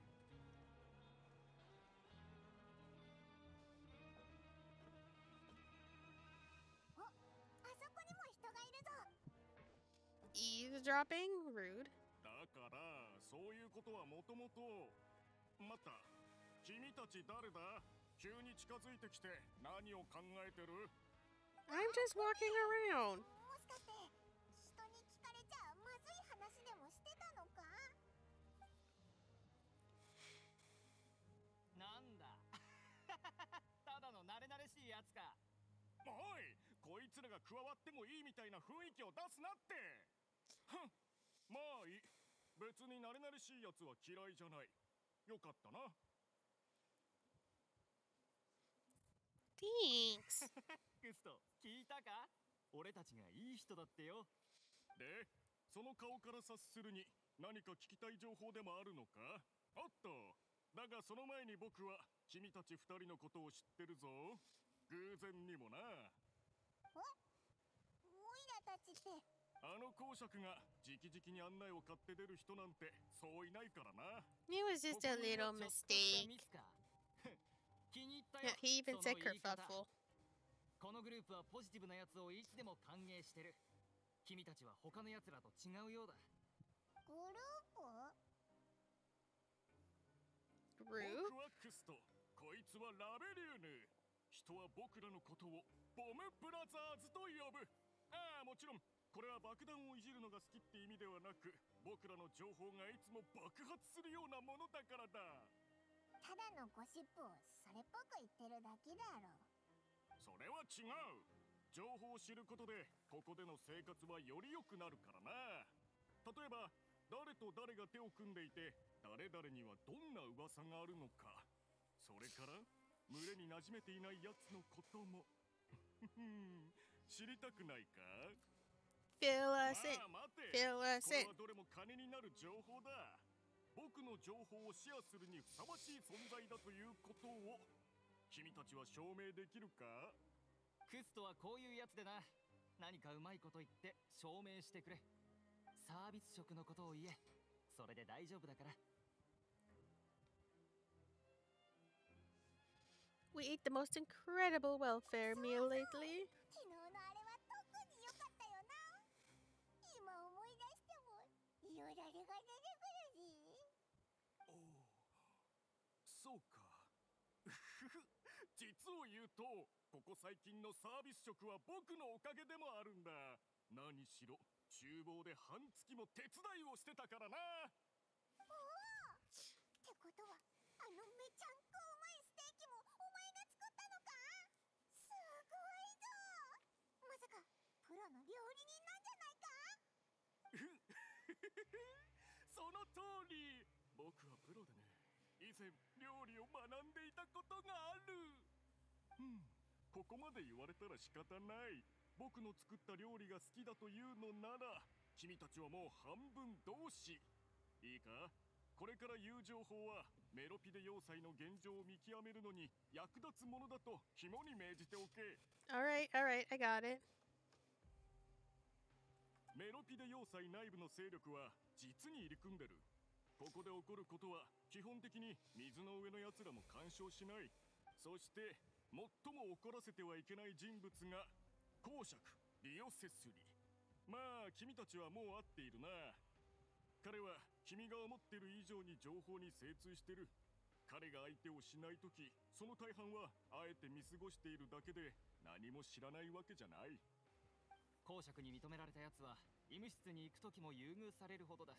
Eavesdropping? Rude. だからそういうことはもともと。待った、君たち誰だ。急に近づいてきて何を考えてる。 I'm just walking around. もしかして人に聞かれちゃまずい話でもしてたのか。 なんだ。ただの慣れ慣れしいやつか。 おい、こいつらが加わってもいいみたいな雰囲気を出すなって。ふん、まあいい。別に慣れ慣れしいやつは嫌いじゃない。よかったな。 Thanks. クスト、聞いたか？俺たちがいい人だってよ。 で、その顔から察するに何か聞きたい情報でもあるのか？おっと、だがその前に僕は君たち二人のことを知ってるぞ。偶然にもな。 おいらたちって。 あの公爵が直々に案内を買って出る人なんてそういないからな。 It was just a little mistake. 気に入ったよ。 Yeah, he even said kerfuffle. このグループはポジティブなやつをいつでも歓迎してる。君たちは他のやつらと違うようだ。 グループ？ 僕はクスト、こいつはラベリューヌ。人は僕らのことをボムブラザーズと呼ぶ。ああ、もちろんこれは爆弾をいじるのが好きって意味ではなく、僕らの情報がいつも爆発するようなものだからだ。 ただのゴシップをそれっぽく言ってるだけだろ。 それは違う。情報を知ることでここでの生活はより良くなるからな。例えば誰と誰が手を組んでいて、誰々にはどんな噂があるのか、それから群れに馴染めていないやつのことも知りたくないか ？Fill us in. 待て。 Fill us これ in. はどれも金になる情報だ。僕の情報をシェアするにふさわしい存在だということを君たちは証明できるか？ クストはこういうやつでな。何かうまいこと言って証明してくれ。サービス職のことを言え。それで大丈夫だから。 We ate the most incredible welfare meal lately. 昨日のあれは特に良かったよな。今思い出してもよだれが出てくるし。 おお、そうか。実を言うと、ここ最近のサービス職は僕のおかげでもあるんだ。何しろ厨房で半月も手伝いをしてたからな。 おお、ってことはあのめちゃんこうまいステーキもお前が作ったのか？すごいぞ。まさかプロの料理人なんじゃないか？ その通り。僕はプロでね、以前料理を学んでいたことがある。ここまで言われたら仕方ない。僕の作った料理が好きだというのなら、君たちはもう半分同志。いいか、これから言う情報はメロピデ要塞の現状を見極めるのに役立つものだと肝に銘じておけ。 Alright, I got it. メロピデ要塞内部の勢力は実に入り組んでる。ここで起こることは基本的に水の上の奴らも干渉しない。そして最も怒らせてはいけない人物が公爵リオセスリ。まあ君たちはもう会っているな。彼は君が思っている以上に情報に精通してる。彼が相手をしないとき、その大半はあえて見過ごしているだけで何も知らないわけじゃない。 公爵に認められたやつは医務室に行くときも優遇されるほどだ。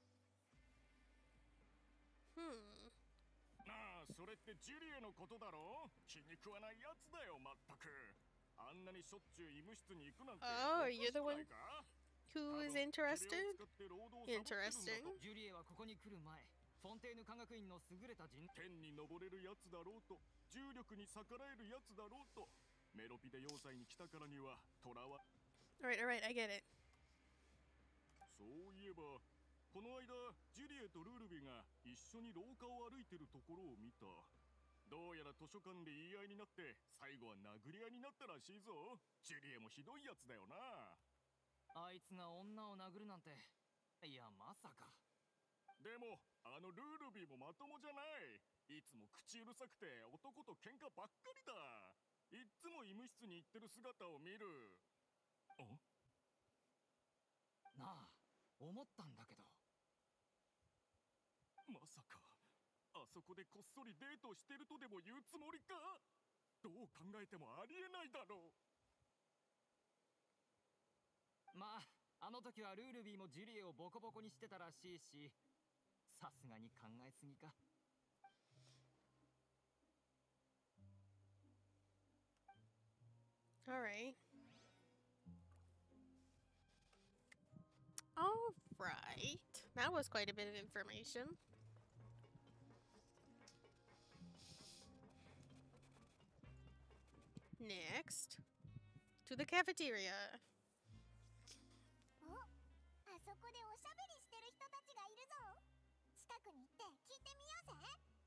なあ、それってジュリエのことだろ？気に食わないやつだよ、まったく。あんなにしょっちゅう医務室に行くなんて。 Oh, you're the one who is interested? Interesting. ジュリエはここに来る前、フォンテーヌ科学院の優れた人。 天に昇れるやつだろうと、重力に逆らえるやつだろうと、メロピデ要塞に来たからには囚わ。 Alright, I get it. そういえば、この間ジュリエとルールビが一緒に廊下を歩いてるところを見た。どうやら図書館で言い合いになって最後は殴り合いになったらしいぞ。ジュリエもひどいやつだよな。 あいつが女を殴るなんて、いやまさか。 でもあのルールビもまともじゃない。いつも口うるさくて男と喧嘩ばっかりだ。いっつも医務室に行ってる姿を見る。 なあ、思ったんだけど。 まさかあそこでこっそりデートしてるとでも言うつもりか？どう考えてもありえないだろう。まあ、あの時はルールビーもジュリエをボコボコにしてたらしいし、さすがに考えすぎか。 Alright. Alright. That was quite a bit of information. Next, to the cafeteria. お、あそこでおしゃべりしてる人たちがいクに行って聞いてみようぜ。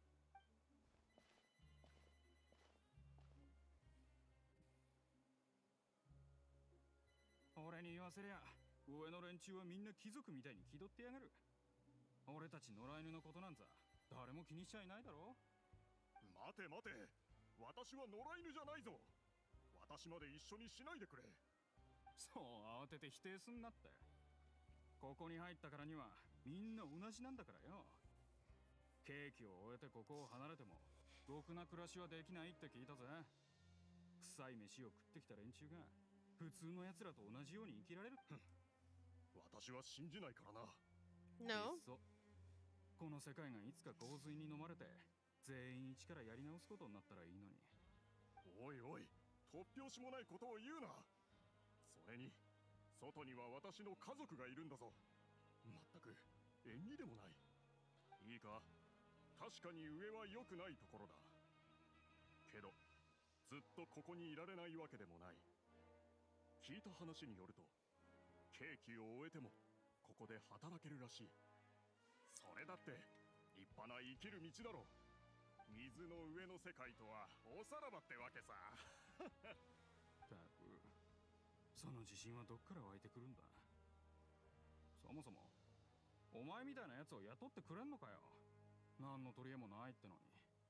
俺に言わせりゃ上の連中はみんな貴族みたいに気取ってやがる。俺たち野良犬のことなんざ誰も気にしちゃいないだろ。 待て待て、私は野良犬じゃないぞ。私まで一緒にしないでくれ。 そう慌てて否定すんなって。ここに入ったからにはみんな同じなんだからよ。刑期を終えてここを離れてもろくな暮らしはできないって聞いたぜ。臭い飯を食ってきた連中が普通の奴らと同じように生きられる。 私は信じないからな。 No. この世界がいつか洪水に飲まれて全員一からやり直すことになったらいいのに。 おいおい、突拍子もないことを言うな。それに外には私の家族がいるんだぞ。まったく縁起でもない。いいか、確かに上は良くないところだけど、ずっとここにいられないわけでもない。聞いた話によると刑期を終えてもここで働けるらしい。それだって立派な生きる道だろう。水の上の世界とはおさらばってわけさ。 たく、その自信はどっから湧いてくるんだ。そもそもお前みたいなやつを雇ってくれんのかよ。何の取り柄もないってのに。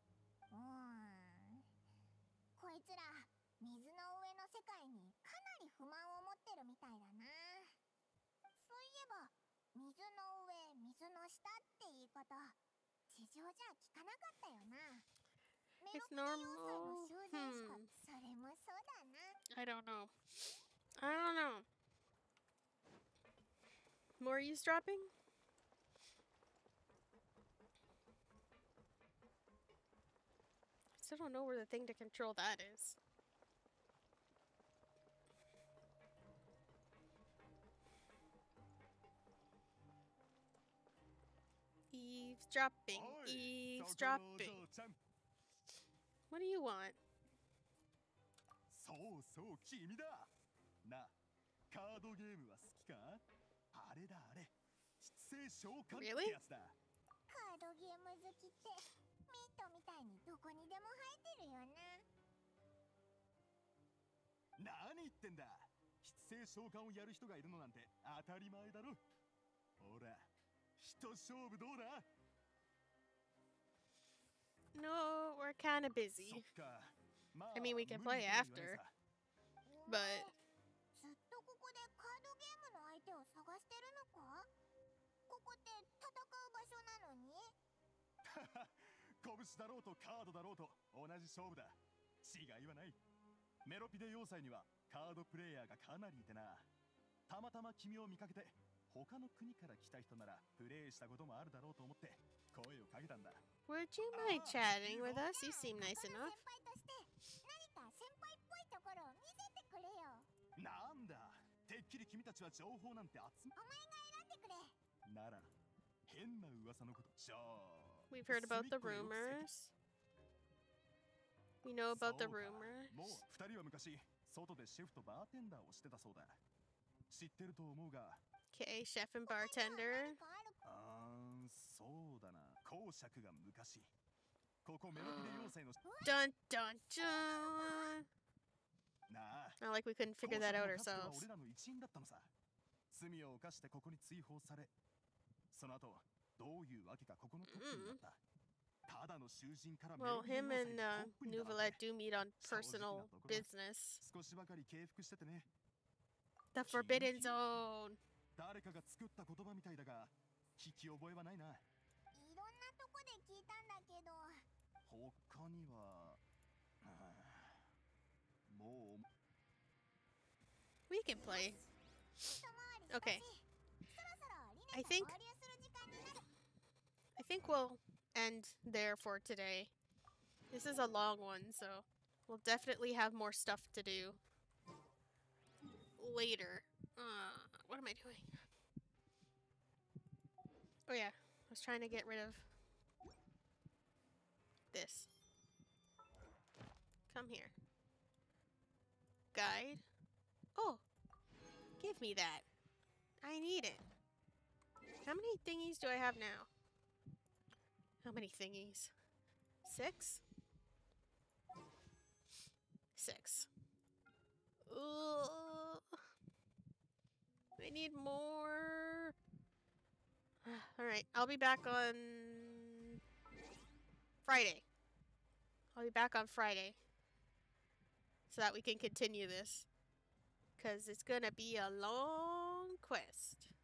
こいつら水の上の世界にかなり不満を持ってるみたいだな。そういえば水の上水の下って言い方地上じゃ聞かなかったよな。メロ It's ピデ要塞の normal. 修繕しかそれもそうだな。 I don't know. I don't know. More eavesdropping? I still don't know where the thing to control that is. Eavesdropping. Eavesdropping. What do you want? そうそう、君だな。カードゲームは好きか？あれだあれ、失勢召喚ってやつだ。 カードゲーム好きってミートみたいにどこにでも生えてるよな。 何言ってんだ。失勢召喚をやる人がいるのなんて当たり前だろ。ほら、一勝負どうだ？ No, we're kind of busy. I mean, we can play after, but ずっとここでカードゲームの相手を探してるのか？ここって戦う場所なのに？ 拳だろうとカードだろうと同じ勝負だ。違いはない。メロピデ要塞にはカードプレイヤーがかなりいてな。たまたま君を見かけて他の国から来た人ならプレイしたこともあるだろうと思って声をかけたんだ。 would you mind chatting with us? You seem nice enough. 先輩として何か先輩っぽいところを見せてくれよ。 なんだ、てっきり君たちは情報なんて集め。 お前が選んでくれ。 なら変な噂のことじゃあ。 We've heard about the rumors. We know about the rumors. もう2人は昔外でシェフとバーテンダーをしてたそうだ。知ってると思うが。 Okay, chef and bartender. そうだな。公爵が昔ここメロピデ要塞の Dun dun dun. なあ、 Not like we couldn't figure that out ourselves. 俺らの一員だったのさ。罪を犯してここに追放され、その後どういうわけかここのトップになった。ただの囚人からメ Well, ロピデ him 要塞 and のトップになった Nuvalet do meet on personal business. 少しばかり敬服しててね。 The Forbidden Zone. 誰かが作った言葉みたいだが聞き覚えはないな。 いろんなとこで聞いたんだけど。 他にはもう We can play. Okay. I think we'll end there for today. This is a long one, so we'll definitely have more stuff to do later. What am I doing? Oh yeah, I was trying to get rid of this. Come here. Guide. Oh, give me that. I need it. How many thingies do I have now? How many thingies? 6? 6. Ugh. I need more. Alright, I'll be back on Friday. I'll be back on Friday. So that we can continue this. Because it's going to be a long quest.